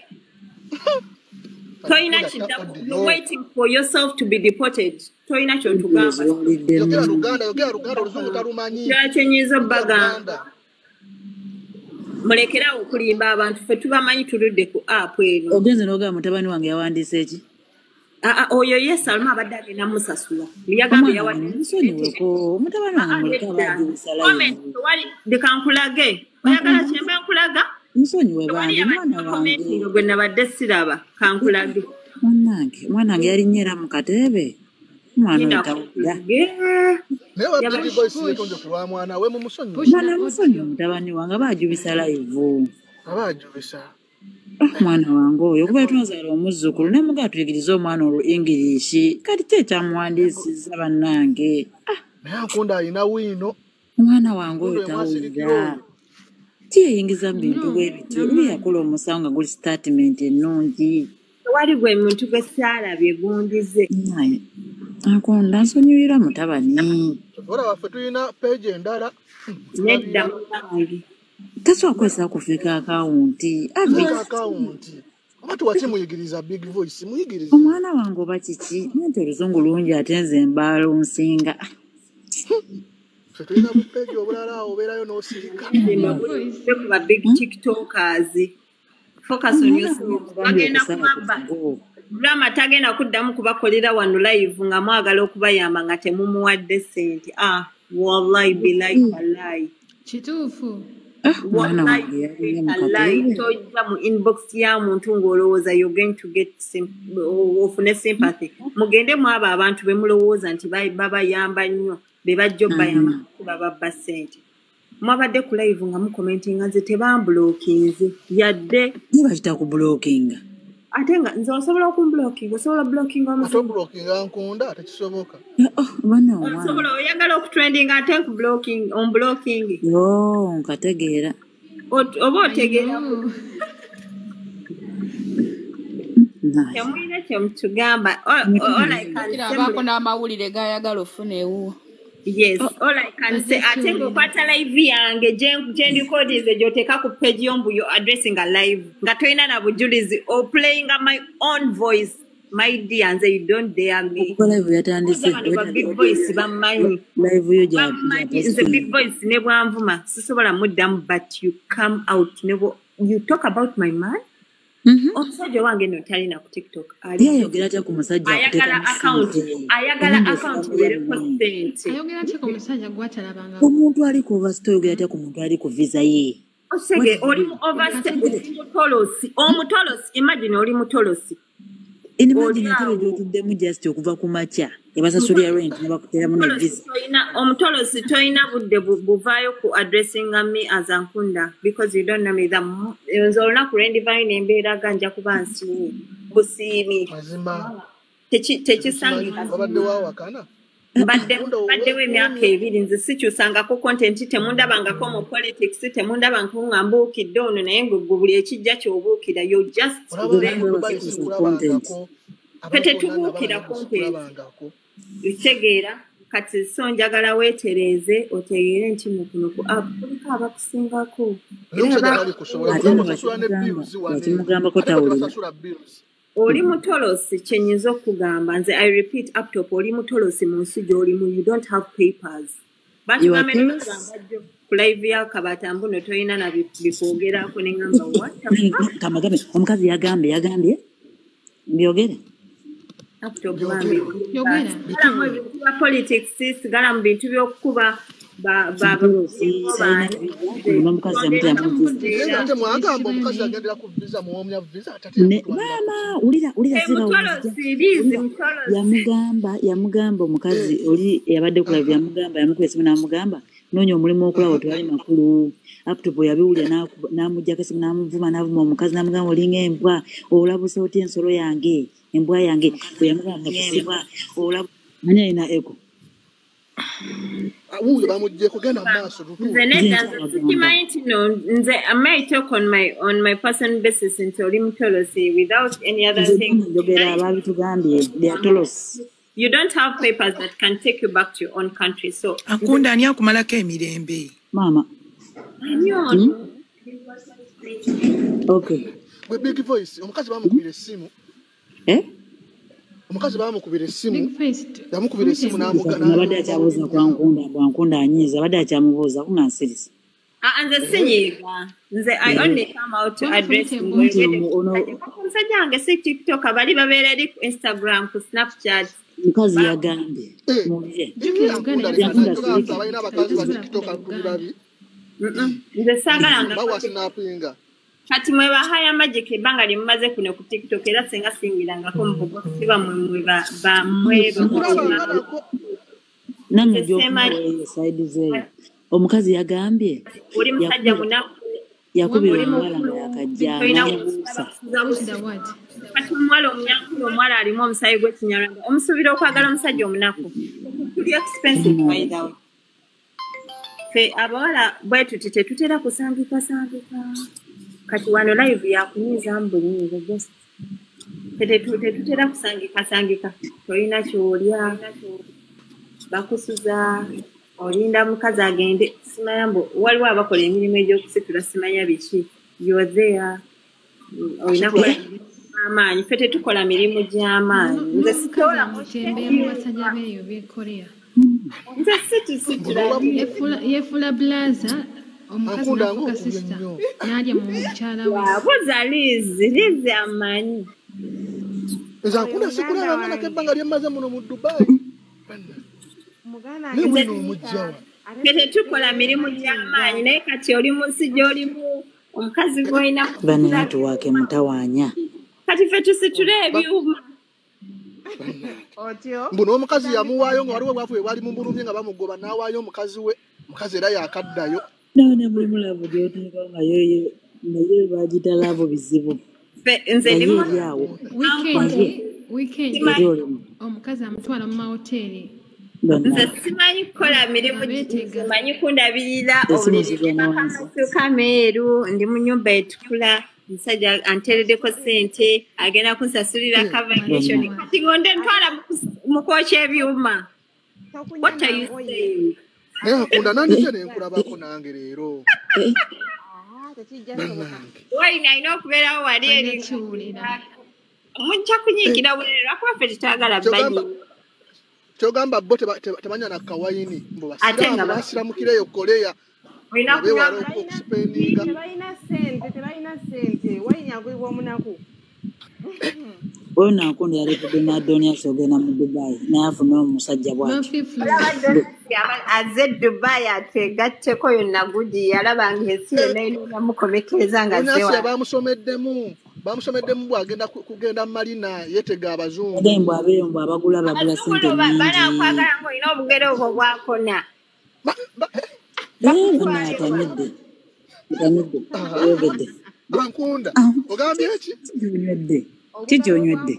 tolina kiddako you waiting for yourself to be deported tolina kyotugamba yogera luganda yogera luganda oluzungu talumanyi kyakyenyiza obbagamba mulekerawo okulimba abantu ffe tubamanyi tuludde ku app eno ogenze n'ogamba mutabani wange yawandiise eki oyo ye Salma abadde agenda musasula yagambye yawandiiseko mutabani wange mulekawali dekankulage oyagala kyembe nkulaga nsonyiwe bange mwana wange gwe nabadde siraba kankulage mwanange mwana wange yalinnya era mu katebe mwana wetawulira naye wabiri boys yetonje kulwa mwana we mu musonyi mwana musonyi mutabani wange abajubisa live abajubisa mwana wange oyo kuba twazaala omuzzukulu ne mugaa tuyigiriza omwana olwo English kati kye kyamuwandiisizza bannange naye ankunda alina wiino omwana wange oyo tawulira tiyeyingiza mu bintu bwe bityo lwe yakola omusango nga guli statement ennungi wali gwe muntu gwe saalabye gundize naye akonda nsonyiwira mutabani ora waffe tulina page endala nedda mutange tasobola kukozesa kufika akawunti akawunti abantu waki muyigiriza big voice muyigiriza omwana wange oba kiki nti oluzungu lungi ate nze embaalo nsinga ffe tulina bupeegi obulala awo obeerayo n'osirika kuba big tiktokers focus on yourself bagenda kumabba drama tagenda kuddamu kubakolera wano live nga mwagala okubayamba nga temumuwadde ssente ah wallahi billahi wallahi kituufu wallahi tojja mu inbox ya muntu ng'olowooza you're going to get ofune sympathy mugende mu abo abantu be mulowooza nti babayamba nnyo be bajja obbayamba bababba ssente mwabadde ku live nga mukomentinga nze tebambulokinze yadde nibakita ku blockinga ate nga nze osobola okumblokinga osobola blockinga omublockinga nkunda tekisoboka osobola oyagala okutrendinga ate nku blocking on blocking yo nkategeera oba otegeera Temulina kyemutugamba. All I can Kirabaako n'amawulire gayagala ofuna ewuwo. Yes, all I can say, ate ng'okwata live yange gye ndikodize gy'oteeka ku page y'ombu you're addressing a live nga tolina na bujulizi or playing my own voice. My dear, and say you don't dare me. Live yatandise. Big voice bamanyi. Live yo ja. It's a big voice nebo anvuma. Sisobola mudamu, but you come out nebo. You talk about my man. Mhm. Omusajja wange no talina ku TikTok. Yayogera atya ku musajja ayagala account. Ayagala account eriko sente. Ayogera atya ku musajja gwatalabanga. Omuntu ali ku overstay yogera atya ku muntu ali ku visa ye. Osege oli mu overstay mutolosi. Omutolosi, imagine oli mutolosi. Imagine atero gy'otuddemu just okuva ku makya. Ebasasulira rent ne bakuteramu ne visa. Omutolosi toyina budde buvaayo ku addressing me as Ankunda because you don't know me. Nze olunaku lwe ndivayo n'embeera ganja kuba nsiimye. Busiimi. Tekisangika. Wabadde waawakana? Mbaddewo emyaka ebiri nze sikyusangako content temundabangako mu politics temundabangako nga mbuukidde ono naye ngwe buli ekijja ky'obuukira you just tetubuukira content kitegeera kati so njagala weetereeze otegeere nti mukuno ku app kuliko abakusingako yakimugambako tawulira oli mutolosi kyenyiza okugamba nze I repeat up top oli mutolosi mu nsi gy'olimu you don't have papers batugambye ku live ya kabatambu no toyina na bikwogerako ne ngamba what kamagambe omukazi yagambye yagambye byogere up top bambi yogera bitwa politics sigala mu bintu by'okuba ba ba omukazi amutya mwagamba omukazi agendera ku visa muwomya visa atatya mama ulira ulira yamugamba yamugamba omukazi oli yabadde ku live yamugamba yamukwesimu n'amugamba noonya omulimu okulaba otwali makulu aptupo yabiwulira n'amujja kasimu n'amuvuma n'avuma omukazi n'amugamba olinga embwa olabuse otya ensolo yange embwa yange yamugamba embwa olaba manya ina eko Uyo bamujje kugenda maaso nze nedda sikimanyi tino nze I may talk on my on my personal basis until oli mutolosi without any other thing you don't have papers that can take you back to your own country so akunda ani akumalako emirembe mama hmm? Okay we big voice omukazi bamukubira essimu eh omukazi bamukubira essimu yamukubira essimu n'amugana nabadde akyabuuza kwa nkunda kwa nkunda anyiza badde akyamubuuza kungansirisa nze sinyiiga nze I only come out to address omusajja wange si TikTok abali babeera eri ku Instagram ku Snapchat mukazi yagambye balina abakazi ba TikTok babi nze saagalanga bawasinaapinga kati mwe bahaya magic ebbanga limumaze kuno ku TikTok era senga singirangako mubugo siba mwe ba mwe nange gyokuwa side ze omukazi yagambye oli musajja munaku yakubira omuwala nga yakajja n'amubuusa kati omuwala omunyankulu omuwala alimu omusayi gw'ekinyarwanda omusuubira okwagala omusajja omunaku tuli expensive by the way fe abawala bwetu tetutera kusangika sangika kati wano live yakunyiza mbunyiza just tetutera kusangika sangika tolina kyolya bakusuza olinda mukazi agende simanya mbu waliwo abakola emirimu egy'okusitula simanya biki you're there olina kola amaanyi ffe tetukola mirimu gy'amaanyi nze sitola basajja beeyo bekorea nze situsitula yefula blaza omukazi nafuka sista n'alya mu mukyala we wabuuza lizi lizi amanyi eza nkunda sikulaba mwana kebbanga lyemmaze muno mu Dubai ffe tetukola mirimu gy'amaanyi naye kati oli mu nsi gy'olimu omukazi gw'olina banatuwaake mutawaanya kati ffe tusitule ebyuma mbuno omukazi yamuwaayo nga waliwo bwafu bwali mu bulumye nga bamugoba n'awaayo omukazi we omukazi era yakaddayo none mulimu laavu gyoteeka nga yoyo naye bagita laavu bizibu nze weekend omukazi amutwala mu mahoteri nze simanyi kukola mirimu simanyi kundabirira obulirimakamasuka meeru ndi mu nyumba etukula omusajja anteereddeko ssente agenda kunsasulira kavacation kati ngonde ntwala mu kwokya ebyuma. What are you saying? naye akunda nandise nenkulabako nange leero Wayina alina okubeerawo wali eri mujja kunyiikira bwerero lwakuba ffe tetwagala banyi. kyogamba bo temanya na kawayini mbu basiraamu basiramukireyo koleya bewala okusipendinga tebalina ssente tebalina ssente wayini agulibwa omunaku oyo nakundi yaletedde n'Adonias ogenda mu Dubai naye afune omusajja bw'ati azze Dubai ategatteko yonna gudi yalabanga ensi yonna inamukomekereza nga zewa bamusomeddemu bamusomeddemu bwagenda kugenda mu Marina yetega abazungu agembwa abeeyo mbu abagula bagula ssente nnyingi banakwagala ng'olina obugere obwo bwakona bonna atamidde atamidde oyogedde bankunda ogambye eki onywedde kiki onywedde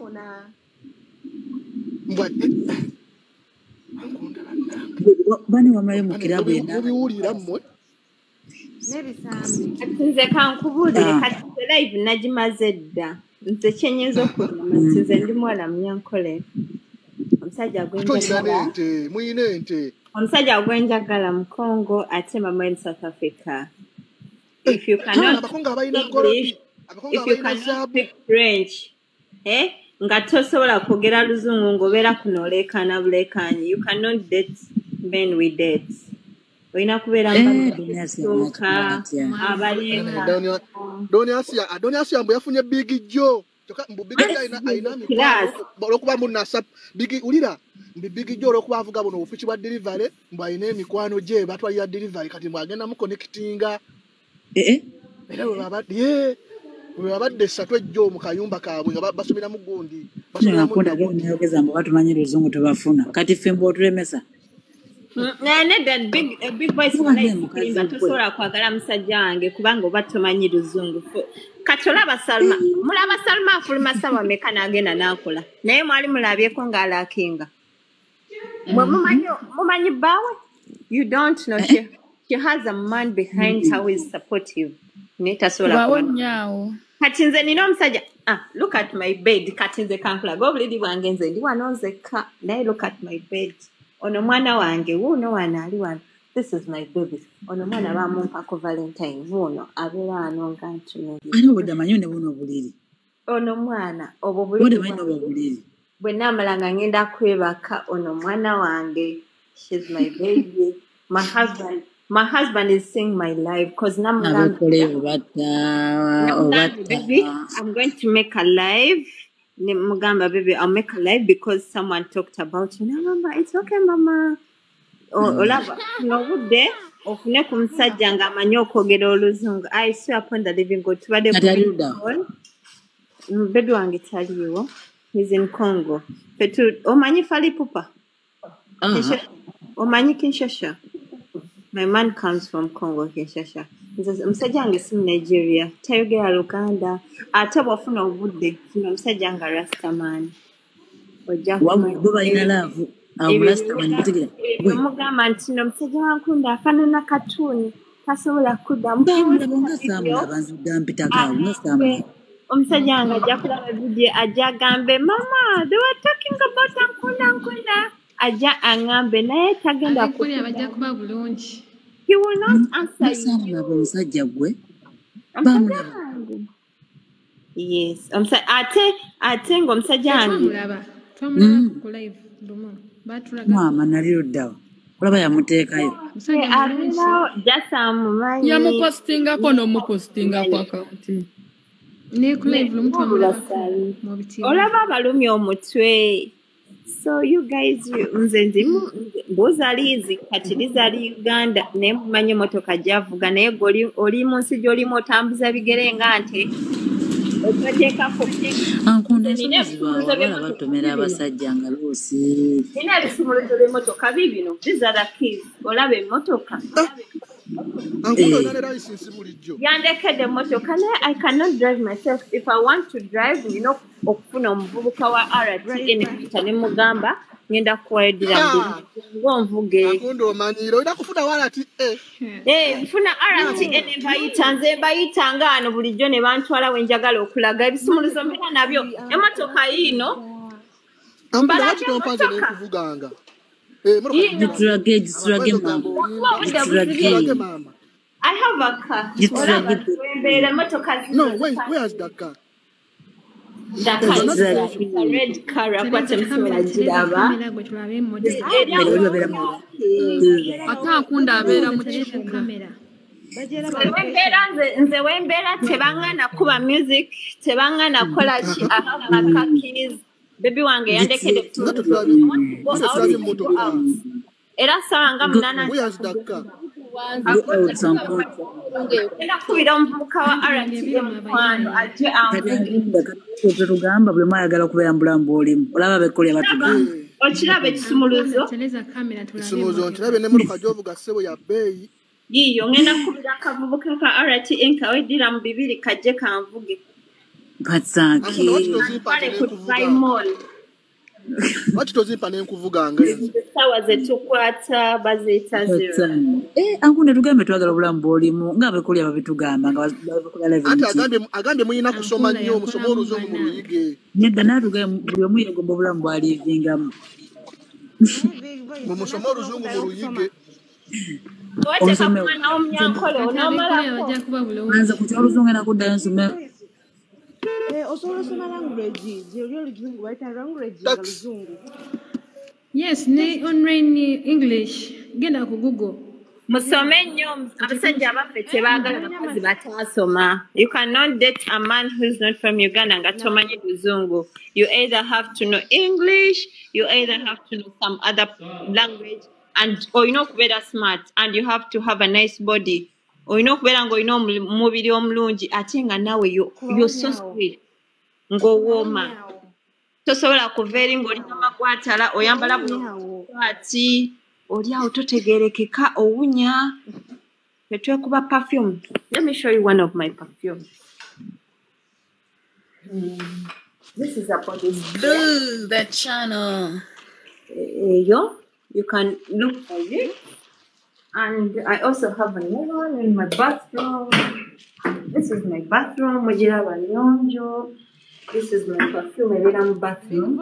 bani wamalayo mu kirabu ebiwulira mmwe nze kankubuulire kati live nagimaze dda nze kyenyiza okulama nze ndi muwala munyankole omusajja gwenjagala muyina ente omusajja gwenjagala mu Congo ate mama in South Africa. If you cannot English, if you cannot speak French, eh, nga tosobola kwogera luzungu ng'obeera kuno oleekaana buleekaanyi, you cannot date men with dates. Olina kubeera mbasuuka abaleeka. Adonias mbu yafunye Big Joe. Mbu Big Joe ayina ayina mikwano olwokuba munasa Big ulira mbu Big Joe olwokuba avuga buno obufuki bwa delivery mbu ayina emikwano gye batwalira delivery kati mbu agenda mu connectinga. Eh era bwe babadde bwe babadde ssatu ejjo mu kayumba kaabwe nga basomera mu gundi nakonda gonyogeza mbu batumanyi luzungu tebafuna kati ffe mbu otulemesa. Nane that big a big voice nga tosobola kwagala musajja wange kubanga oba tomanyi luzungu. Kati olaba Salma mulaba Salma afuluma sawa meka n'agenda n'akola naye mwali mulabyeko ng'alaakinga. Mwe mumanyi mumanyi bbaawe? You don't know she, she has a man behind her who is supportive. Netasobola kuba kati nze nina omusajja ah look at my bed kati nze kankulaga obuliri bwange nze ndi wano nzekka naye look at my bed. Ono mwana wange wuuno wano ali wano. This is my baby. Ono mwana bamumpako Valentine wuuno abeera wano nga ntunuulira. Ani obudde amanyi ne buno obuliri? Ono mwana obwo buliri obuliri. Bwe naamala nga ngenda kwebaka ono mwana wange. She's my baby. My husband my husband is seeing my life because namugamba baby I'm going to make a live. Mugamba baby I'll make a live because someone talked about you. Mama it's okay mama. Olaba no budde ofune ku musajja nga amanyi okwogera oluzungu. I swear upon the living God tubadde ku baby wange taliwo. He's in Congo. Petu omanyi Fally Ipupa? Omanyi Kinshasa? My man comes from Congo, Kinshasa. Omusajja wange si Nigeria, tayogera Luganda. Ate bw'ofuna obudde funa omusajja nga Rastaman. Ojja balina laavu Rastaman butegera omugamba nti omusajja wankunda afaanana katuuni tasobola kuddamu abantu dampitakawo ngasamula omusajja wange ajja kulaba vidiyo ajja agambe mama they were talking about ankunda nkunda ajja aŋŋambe naye tagenda bajja kuba bulungi. He will not answer you. Omusajja gwe yes omusajja ate ate ng'omusajja wange mama nali luddawo olaba yamuteekayo jasa mumanyi yamupostingako n'omupostingako akawunti olaba abalumya omutwe. So you guys nze ndimu mbuuza liizi kati liizi ali Uganda naye mumanyi emotoka gy'avuga naye gwe oli mu nsi gy'olimu otambuza bigere nga nte oteekako ankunda ensozi bawala batomera abasajja nga luusi nina ebisumuluzo by'emmotoka bibino bizala keys olaba emmotoka yandekedde emmotoka naye I cannot drive myself. If I want to drive nina okufuna omuvubuka wa R T N ne mugamba ngenda kuwaidira ng'onvuge. Akunda omanyira olina kufuna warati eh. Eh, nfuna arati ene mbayita nze mbayita ng'ano bulijjo ne bantwala we njagala okulaga ebisumuluzo mbera nabyo. Emmotoka yiino ambala wati tompanze n'ekuvuganga. Eh, Giturage, giturage mama. Giturage mama. I have a car. No, wait, where's that car? That car is a, a red car. What I'm saying, nze wembeera tebangana kuba music, tebangana kola ki. I have my car keys. Baby wange yandekede era sanga munana. Where's that car? Era kuira omuvubuka wa R T M mukwano ajje amvuge. Tugamba buli mwayagala okubeera mbulamu olimu olaba bekolya batugamba. Okiraba ekisumuluzo? Ekisumuluzo nkirabe n'emmotoka gy'ovuga ssebo ya bbeeyi. Yiyo ngenda kubira akavubuka ka R T M kaweddira mu bibiri kajje kanvuge. Patsanki. Wati tozimpa n'enkuvuganga enze. Sawa zetukwata baziyita zero. Eh, ankunde tugambe twagala obulamu bw'olimu nga bekolya babitugamba nga bakola live. Ati agambye agambye muyina kusoma nnyo musoma oluzungu mu luyige. Nedda natugambe buli omu yegomba obulamu bw'alivingamu. Mu musoma oluzungu mu luyige. Anza kutya oluzungu nakuddayo nsome. Yes, ne online English. Genda ku Google. Musome nnyo abasajja abaffe tebaagala bakozi bataasoma. You cannot date a man who's not from Uganda nga tomanyi luzungu. You either have to know English, you either have to know some other language, and or you know kubeera smart, and you have to have a nice body. Oyina okubeera ng'olina omubiri omulungi ate nga naawe you're so sweet ng'owooma. Tosobola kuva eri ng'olina amagwatala oyambala bwati oli awo totegeerekeka owunya. Tetwekuba perfume. Let me show you one of my perfumes. Mm. This is about this Boo, the channel. Yo, you can look for it. And I also have another one in my bathroom. This is my bathroom. Mujira banyonjo. This is my perfume. I am bathroom.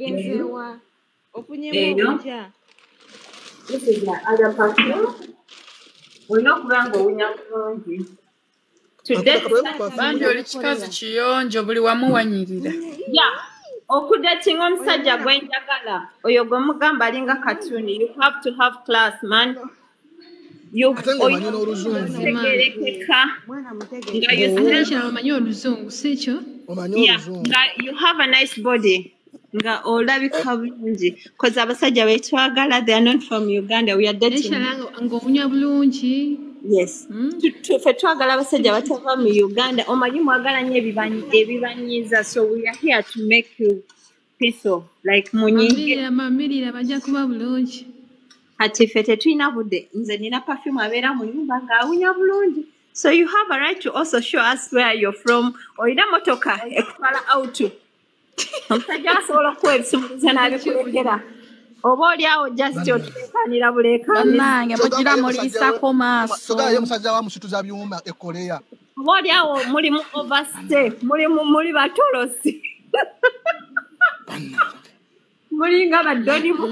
This is my other perfume. We know kurango unyamrongi. Today, banjo lichikazi chiyonjo buli wamu wanyirira. Yeah. Okudating omusajja gwenjagala oyo gwe mugamba alinga katuni. You have to have class, man. You omanyi oluzungu sikyo? You have a nice body. Nga olabika bulungi. Because abasajja betwagala, they are not from Uganda. We are dating. Ng'owunya bulungi. Yes. Ffe twagala abasajja batava mu Uganda. Omanyi mwagala nnyo ebibanyiiza. So we are here to make you peaceful. Like munyingi. Mamirira bajja kuba bulungi. Ati ffe tetulina budde. Nze nina perfume abeera mu nnyumba ng'awunya bulungi. So you have a right to also show us where you're from. Olina motoka ekutwala out. Omusajja asobola okuwa ebisumuluzo n'abikulekera. Oba oli awo just otuleekaanira buleekaanira. Bannange mugira muliisako maaso. Sogayo omusajja wa musituza byuma e Korea. Oba oli awo muli mu overstay, muli muli batolosi. Muli nga baddoni mu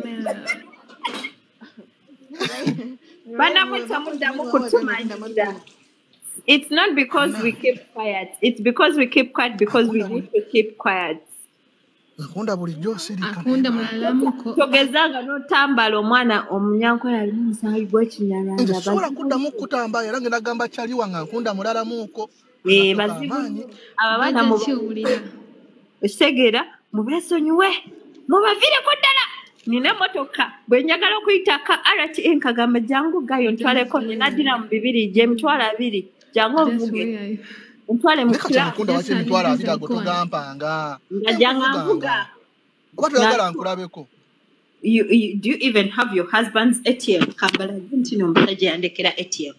Banamutsa muddamu kutumanyira. It's not because we keep quiet. It's because we keep quiet because we need to keep quiet. Akunda bulijjo sirika. Akunda mulalamuko. Togezanga n'otambala omwana omunyankola ali musayi gw'ekinyaranja. Nze sobola kuddamu kutamba era ngenda gamba kyaliwa nga nkunda mulalamuko. Eh, bazibu. Abaana mu kiwulira. Ekitegeera mubeesonyiwe. Mubaviireko ddala. Nina motoka bwe njagala okuyitaka R T M kagamba jangu gayo ntwaleko ninaddira mu bibiri gye mitwala abiri jangu ovuge ntwale mu kula nkunda wache mitwala abiri ago togampanga nga janga mvuga oba toyagala nkulabeko. You, you, do you even have your husband's A T M? Kambala nti n'omusajja yandekera A T M.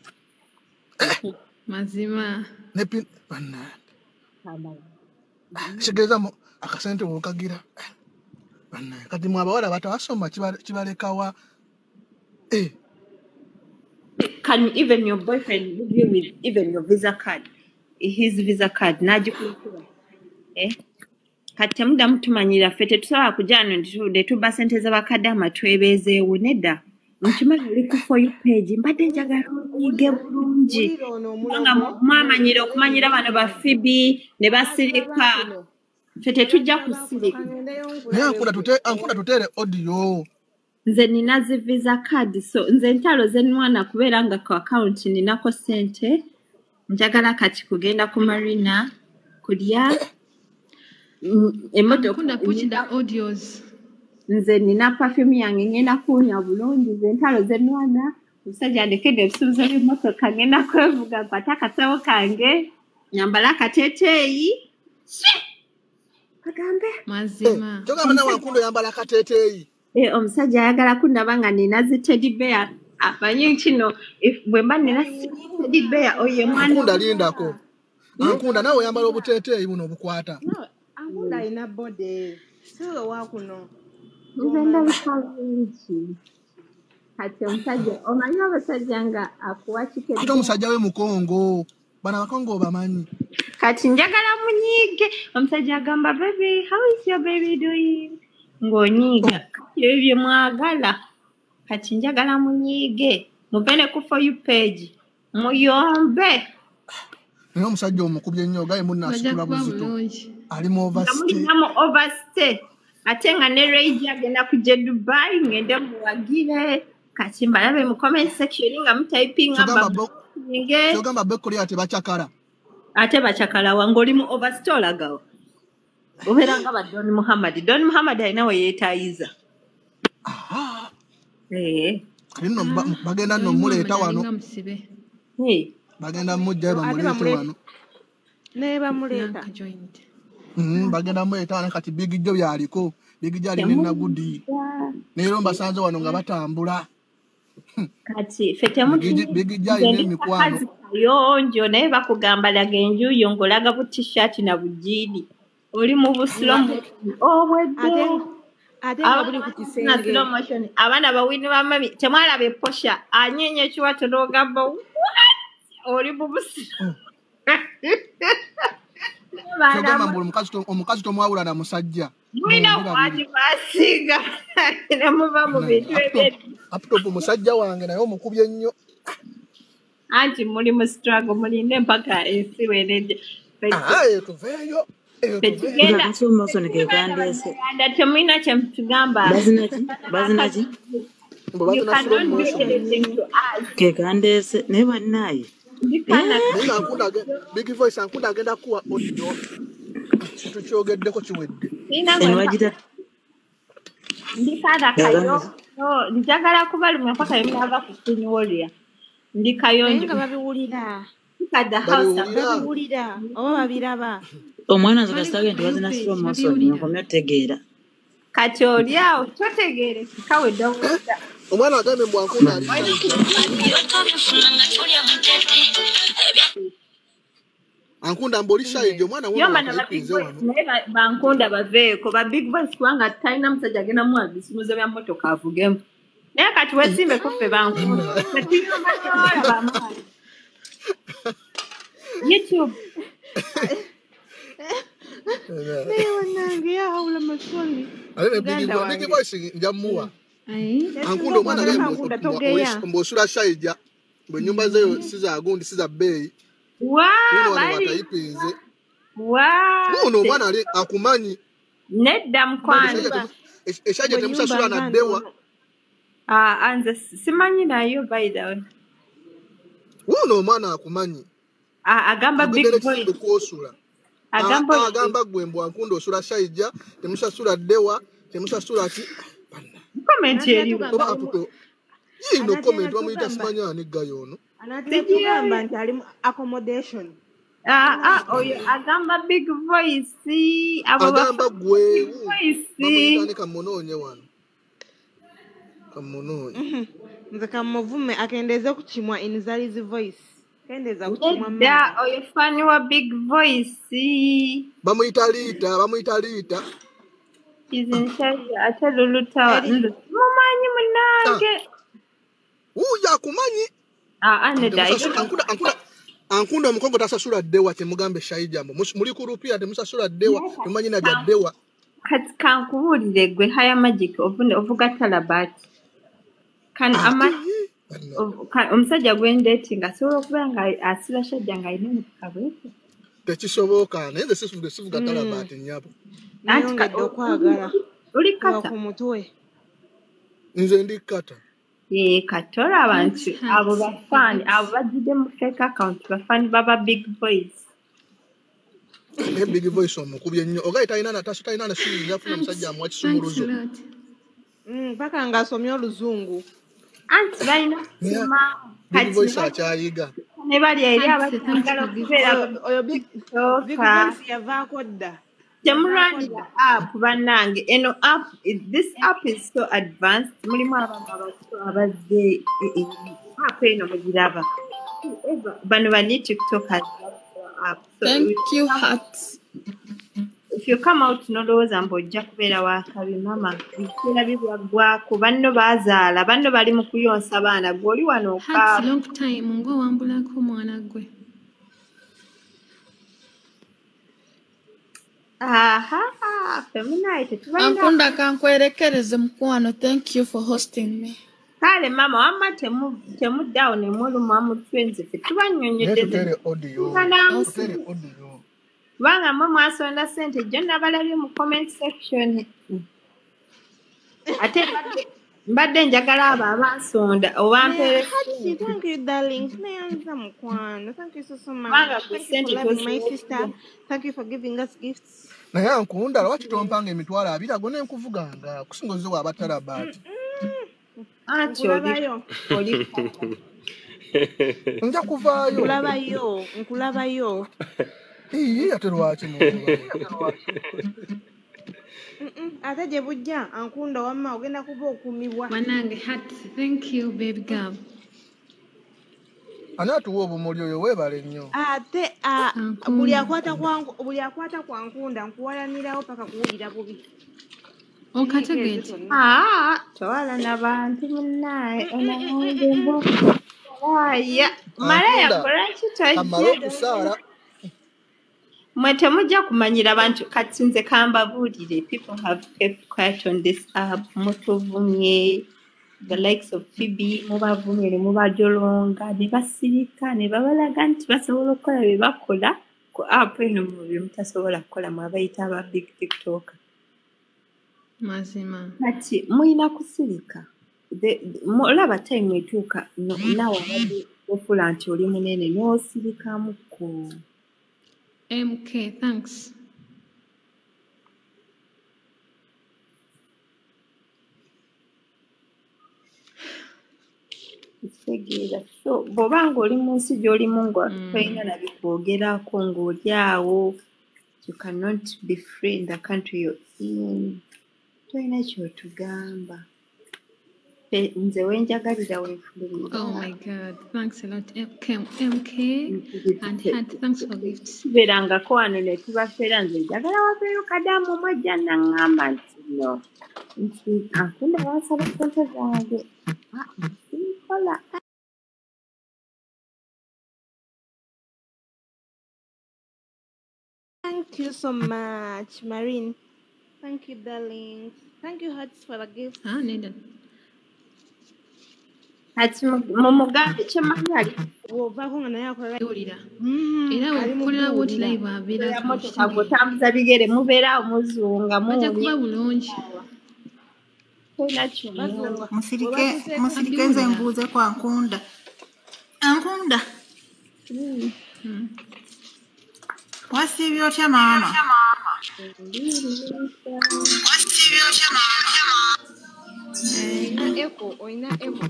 Mazima. Nepi banna. Kambala. Kitegeeza akasente wokagira. Bannaye kati mwe abawala batawasoma kibalekawa. Eh. Can even your boyfriend leave you with even your visa card? His visa card nagikulukula. Eh? Kati muda mutumanyira ffe tetusobola kujano nti tuba sente z'abakadama twebeezeewo nedda. Nkimanyi oli ku for you page mbadde njagala onyiige bulungi. Kubanga mwamanyira okumanyira bano ba Phoebe ne basirika. Ffe tetujja kusirika. Naye ankunda tute ankunda tutere audio. Nze nina zi visa card so nze ntalo ze mwana kubeera nga ku account ninako sente. Njagala kati kugenda ku marina kulya emotoka Ankunda push the audios. nze nina perfume yange ngenda kunya bulungi nze ntalo ze mwana musajja ndekede ebisuubizo by'emmotoka ngenda kwevuga mpate akasawo kange nyambala akateeteeyi kagambe mazima Kyogamba nawe ankunda yambala akateeteeyi. Eh, omusajja ayagala kundaba nga nina zi teddy bear amanyi kino bwe mba nina teddy bear oyo mwana Ankunda lindako. Ankunda nawe yambala obuteeteeyi buno obukwata. Ankunda alina bode. Sio wa kuno. nze ndabika bulungi kati omusajja omanyi abasajja nga akuwa kike Kati omusajja we mukongo. Bana bakongo bamanyi. kati njagala munyiige omusajja agamba baby how is your baby doing ng'onyiiga kati ebyo bye mwagala kati njagala munyiige muvene ku for you page muyombe Naye omusajja omukubye nnyo gaye munna asitula buzito. Ali mu overstay. mulinamu overstay ate nga ne rage agenda kujja Dubai ngende muwagire kati mbalabe mu comment section nga mutypinga nge Kyogamba bekoli ate bachakala. ate bachakala wange oli mu overstay olagawo obeera nga ba Don Muhammad Don Muhammad alina we yeetayiza eh Kali nno ba- bagenda nno muleeta wano. eh Bagenda mujja bamuleete wano. Ne bamuleeta. Mhm bagenda muleeta wano kati Big Joe byaliko. Big Joe ali ne Nagudi. Neero mbasanze wano nga batambula. kati ffe temuti Big Joe alina emikwano. yonjo naye bakugamba laga enjuyo ng'olaga bu t-shirt na bujiini oli mu busulo obwedde Ate nga buli ku kisenge. na slow motion abaana bawini bamami temwalaba eposha anyeenya ekiwato n'ogamba oli mu busulo Kyogamba mbu omukazi to- omukazi tomwawula na musajja. mulina wati basinga ne muva mu bintu ebyedu Laptop musajja wange naye omukubye nnyo. anti muli mu struggle mulinde mpaka ensi weneje Ah, eyo tuveeyo. Eyo tuveeyo. Nga slow motion ke kandeese. anda temulina kyemutugamba Bazina ki? Bazina ki? you cannot do anything to us Ke kandeese naye bannaaye. Naye ankunda age- Big Voice ankunda agenda kuwa audio. Tukyogeddeko kiwedde. Eno bagita ndikaada kayo no njagala kubalumya mpaka ebyava ku Queen Warrior ndi Naye kayonjo nga babiwulira. ndikada house Babiwulira. Oba babiraba. omwana nze kasitage nti bazina slow motion nkomye otegeera. kati oli awo totegeere kikawe dowuda Omwana agambe mbu ankunda ali. Ankunda mboli shayidi omwana yo wona bana ba big akayipinze boys wano. naye ba- bankunda baveeko ba big boys kubanga talina musajja agenda muwa bisumuzo bya mmotoka avugemu naye kati weesimbeko ffe bankunda tetuyomba newala bamaani youtube Naye wannange yawula masoli. Ale ne Big Muganda Voice- Big wange. Voice nja muwa. Ayi. Ankunda omwana Ankunda agambe togeya. mbosula shayija. Bwe nyumba zeyo siza gundi siza bbeeyi. Wa Uno wano bali watayipinze. wa Uno omwana ali akumanyi. nedda mukwano Eshajja temusasula na ddewa. ah anze simanyi nayo by the way Uno omwana akumanyi. ah agamba big boy kwosula. agamba agamba gwe mbu ankunda osula shayija temusasula ddewa temusasula ki. comment eri Oba atuto. Yino comment bamuyita simanya ani gayo ono. Anataka kugamba nti ali mu accommodation. ah ah oyo agamba big voice abo Agamba gwe voice bamuyita ni kamunoonye wano. Kamunoonye. Nze kamuvume akendeeze kukimwa in Zali's voice. Kendeeza kukimwa nedda oyo fani wa big voice Bamuyita liita bamuyita liita. izinshaija ate lulutawa mumanyi munange uya kumanyi aa nedda ankunda ankunda ankunda omukongo tasasula ddewa temugambe shayijambo muli ku rupia temusasula ddewa temumanyi naja ddewa kati kankubuulire gwe haya magic ovuga talabati kan ama omusajja gwendeetinga asobola okubeera nga asula shajja nga alina omukabweke tekisoboka naye nze sifuga sifuga talabati nnyabo nayongedde okwagala oli kata ku mutwe nze ndi kata ye katola abantu abo bafaani abo bajjidde mu fake account bafaani baba big boys ne big voice omukubye nnyo ogaye talina na taso talina na siri yafuna musajja amwa kisumuluzo mm paka ngasomya oluzungu anti balina big voice akyayiga ne bali eri abatagala okubeera oyo big big voice yavaako dda temulwanira app bannange eno app this app is so advanced mulimu abantu abato abazze app eno mugiraba bano bani tiktokers app so thank you heart if you come out nolowooza mbu ojja kubeera wakabi mama biseera bibwaggwako banno baazaala banno bali mu kuyonsa abaana gwe oli wano okaaba long time ng'owambulako omwana gwe aha feminite ankunda kankwerekereze mukwano thank you for hosting me kale mama wamma temu temuddawo ne muluma mutwenze fe tubanyonyedde kubanga mwe mwasonda ssente jjo nabalabye mu comment section ate mbadde njagala abo abansonda obampeere thank you darling nayanza mukwano thank you so so much Manga, thank send you it for to loving my us. sister thank you for giving us gifts naye ankunda lwaki tompanga emitwalo abiri ago nenkuvuganga kusinga ozize wabatalabati anti nkulabayo oli nja kuvaayo nkulabayo nkulabayo iyi ate lwaki ate gye bujja ankunda wamma ogenda kuba okumibwa Wanange hat, thank you baby girl. ani atuwa obumuli oyo weebale nnyo ate ah, buli akwata kwangu buli akwata kwa nkunda nkuwalanirawo paka kuwulira bubi Okategete. ah towala n'abantu munnaye onawange mbo aya malaya kolaki amala tojja okusaala mwe temujja kumanyira abantu kati nze kambabuulire people have kept quiet on this app mutuvumye the likes of Phoebe mubavumye ne mubajolonga ne basirika ne babalaga nti basobola okukola bye bakola ku app eno mu bye mutasobola kukola mu abayita aba big tiktoker Mazima. kati muyina kusirika olaba time etuuka nawe abadde ofula nti oli munene n'osirikamuko M K, thanks. kitegeera so bw'oba ng'oli mu nsi gy'olimu nga tolina na bikwogerako ng'oli awo you cannot be free in the country you're in tolina kyotugamba nze wenjagalira wenfulumira Oh my god, thanks a lot. M K, M K and hat, thanks for gifts. tubeerangako wano ne tubafeera nze njagala wabeeyo kadamu omwajja naŋŋamba nti no nti ankunda wansaba sente zange sinkola thank you so much Marine thank you darling thank you hearts for the gift Ah, Neda. kati mumugambe kyemanyi ali bw'ovaako nga naye akola Wulira. Era wekolera bwoti live abeera motoka gwotambuza bigere mubeerawo muzunga bajja kuba bulungi. tolina kyonna musirike musirike nze mbuuze kwa nkunda ankunda wasiibye otya maama wasiibye otya maama oyina eko oyina eko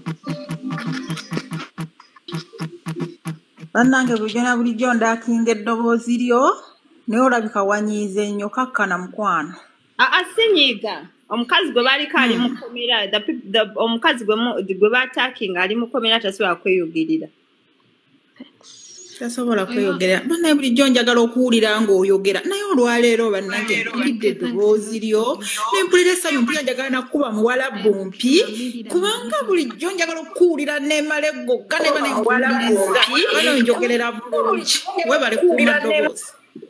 bannange bulijjo na bulijjo ndaakinga eddoboozi lyo naye olabika wanyiize nnyo kakkana mukwano aa sinyiiga omukazi gwe baaliko ali mukomera omukazi gwe bataakinga ali mukomera tasobola kweyogirira tasobola kweyogera bana bulijjo njagala okuwulira ng'oyogera naye olwaleero bannange mpulidde eddoboozi lyo ne mpulira essanyu mpulira njagala nakuba muwala bumpi kubanga bulijjo njagala okuwulira neemala eggogga ne bana enkuwuliriza bano njogerera bulungi webale kuuma ddoboozi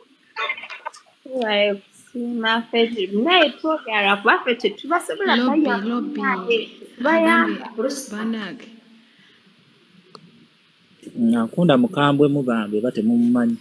mafeti naye twogera kuba ffe tetubasobola bayamba banage Nakunda mukambwe mubambe bate mumumanyi.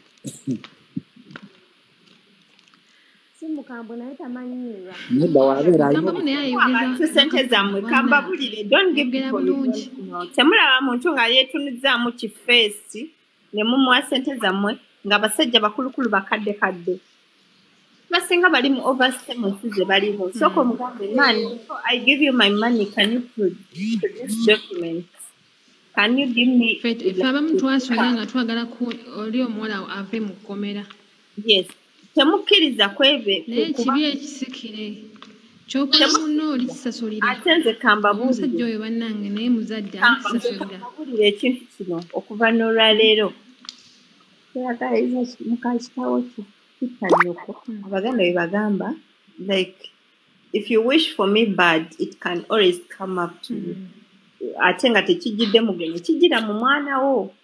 Si mukambwe naye tamanyiira. Nibba wabeera abantu sente zammwe kamba bulire don't give people temulaba muntu nga yeetunuzaamu kifeesi ne mumuwa sente zammwe ng'abasajja bakulukulu bakadde kadde. Basinga bali mu overstay mu nsi ze baliho. Sooka omugambe man before I give you my money can you produce documents? Can you give me Ffe abamu twasula nga twagala oli omuwala ave mu kkomera. Yes. Temukkiriza kwebe. Naye kibi ekisikire. Kyokola muno oli kisasulira. Ate nze kamba buulire. Omusajja oyo bannange naye muzadde akisasulira. Buulire ekintu kino okuva n'olwaleero. Kyagala mukakitawo ki kitanyoko. Abaganda bye bagamba like if you wish for me bad it can always come up to you. Ate nga tekijjidde mugenyi kijjira mu mwana wo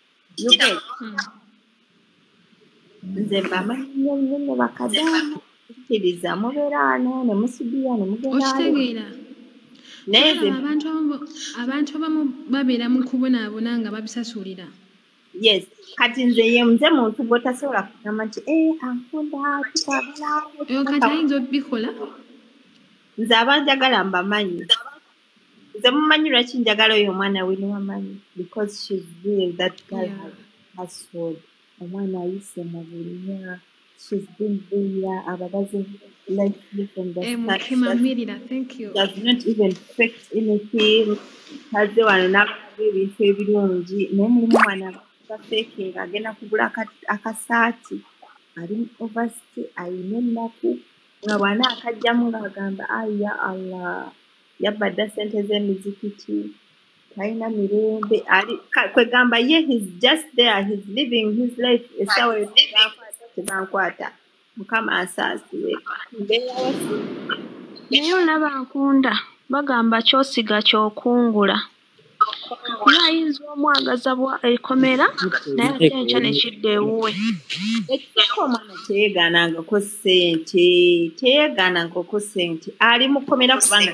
nze mbamanyi nnyo nnyo ne bakadamu kkiriza mubeeraano ne musibiya ne okitegeera naye abantu abamu babeera mu kubonaabona nga babisasulira yes kati nze ye nze muntu gw'otasobola kugamba nti ee ankunda tukwagala oyo kati ayinza obikola nze abanjagala mbamanyi nze mumanyi lwaki njagala oyo omwana we niwamanyi because she's real that girl has hustled omwana ayise mu bulinya she's been there ababazi life from the start does not even fake anything haze wano n'abaga ebintu ebirungi naye mulimu mwana bafekinga agenda kugula akasaati ali overstay ayina ennaku nga bwana akajjamu ng'agamba aya allah yabadde sente z'emizikiti talina mirembe ali kwegamba ye he's just there he's living his life esawa tebankwata mukama asaasire naye olaba nkunda bagamba kyosiga kyokungula naayinza omwagaza bwa ekomera naye ate enkya nekidda ewuwe ekisoko omwana teyeegaanangako ssente teyeegaanangako ssente ali mukomera kubanga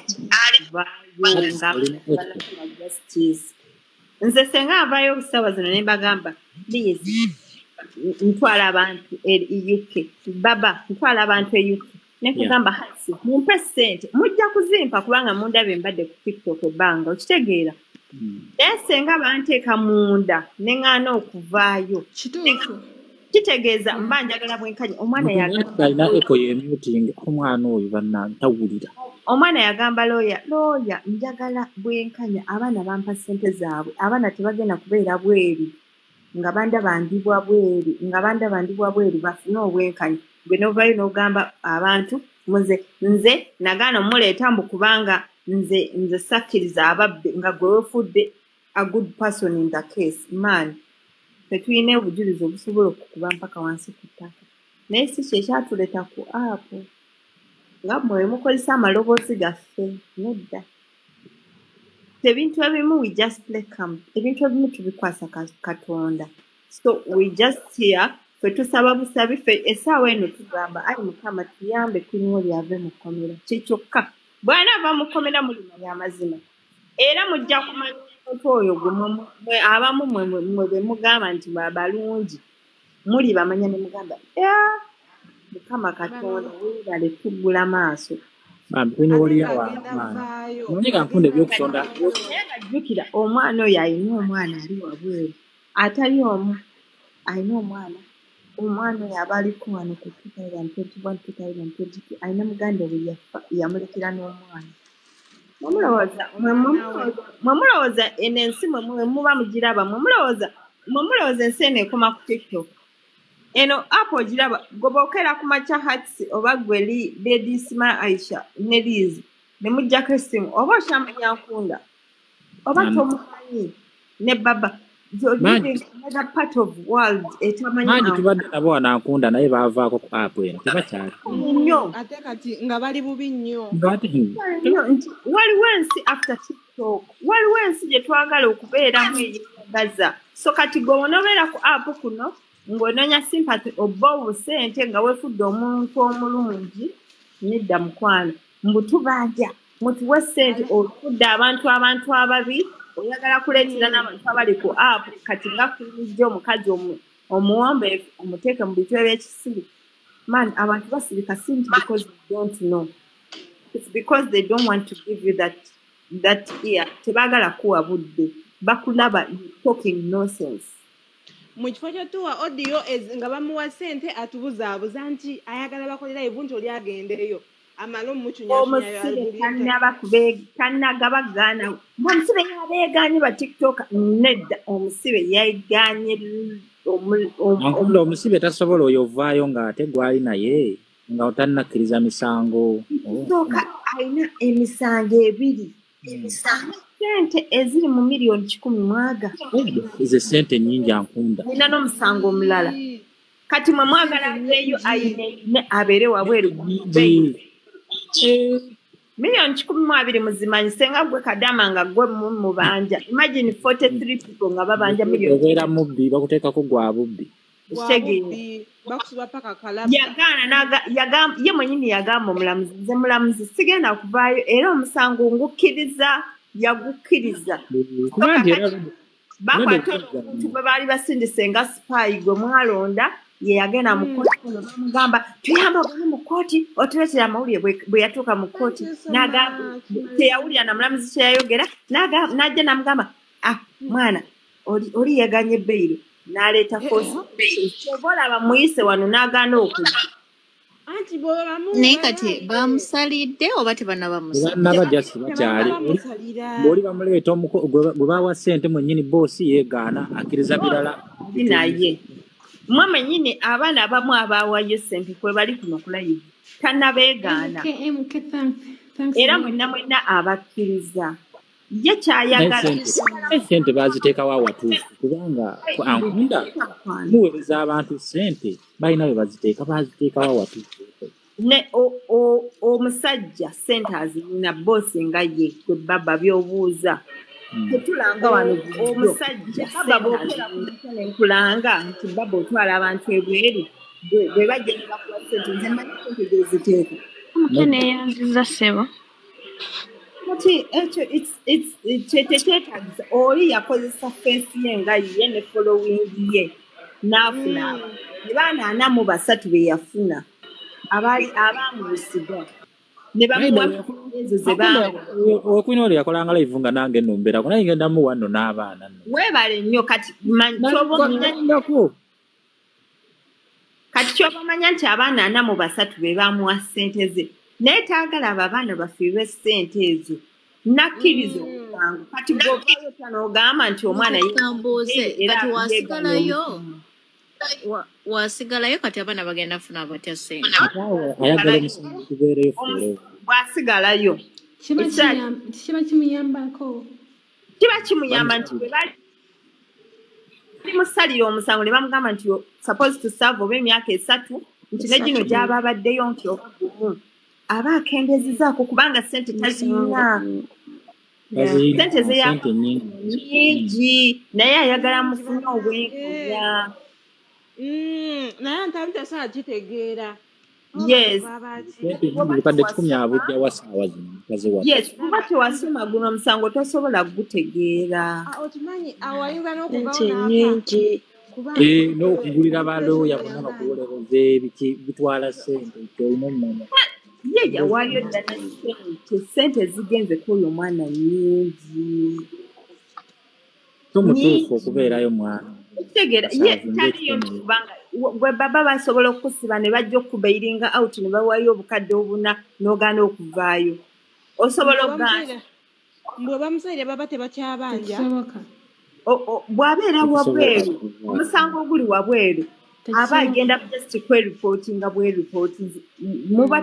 justice nze senga avaayo obusawa zino ne bagamba please ntwala abantu e U K baba ntwala abantu e U K nekugamba hasi mumpe ssente mujja kuzimpa kubanga mundabe mbadde ku TikTok ebbanga okitegeera naye senga banteeka munda neŋŋaana okuvaayo kituufu kitegeeza mba njagala bwenkanya omwana yagaalina eko yemuting omwana oyo bannange tawulira omwana yagamba looya looya njagala bwenkanya abaana bampa ssente zaabwe abaana tebagenda kubeera bweru nga banda bandibwa bweru nga banda bandibwa bweru bafune obwenkanya gwe novaayo n'ogamba abantu muze nze nagaana omuleeta mbu kubanga nze nze sakkiriza ababbe nga gwe wefudde a good person in the case man ffe tulina obujulizi obusobola okukuba mpaka wansi ku ttaka naye si kyekyatuleeta ku apo nga mmwe mukozesa amaloboozi gaffe nedda ebintu ebimu we just play camp ebintu ebimu tubikwasa katonda so we just here ffe tusaba busabi ffe essaawa eno tugamba ayi mukama tuyambe kunywa lyave mu kkomera kikyokka bwana ava mu kkomera mulimanya amazima era mujja kumanya omuntu oyo gwe abamu mwe bwe mugamba nti balungi muli bamanya ne mugamba mukama katonda weebale tuggula maaso jjukira omwana oyo alina omwana ali wabweru atali omu alina omwana omwana oyo aba aliko wano ku two thousand twenty-one two thousand twenty-two alina muganda we yamulekera n'omwana mwemulowooza eno ensi mwemuba mugiraba mwemulowooza ensi eno ekoma ku TikTok eno apo ogiraba gobookera ku makya hatsi oba gwe Lady Sima Aisha ne Liz ne mujjako essimu oba okyamanya nkunda oba tomumanyi ne baba You're living another part of world etamanyi mangi tubadde nabo wanankunda naye baavaako ku app eno tebakyali nnyo ate kati nga bali bubi nnyo ngate nnyo nti waliwo ensi after tiktok waliwo ensi gye twagala okubeeramu eyagaza so kati gwe onobeera ku app kuno ng'onoonya sympathy oba obusente nga weefudde omuntu omulungi nedda mukwano mbutubanja mutuwe ssente ofudde abantu abantu ababi oyagala kuleetera n'abantu abali ku app kati nga kulijja omukazi omuwombeefu omuteeke mu bitwe by'ekisibi man abantu basirika sinti because they don't know it's because they don't want to give you that that ear tebaagala kuwa budde bakulaba talking nonsense mu kifo kyotuwa audio nga bamuwa ssente atubuzaabuza nti ayagala bakolera evu nti oli agendeeyo amala omusibe omusibe yabeeganye ba tiktok nedda omusibe yeeganye ankunda omusibe tasobola oyo ovaayo ng'ate gwali naye nga otannakkiriza misango sooka alina emisango ebiri emisango sente eziri mu miliyoni kikumi mwaga ezo sente nnyingi ankunda nina n'omusango omulala kati mwe mwagala aveeyo ayine abeere wabweru miliyoni kikumi mu abiri muzimanyi senga gwe kadama nga gwe mubanja imagine forty three people nga babanja miliyoni obeera mubbi bakuteekako gwa bubbi ye mwenyini yagamba omulamuzi nze mulamuzi sigenda kuvaayo era omusango ngukkiriza yagukkiriza bakwata omuntu bwe baali basindise nga sipayi gwe mwalonda ye yagenda mu kooti bamugamba tuyamba buli mu kooti otuleetera amawulire bwe yatuuka mu kooti teyawulira na mulamuzi kyeyayogera n'ajja namugamba ah mwana oli yeganye beyiro n'aleeta kosi oba olaba muyise wano n'agaana okujja naye kati bamusalidde oba tebanaba jasi bakyali bw'oli bamuleeta gwe bawa ssente mwennyini boosi yeegaana akkiriza birala naye mwe mwennyini abaana abamu abaawayo ssente kwe bali kuno kulayivu tannabeegaana era mwenna mwenna abakkiriza ye kyayagala ssente baaziteekawo awatuufu kubanga ankunda muweereza abantu ssente balina bwe baziteeka baaziteekawo awatuufu ne omusajja ssente azirina boosi nga ye gwe baba by'obuuza tetulanga wano omusajja nkulanga nti baba otwala abantu ebweru bwe bajja ne bakuwa ssente nze mmanyi ssente gyeziteeka mukeneeyanziza ssebo kati ekyo kyetekyetagisa oli yakozesa feesi ye nga ye ne following ye n'afuna ne baana mu basatu be yafuna abaamubusiga ne bamuwa ezo ze baamu okwina oli yakolanga live nga nange nno mbeerako naye ngenda mu wanno n'abaana weebale nnyo kati kati kyobamanya nti abaana ana mu basatu be baamuwa ssente ze naye taagala abo abaana bafiirwe ssente ezo nakkiriza okusangu kati bw'ovaayo tanoogamba nti omwana kati wasigalayo wasigalayo kati abaana bagenda funa batya ssente ayagala omusango tubeereyo fulo bw'asigalayo kiba kimuyambako kiba kimuyamba nti bwe bali musalira omusango ne bamugamba nti suppose to serve oba emyaka esatu nti ne gino gy'aba abaddeyo nti oba gumu aba akendeezezaako kubanga ssente tazirina ssente zeyako nyingi naye ayagala mufune obwenkunya naye ntabi tasobola kitegeera yes bukadde kikumi abujja wa saawa zino mukazi wa yes kuba tewasoma guno omusango tosobola gutegeera okimanyi awo ayinza n'okubawo n'okugulira balooya bonna bakuwolereza ebiki bitwala ssente kyolina omumanya ye yawaayo ddala ssente ssente zigenze k'oyo omwana nnyingi tomutuufu okubeerayo mwana kitegeera ye taliyo kubanga gwe baba basobola okusiba ne bajja okubairinga out ne bawaayo obukadde obuna n'ogaana okuvaayo osobola okugaana mbwe bamusaire baba tebakyabanja bw'abeera wabweru omusango oguli wabweru aba agenda just kweripootinga bweripooti muba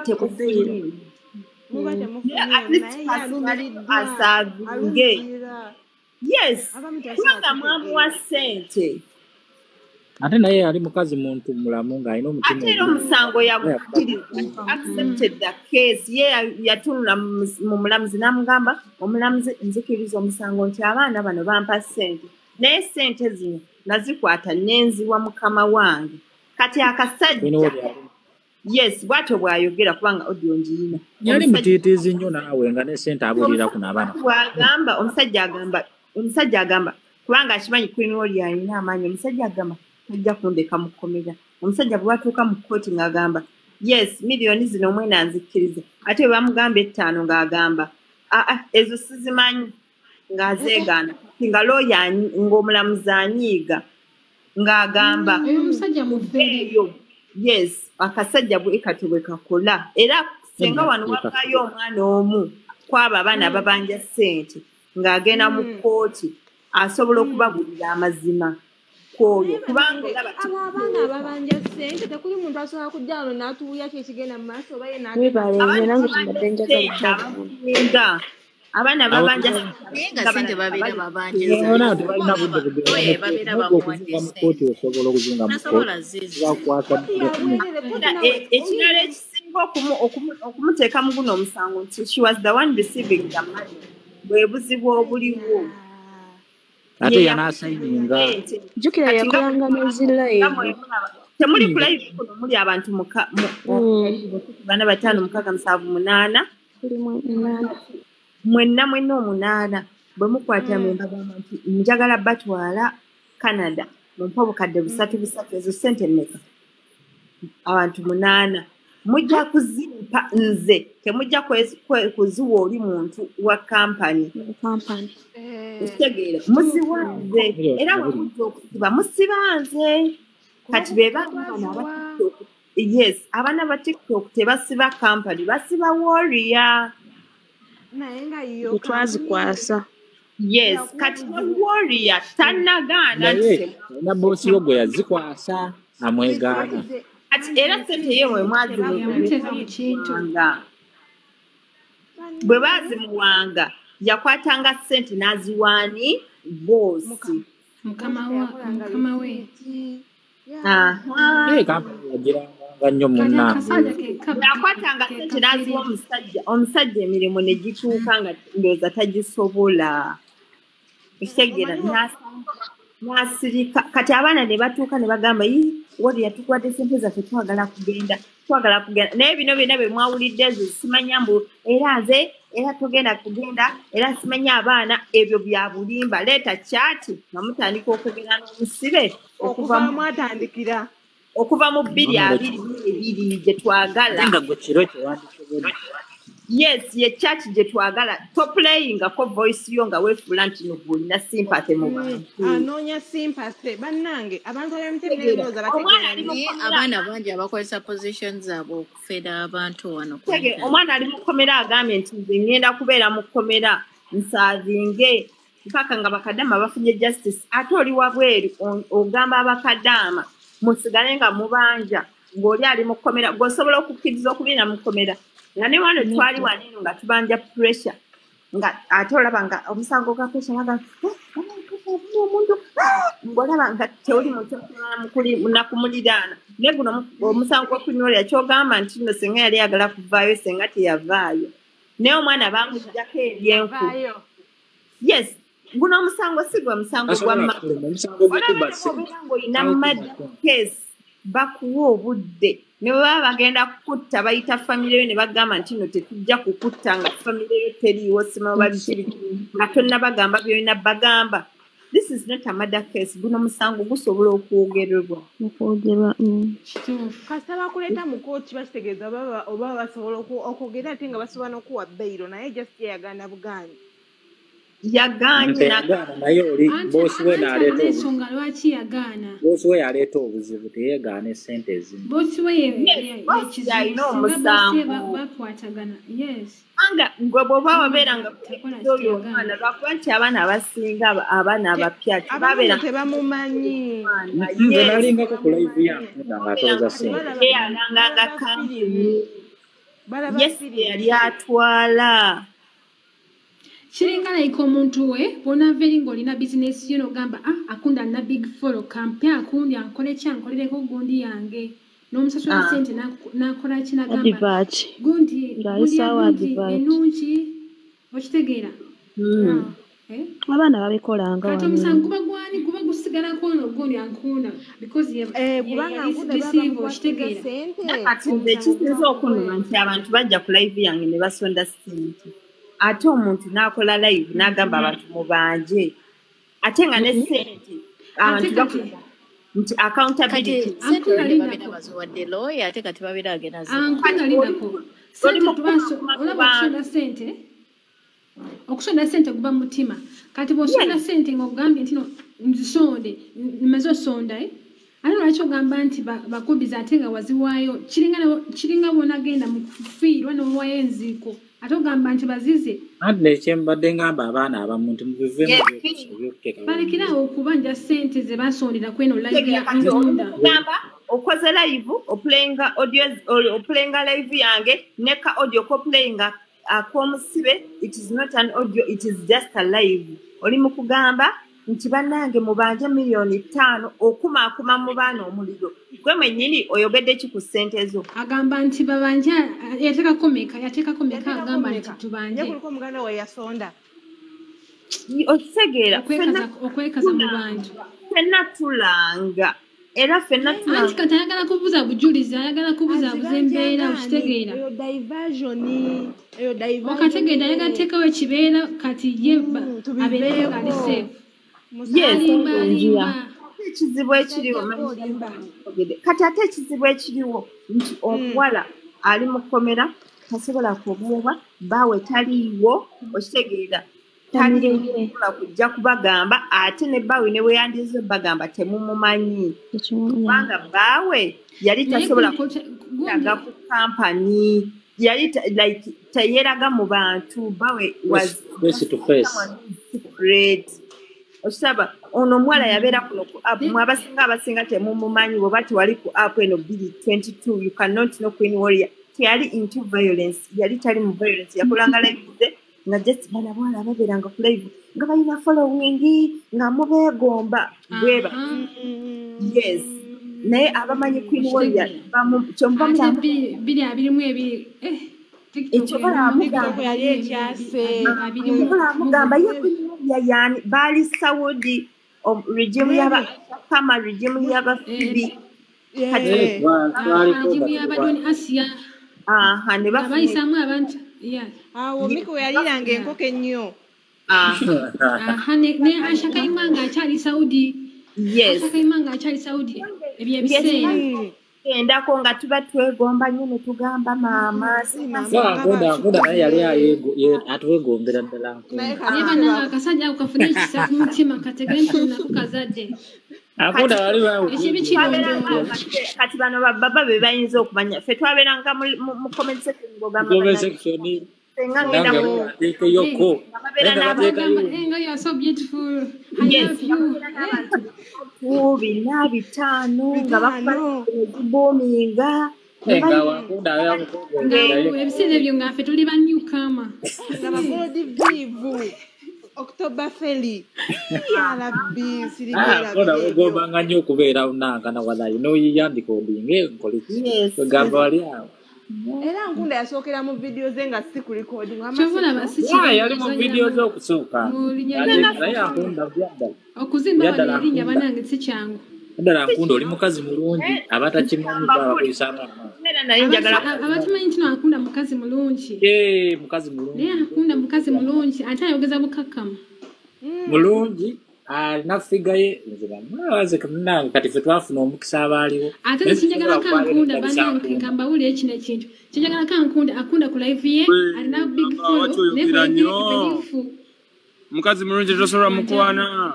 tekufiire asavinge yes kubanga mwamuwa ssente ate naye ali mukazi muntu mulamu ng'alina omutima ate era omusango yagukkiriza accepted the case ye yatunula mu mulamuzi n'amugamba omulamuzi nzikiriza omusango nti abaana bano bampa ssente naye ssente zino nazikwata nenziwa mukama wange kati akasajja yes bwatyo bw'ayogera kubanga audio njiyina yali mutiitiizi nnyo naawe nga ne ssente abuulira kuno abaana bw'agamba omusajja agamba omusajja agamba kubanga akimanyi Queen Warrior alina amaanyi omusajja agamba ajja kundeka mukomera omusajja bwe batuuka mu kkooti ng'agamba yes miliyoni zino omwena nzikkiriza ate bwe bamugamba ettaano ng'agamba aa ezo sizimanyi ng'azeegaana nga looya ng'omulamuzi anyiiga ng'agamba omusajja muvere yes akasajja bwe kati bwe kakola era senga wano wakayo omwana omu kwaba abaana ababanja ssente ng'agenda mu kkooti asobola okubabulira amazima kwoyo kubanga olaba abo abaana ababanja ssente tekuli muntu asobola kujja wano n'atubuulira ki ekigenda mu maaso oba ye n'agenda abaana babanja ssente babeera babanja osobola okuzinga ekirala ekisinga okumuteeka mu guno omusango nti she was the one receiving the money bwe buzibu obuliwo ate yanaasayininga jjukira yakolanga nezilive temuli ku live kuno muli abantu bana bataano mukaaga musanvu munaana mwenna mwenna omunaana bwe mukwata memba gamba nti njagala batwala Canada mumpa obukadde busatu busatu ezo ssente mmeka abantu munaana mujja kuzimpa nze temujja kuziwa oli muntu wa kampani ekitegeera musiwanze era we mujja okusiba musibanze kati be baana aba TikTok yes abaana ba TikTok tebasiba kampani basiba Warrior naye nga yo twazikwasa yes kati Warrior tanagaana na bosi wo gwe yazikwasa amwegaana kati era ssente yewe mwazimuwanga bwe bazimuwanga yakwatanga ssente n'aziwaani boosi mukama we nnyo munna yakwatanga ssente n'aziwa omusajja omusajja emirimu ne gituuka nga ndowooza tagisobola ekitegeera n'asirika kati abaana ne batuuka ne bagamba yi wali yatukwate ssente zaffe twagala kugenda twagala kugenda naye bino byonna bye mwawulidde ezo simanya mbu era nze era tugenda kugenda era simanya abaana ebyo bya bulimba leeta kyati nga mutandika okwogera n'omusibe okuva mwatandikira okuva mu bbiri abiri ebiri gye twagala nga gwe kiro kyewandisobole yes ye church gye twagala toplayingako voice yo nga weefula nti nogulina sympathy mu bantu anoonya sympathy bannange abantu ab'emiteebererooza bategeera abaana bangi abakozesa position zaabwe okufeera abantu wano omwana ali mu kkomera agambye nti nze ngenda kubeera mu kkomera nsaavinge mpaka nga bakadaama bafunye justice ate oli wabweru ogamba abakadaama musigale nga mubanja ng'oli ali mu kkomera gweosobola okukkiriza okubeera mu kkomera nga ne wano twali waneno nga tubanja pressure nga ate olaba nga omusango gwa pressure nga omuntu ng'olaba nga teoli muntu nakumuliraana naye guno omusango gwa Queen Warrior kyogamba nti nno senga yali ayagala kuvaayo senga teyavaayo naye omwana bamuggyako ebyenku yes guno omusango si gwe musango gwa mmaolaba ng'olina mad case bakuwa obudde ne bwe baba bagenda kukutta bayita famire yo ne bagamba nti no tetujja kukutta nga famire yo teriiwo sima babikiri nga tonna bagamba byolina bagamba this is not a murder case guno musango gusobola okwogererwa okwogerwa kasita bakuleeta mu kooti bakitegeeza oba basobola okwogera ate nga basobola n'okuwa beyiro naye just yayagana buganyi yagaanye naye oli boosi we n'aleeta ensonga lwaki yagaana boosi we yaleeta obuzibu teyeegaana essente ezimu boosi we alina omusango bakwatagana yes anga gwe bw'oba wabeera nga oyo omwana lwakuba nti abaana abasinga abaana abapya ababeera tebamumanyi nze nalingako ku live yankuda ng'atooza ssente eyalanganga kampuni yesi yali atwala kiringa like omuntu we bona veri ng'olina business yo n'ogamba ah akunda na big follow kampe akundi ankole ki ankolereko gundi yange n'omusasula ssente n'akola ki n'agamba gundi gundi yagundi ennungi okitegeera abaana babikolanga kati omusango guba gwani guba gusigalako ono gundi ankunda because receive okitegeera kati nze kisinza okunuma nti abantu bajja ku live yange ne basonda ssente ate omuntu n'akola live n'agamba abantu mubanje ate nga ne ssente abantu bakola nti accountability wadde lawyer ate kati babeera agenda ankunalindako sente tubaso olaba okusonda ssente okusonda ssente guba mutima kati bw'osonda ssente ng'ogambye nti no nzisonde nimaze osonda ate lwaki ogamba nti bakubiza ate nga waziwaayo kiringa bw'onagenda mu kufiirwa n'owaayo enziiko ate ogamba nti bazize anti nekyembadde ngamba abaana abamu nti mubivemu balekerawo okubanja ssente ze basondera kweno live ya nkunda okoze live opulayinga audio opulayinga live yange neka audio kopulayinga ak'omusibe it is not an audio it is just a live oli mu kugamba nti bannange mubanje miliyoni ttaano okumaakuma mu baana omuliro gwe mwennyini oyogedde ki ku ssente zo agamba nti babanja yateekako meka yateekako meka agamba nti tubanje kuliko omuganda we yasonda okitegeera okwekaza mu bantu ffenna tulanga era ffenna tulanga anti kati ayagala kubuza bujulizi ayagala kubuza buza embeera okitegeera eyo diversioni eyo diversion okategeera ayagala teekawo ekibeera kati ye abeere ali safe ekizibu ekiriwo kati ate ekizibu ekiriwo nti omuwala ali mu kkomera tasobola kubuuba baawe taliiwo okitegeera taliiwola kujja kubagamba ate ne baawe ne weyandiza bagamba temumumanyi kubanga baawe yali tasobola kulaga ku kampani yali like teyeraga mu bantu baawe was secret osaba ono mwala yabeera kuno ku app mwabasinga abasinga temumumanyi bwoba tewali ku app eno bbiri twenty-two you cannot know Queen Warrior teyali into violence yali tali mu violence yakolanga live ze nga just bana bwala ababeeranga ku live nga balina following nga mubeegomba bweba yes naye abamanyi Queen Warrior kyomba biri abirimu ebiri ekyo balamugamba yali ekyase balamugamba ye yani bali Saudi regime yaba kama regime yaba fibi regime yaba doni Asia aha ne bayisamu abantu awo miko yaliranga enkoko ennyo aha ne Ashaka Imanga akyali Saudi yes Ashaka Imanga akyali Saudi ebyo ebiseera endako nga tuba twegomba nnyo ne tugamba maama ngoda ngoda naye yali atwegombera ddala naye bana akasajja ako kafuna ekisa ku mutima kategere nako kazadde akoda wali wawe ekibi kirondo kati bano baba be bayinza okumanya ffe twabeeranga mu comment section ng'ogamba comment section ngenda mu eko yoko enga you are so beautiful I love you ubi na bitano nga bakubominga nga wakunda yamukogo ebisere byo ngaffe tuli ba newcomer nga bagodi vivu October feli alabi siribera koda ugobanga nnyo okubeera unanga na wala ino yiyandika obinge nkoliki gamba wali awo era nkunda yasookera mu video ze nga si ku recording kyobula basikiya yali mu video zo okusooka naye akunda byadala okuzimba wali erinnya banange si kyangu ddala nkunda oli mukazi mulungi abatakimanyi babakulisana abatamanyi nti akunda mukazi mulungi mukazi mulungi naye akunda mukazi mulungi ate ayogeza bukakkama mulungi alina figa ye nzibamuwaze kamunange kati ffe twafuna omukisa abaaliwo ate nekinjagala kankunda banange nkamba wuli ekino ekintu kinjagala kankunda akunda ku live ye alina big follow nefu mukazi mulungi tosobola mukwana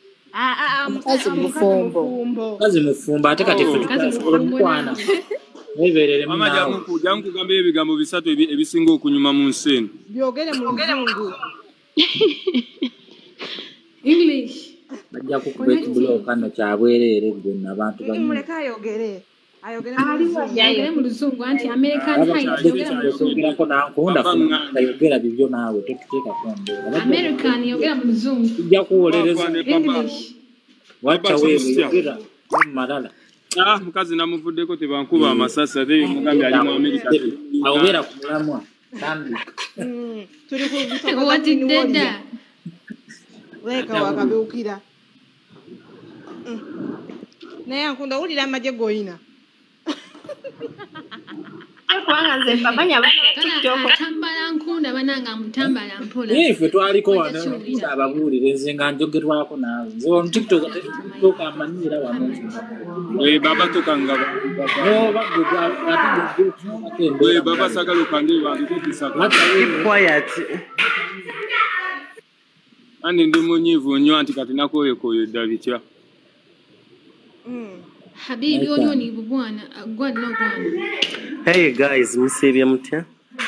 mukazi mufumbo mukazi mufumbo ate kati ffe tusobola mukwana neberere mama jangu jangu kugamba ebigambo bisatu ebisinga okunyuma mu nsi eno byogere mu luzungu English bajja kukuba ekibuloka no kyabwereere gwonna abantu muleka ayogere ayogere ayogere mu luzungu anti American Heights yogera mu luzungu ko nankunda ayogera bibyo naawe tekiteka kwambe American yogera mu luzungu ijja kuwolereza English wacha wewe yogera malala ah mukazi namuvuddeko tebankuba amasasi ate mugambi ali mu America awera ku mulamwa kandi tuli ku wati deda weka wakabeukira naye ankunda ulira amaje goyina kubanga nze mpamanya bana TikTok tambala nkunda bananga mutambala mpola ife twaliko wano ababuulire nze nga njogerwako naawe nze on TikTok TikTok amanyira wano we baba tokanga no bagwe ati we baba sagalo kange bantu kutisaka keep quiet andi ndi munyivu nnyo anti kati nakoye koyo dabitya Habibi onyo ni bwana God no bwana hey guys musibye mutya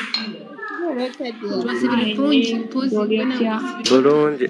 twasibira punji pozi bwana bulungi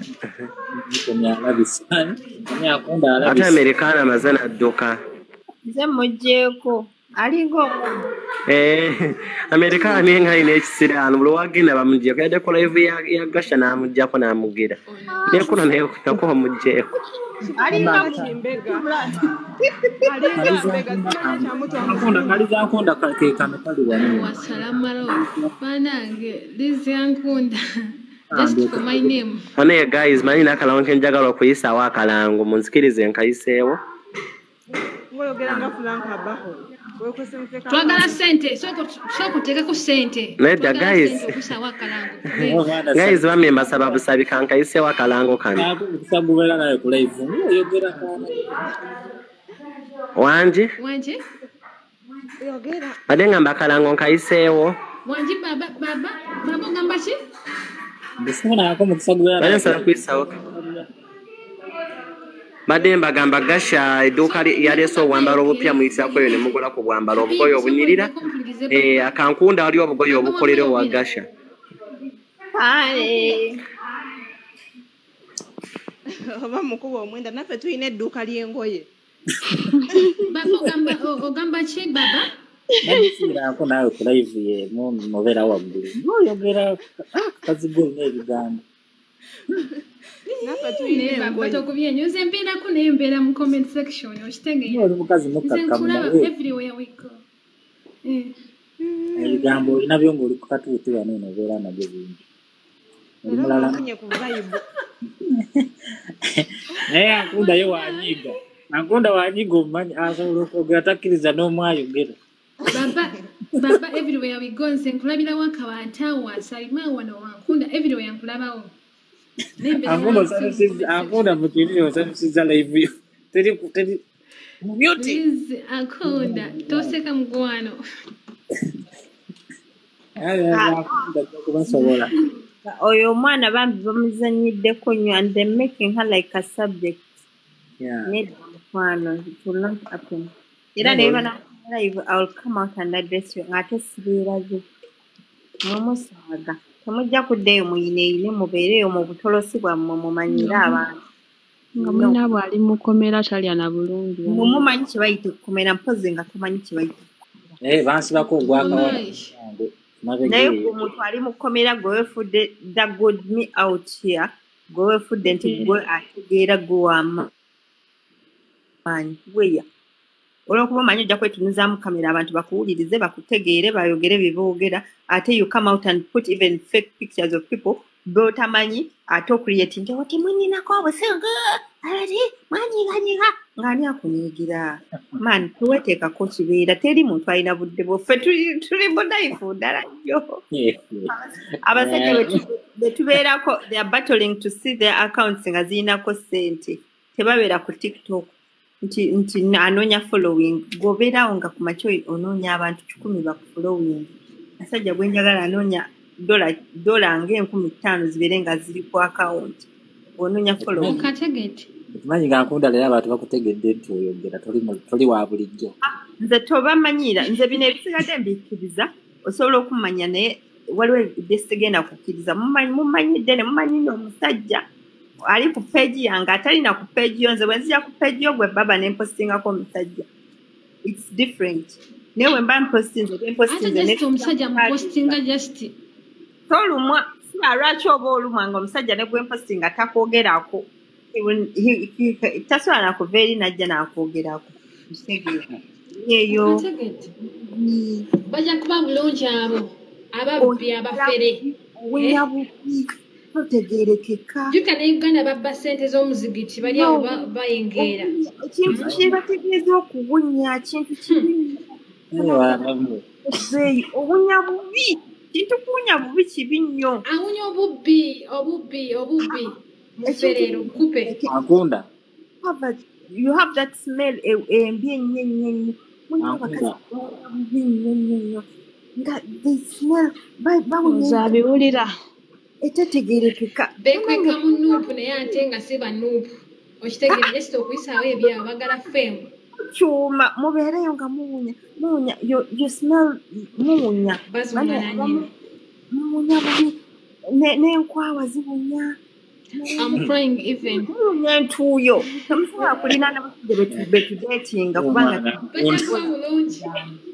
ate Amerikana amazana adduka nze mujjeeko alinga eh Amerikana nenga ine ekisirano buli wagenda bamujjeeko yadde ko live ya gasha namujjako namugira nekuna nayo nako mujjeeko alinga kimbega alinga mbega cha mtu ankunda kaliza ankunda kake kametali wano wasalamu alo banange lizi ankunda just for my name ane guys mani nakalawanke njagala okuyisa wakalango munzikirize nkayiseewo ngoyogera nga fulanka baho twagala sente soko soko tekako sente nedda guys guys bamemba sababu sabika nkayiseewo akalango kano kusagubera naye ku live yogera kana wanje wanje yogera bade ngamba akalango nkayiseewo wanje baba baba baba ngamba ki bisuna ako mukusagubera bade sara kwisawo bade mbagamba gasha eduka yaleso obwambalo obupya muyisako yo ne mugola ku bwambalo obugoyo obunyirira eh akankunda ali obugoyo obukolero wa gasha hai oba mukuba omwenda naffe tuyina edduuka ly'engoye baba ogamba ogamba ki baba nabisira ako nawe ku live ye mu mubera wa mbulu yogera kazigo n'ebigamba naffe tuyina engoye batokubyenyuze mpera ko nembera mu comment section okitegeye oli mukazi mukakkamula everywhere we go ebigambo nabyo ng'oli ku katuuti wano nobeera nabyo bingi oli mulala naye ankunda yo wanyiga ankunda wanyiga omumanyi asobola okwogera takkiriza n'omwayogera baba baba everywhere we go nse nkulabira wakabantawo asalima wano wankunda everywhere nkulabawo ankunda mukiriri osanusiza live yo teri teri mumyuti ankunda toseka mugwano kubasobola oyo omwana bambi bamuzanyiddeko nnyo and they making her like a subject nedmukwano it will not happen era naye bana live I will come out and address you ng'ate sibeeraze mumusaaga temujja kuddeyo muyineeyine mubeereyo mu butolosi bwammwe mumanyire abantu nga munaabwe ali mukomera talya na bulungi mumumanyi kye bayita okukomera mpozi nga tomanyi kye bayita bansibako ogwakawala naye omuntu ali mukomera gwe wefudde the good me out here gwe wefudde nti gwe ategeera gwe wamaanyi weya olwokuba omanyi ojja kwetunuzaamu kamera abantu bakuwulirize bakutegeere bayogere bye boogera ate you come out and put even fake pictures of people botamanyi ate okuliyeti nti oti mwenyinako obusenga ati mwanyiganyiga ng'ani akunyigira man tuweteekako kibeera teri muntu alina budde bwaffe tuli budaifu ddala nnyo abasajja betubeerako they are battling to see their accounts nga zirinako ssente tebabeera ku tiktok nti nti anoonya following gwobeerawo nga ku makyo onoonya abantu kikumi baku following asajja gwe njagala anoonya dola dola ng'enkumi ttaano zibeere nga ziri ku account onoonya following okategete manyi nga nkunda leero abantu bakutegedde nti oyogera toli wa bulijjo nze tobamanyira nze bino ebisigadde mbikkiriza osobola okumanya naye waliwo ebyesigenda kukkiriza mumanyidde ne mumanyi n'omusajja ali ku peegi yange atalina ku peegi yo nze bwe nzija ku peegi yo gwe baba ne mpostingako omusajja it's different. Newe mba posting the posting the next omusajja mu postinga just tolumwa si alwaki oba olumwa nga omusajja ne gwe postinga takwogerako tasobola nakuva eri najja nakwogerako kitegeera eyo bajja kuba bulungi abo ababbi abafere obunyabubi totegeerekeka juka ne Uganda babba ssente z'omuzigiti bali awo bayengeera ekintu kyebategeeza okubunya kintu kibi obunya bubi kintu kunya bubi kibi nnyo awunya obubbi obubbi obubbi muferero kupe akunda you have that smell embi ennyo ennyo ennyo munya abakazi bubi nnyo nnyo nnyo nga they smell zabiwulira etetegeerekeka bekweka mu nuupu naye ate nga si banuupu okitegeera jesita okuyisaawo ebyabo bagala femu chuma mubeereyo nga muwunya muwunya you smell muwunya muwunya bubi n'enkwawa zibunya I'm crying even muwunya entuuyo temusobola kulina n'abasajja betudeetinga kubanga bajja kuba bulungi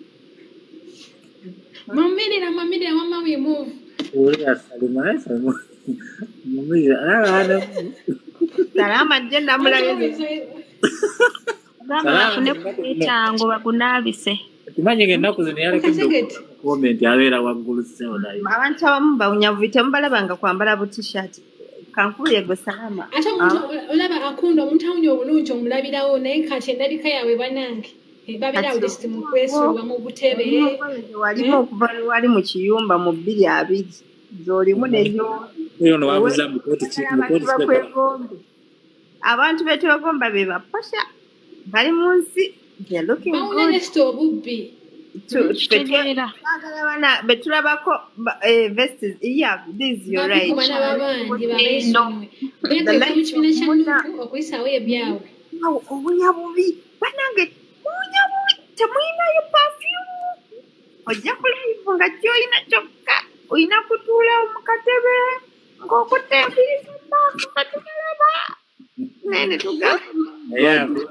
mamirira mamirira wama we move Uli Salima Salima Mumija ala salama jenda mulabye bafune kutango bagunabise kimanye ngenda kuzini yale kido comment yabera waggulu seo nayo abantu abamu bawunya buvite mubalabanga kwambala bu t-shirt kankuye go salama ate omuntu olaba akunda omuntu awunya obulungi omulabirawo naye kati endabika yawe banange babira udesti mu kwesuuba mu butebe walimu okuva wali mu kiyumba mu bbiri abiri zolimu neyo eyo no wabuza mu koti mu koti abantu betwegomba be baposha bali munsi they're looking good bawunya nesto obubbi betwegera bana betulabako vestes yeah this you right bana babandi babeesonwe beko kimina kyannuku okuyisaawo ebyawe obunya bubi banange obunya bubi temulinayo perfume ojja kuliivu nga kyoyina kyokka oyina kutuula mu katebe ng'okutembiriza maaso katugalaba nene tugamba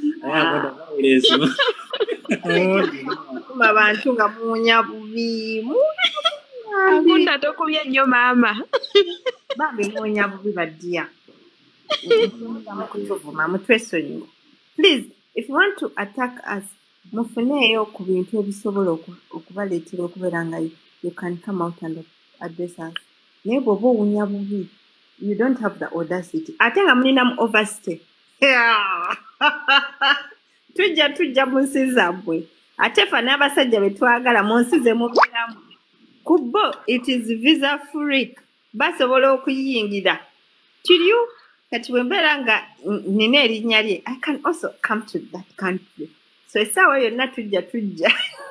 kuma bantu nga muwunya bubi akunda tokubye nnyo maama bambi muwunya bubi baddiya mukutuvuma mutwesonyiwa please if you want to attack us mufuneeyo ku bintu ebisobola okubaleetera okubeera nga you can come out and address us naye bw'oba owunya bubi you don't have the audacity ate nga mulinamu overstay tujja tujja mu nsi zammwe ate fa n'abasajja be twagala mu nsi ze mubeeramu ku bo it is visa free basobola okuyingira tiriyo kati bwe mbeera nga nina erinnya lye I can also come to that country so essaawa yonna tujja tujja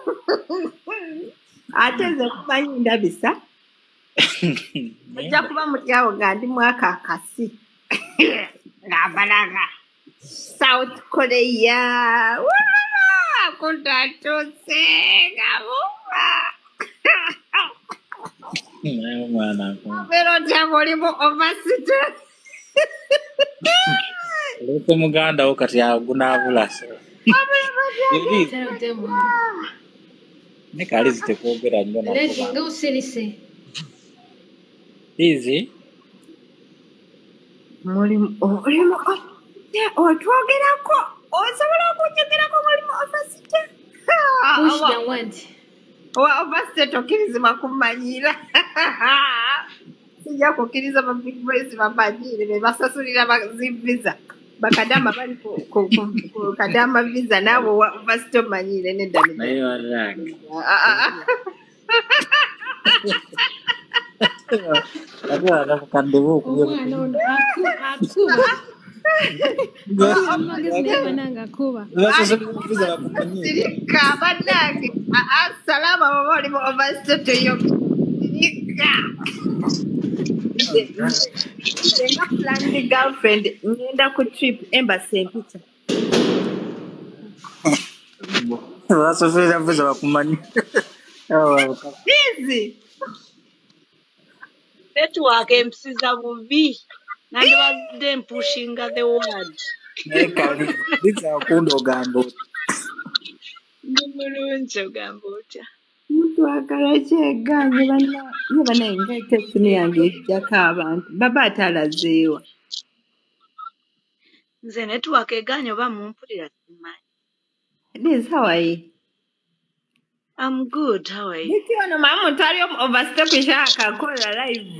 ate nze kumanyi ndabisa ojja kuba mutyawo nga ndi mwaka akasi ng'abalaga South Korea kuntatuse ngabuba pero tyako olimu ovasite Leko muganda okati agunabula so ne kali zitekwogera nnyo na nga usirise Easy. Mulimu olimu otwogerako osobola okunyogerako mulimu ovasite push downward owa ovasite tokkirizibwa kumanyira sijja kukkiriza ba big boys bamanyire be basasulira bazivisa bakadama bali ku kadama visa nabo ovasite omanyire nedda naye waranga Aku ada bukan debu. Omwana ono akuba. Amagezi kuba. Sirika banange. Assalama baba oli mu overstep yo. Sirika. Ndenga plan the girlfriend ngenda ku trip embassy empita. Wasofera mvuza bakumanyi. Easy. Network empisiza bubi nandibadde mpushinga the word Ekali biza kundo gambo Ndi mulungi ogamba otya? Mutwagala kyeganye banna ye banaye ng'eka essimu yange ejjako abantu baba ate alazeewa. Nze network eganye oba mumpulira simanyi. Liz, how are you? I'm good, how are you? Niki ono mama mutwali overstep akakola live.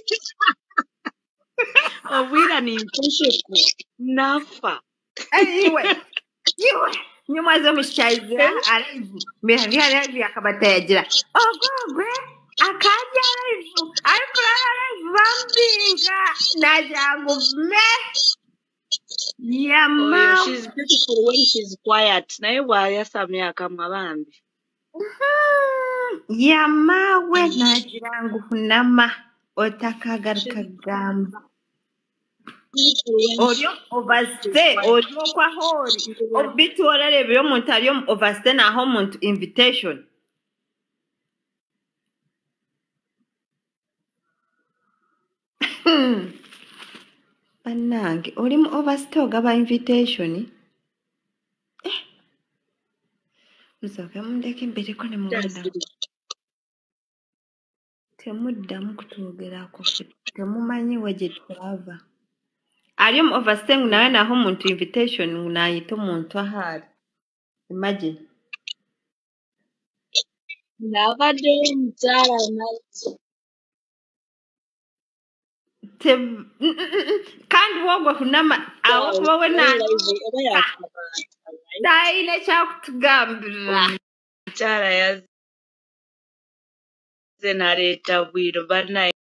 Obwira ni mpesheku nafa. Anyway, iwe nyuma zo mushaiza alive. Mbere live akabatayagira. Ogogwe akaja live. Alikulala live bambinga najangu me. Yama. Oh, she's beautiful when she's quiet. Naye bwayasamya akamwa bambi. Yamawe najirangu kunama otakagaruka gamba. Oryo overstay oryo kwa hori obitu orare byo muntu ariyo overstay na ho muntu invitation. Banange ori mu overstay ogaba invitation. Eh. Musoka mundeke mbere ko ne muganda. Temuddamu kutugerako temumanyi waje twava. Ariyo mu overstaying nawe naho muntu invitation nayita omuntu ahari. Imagine. Nabadde mukyala nazo. Te kandi wogwa kunama awo kuba we na daine kyakutugambira. Mukyala yaze nareeta bwiro banaye.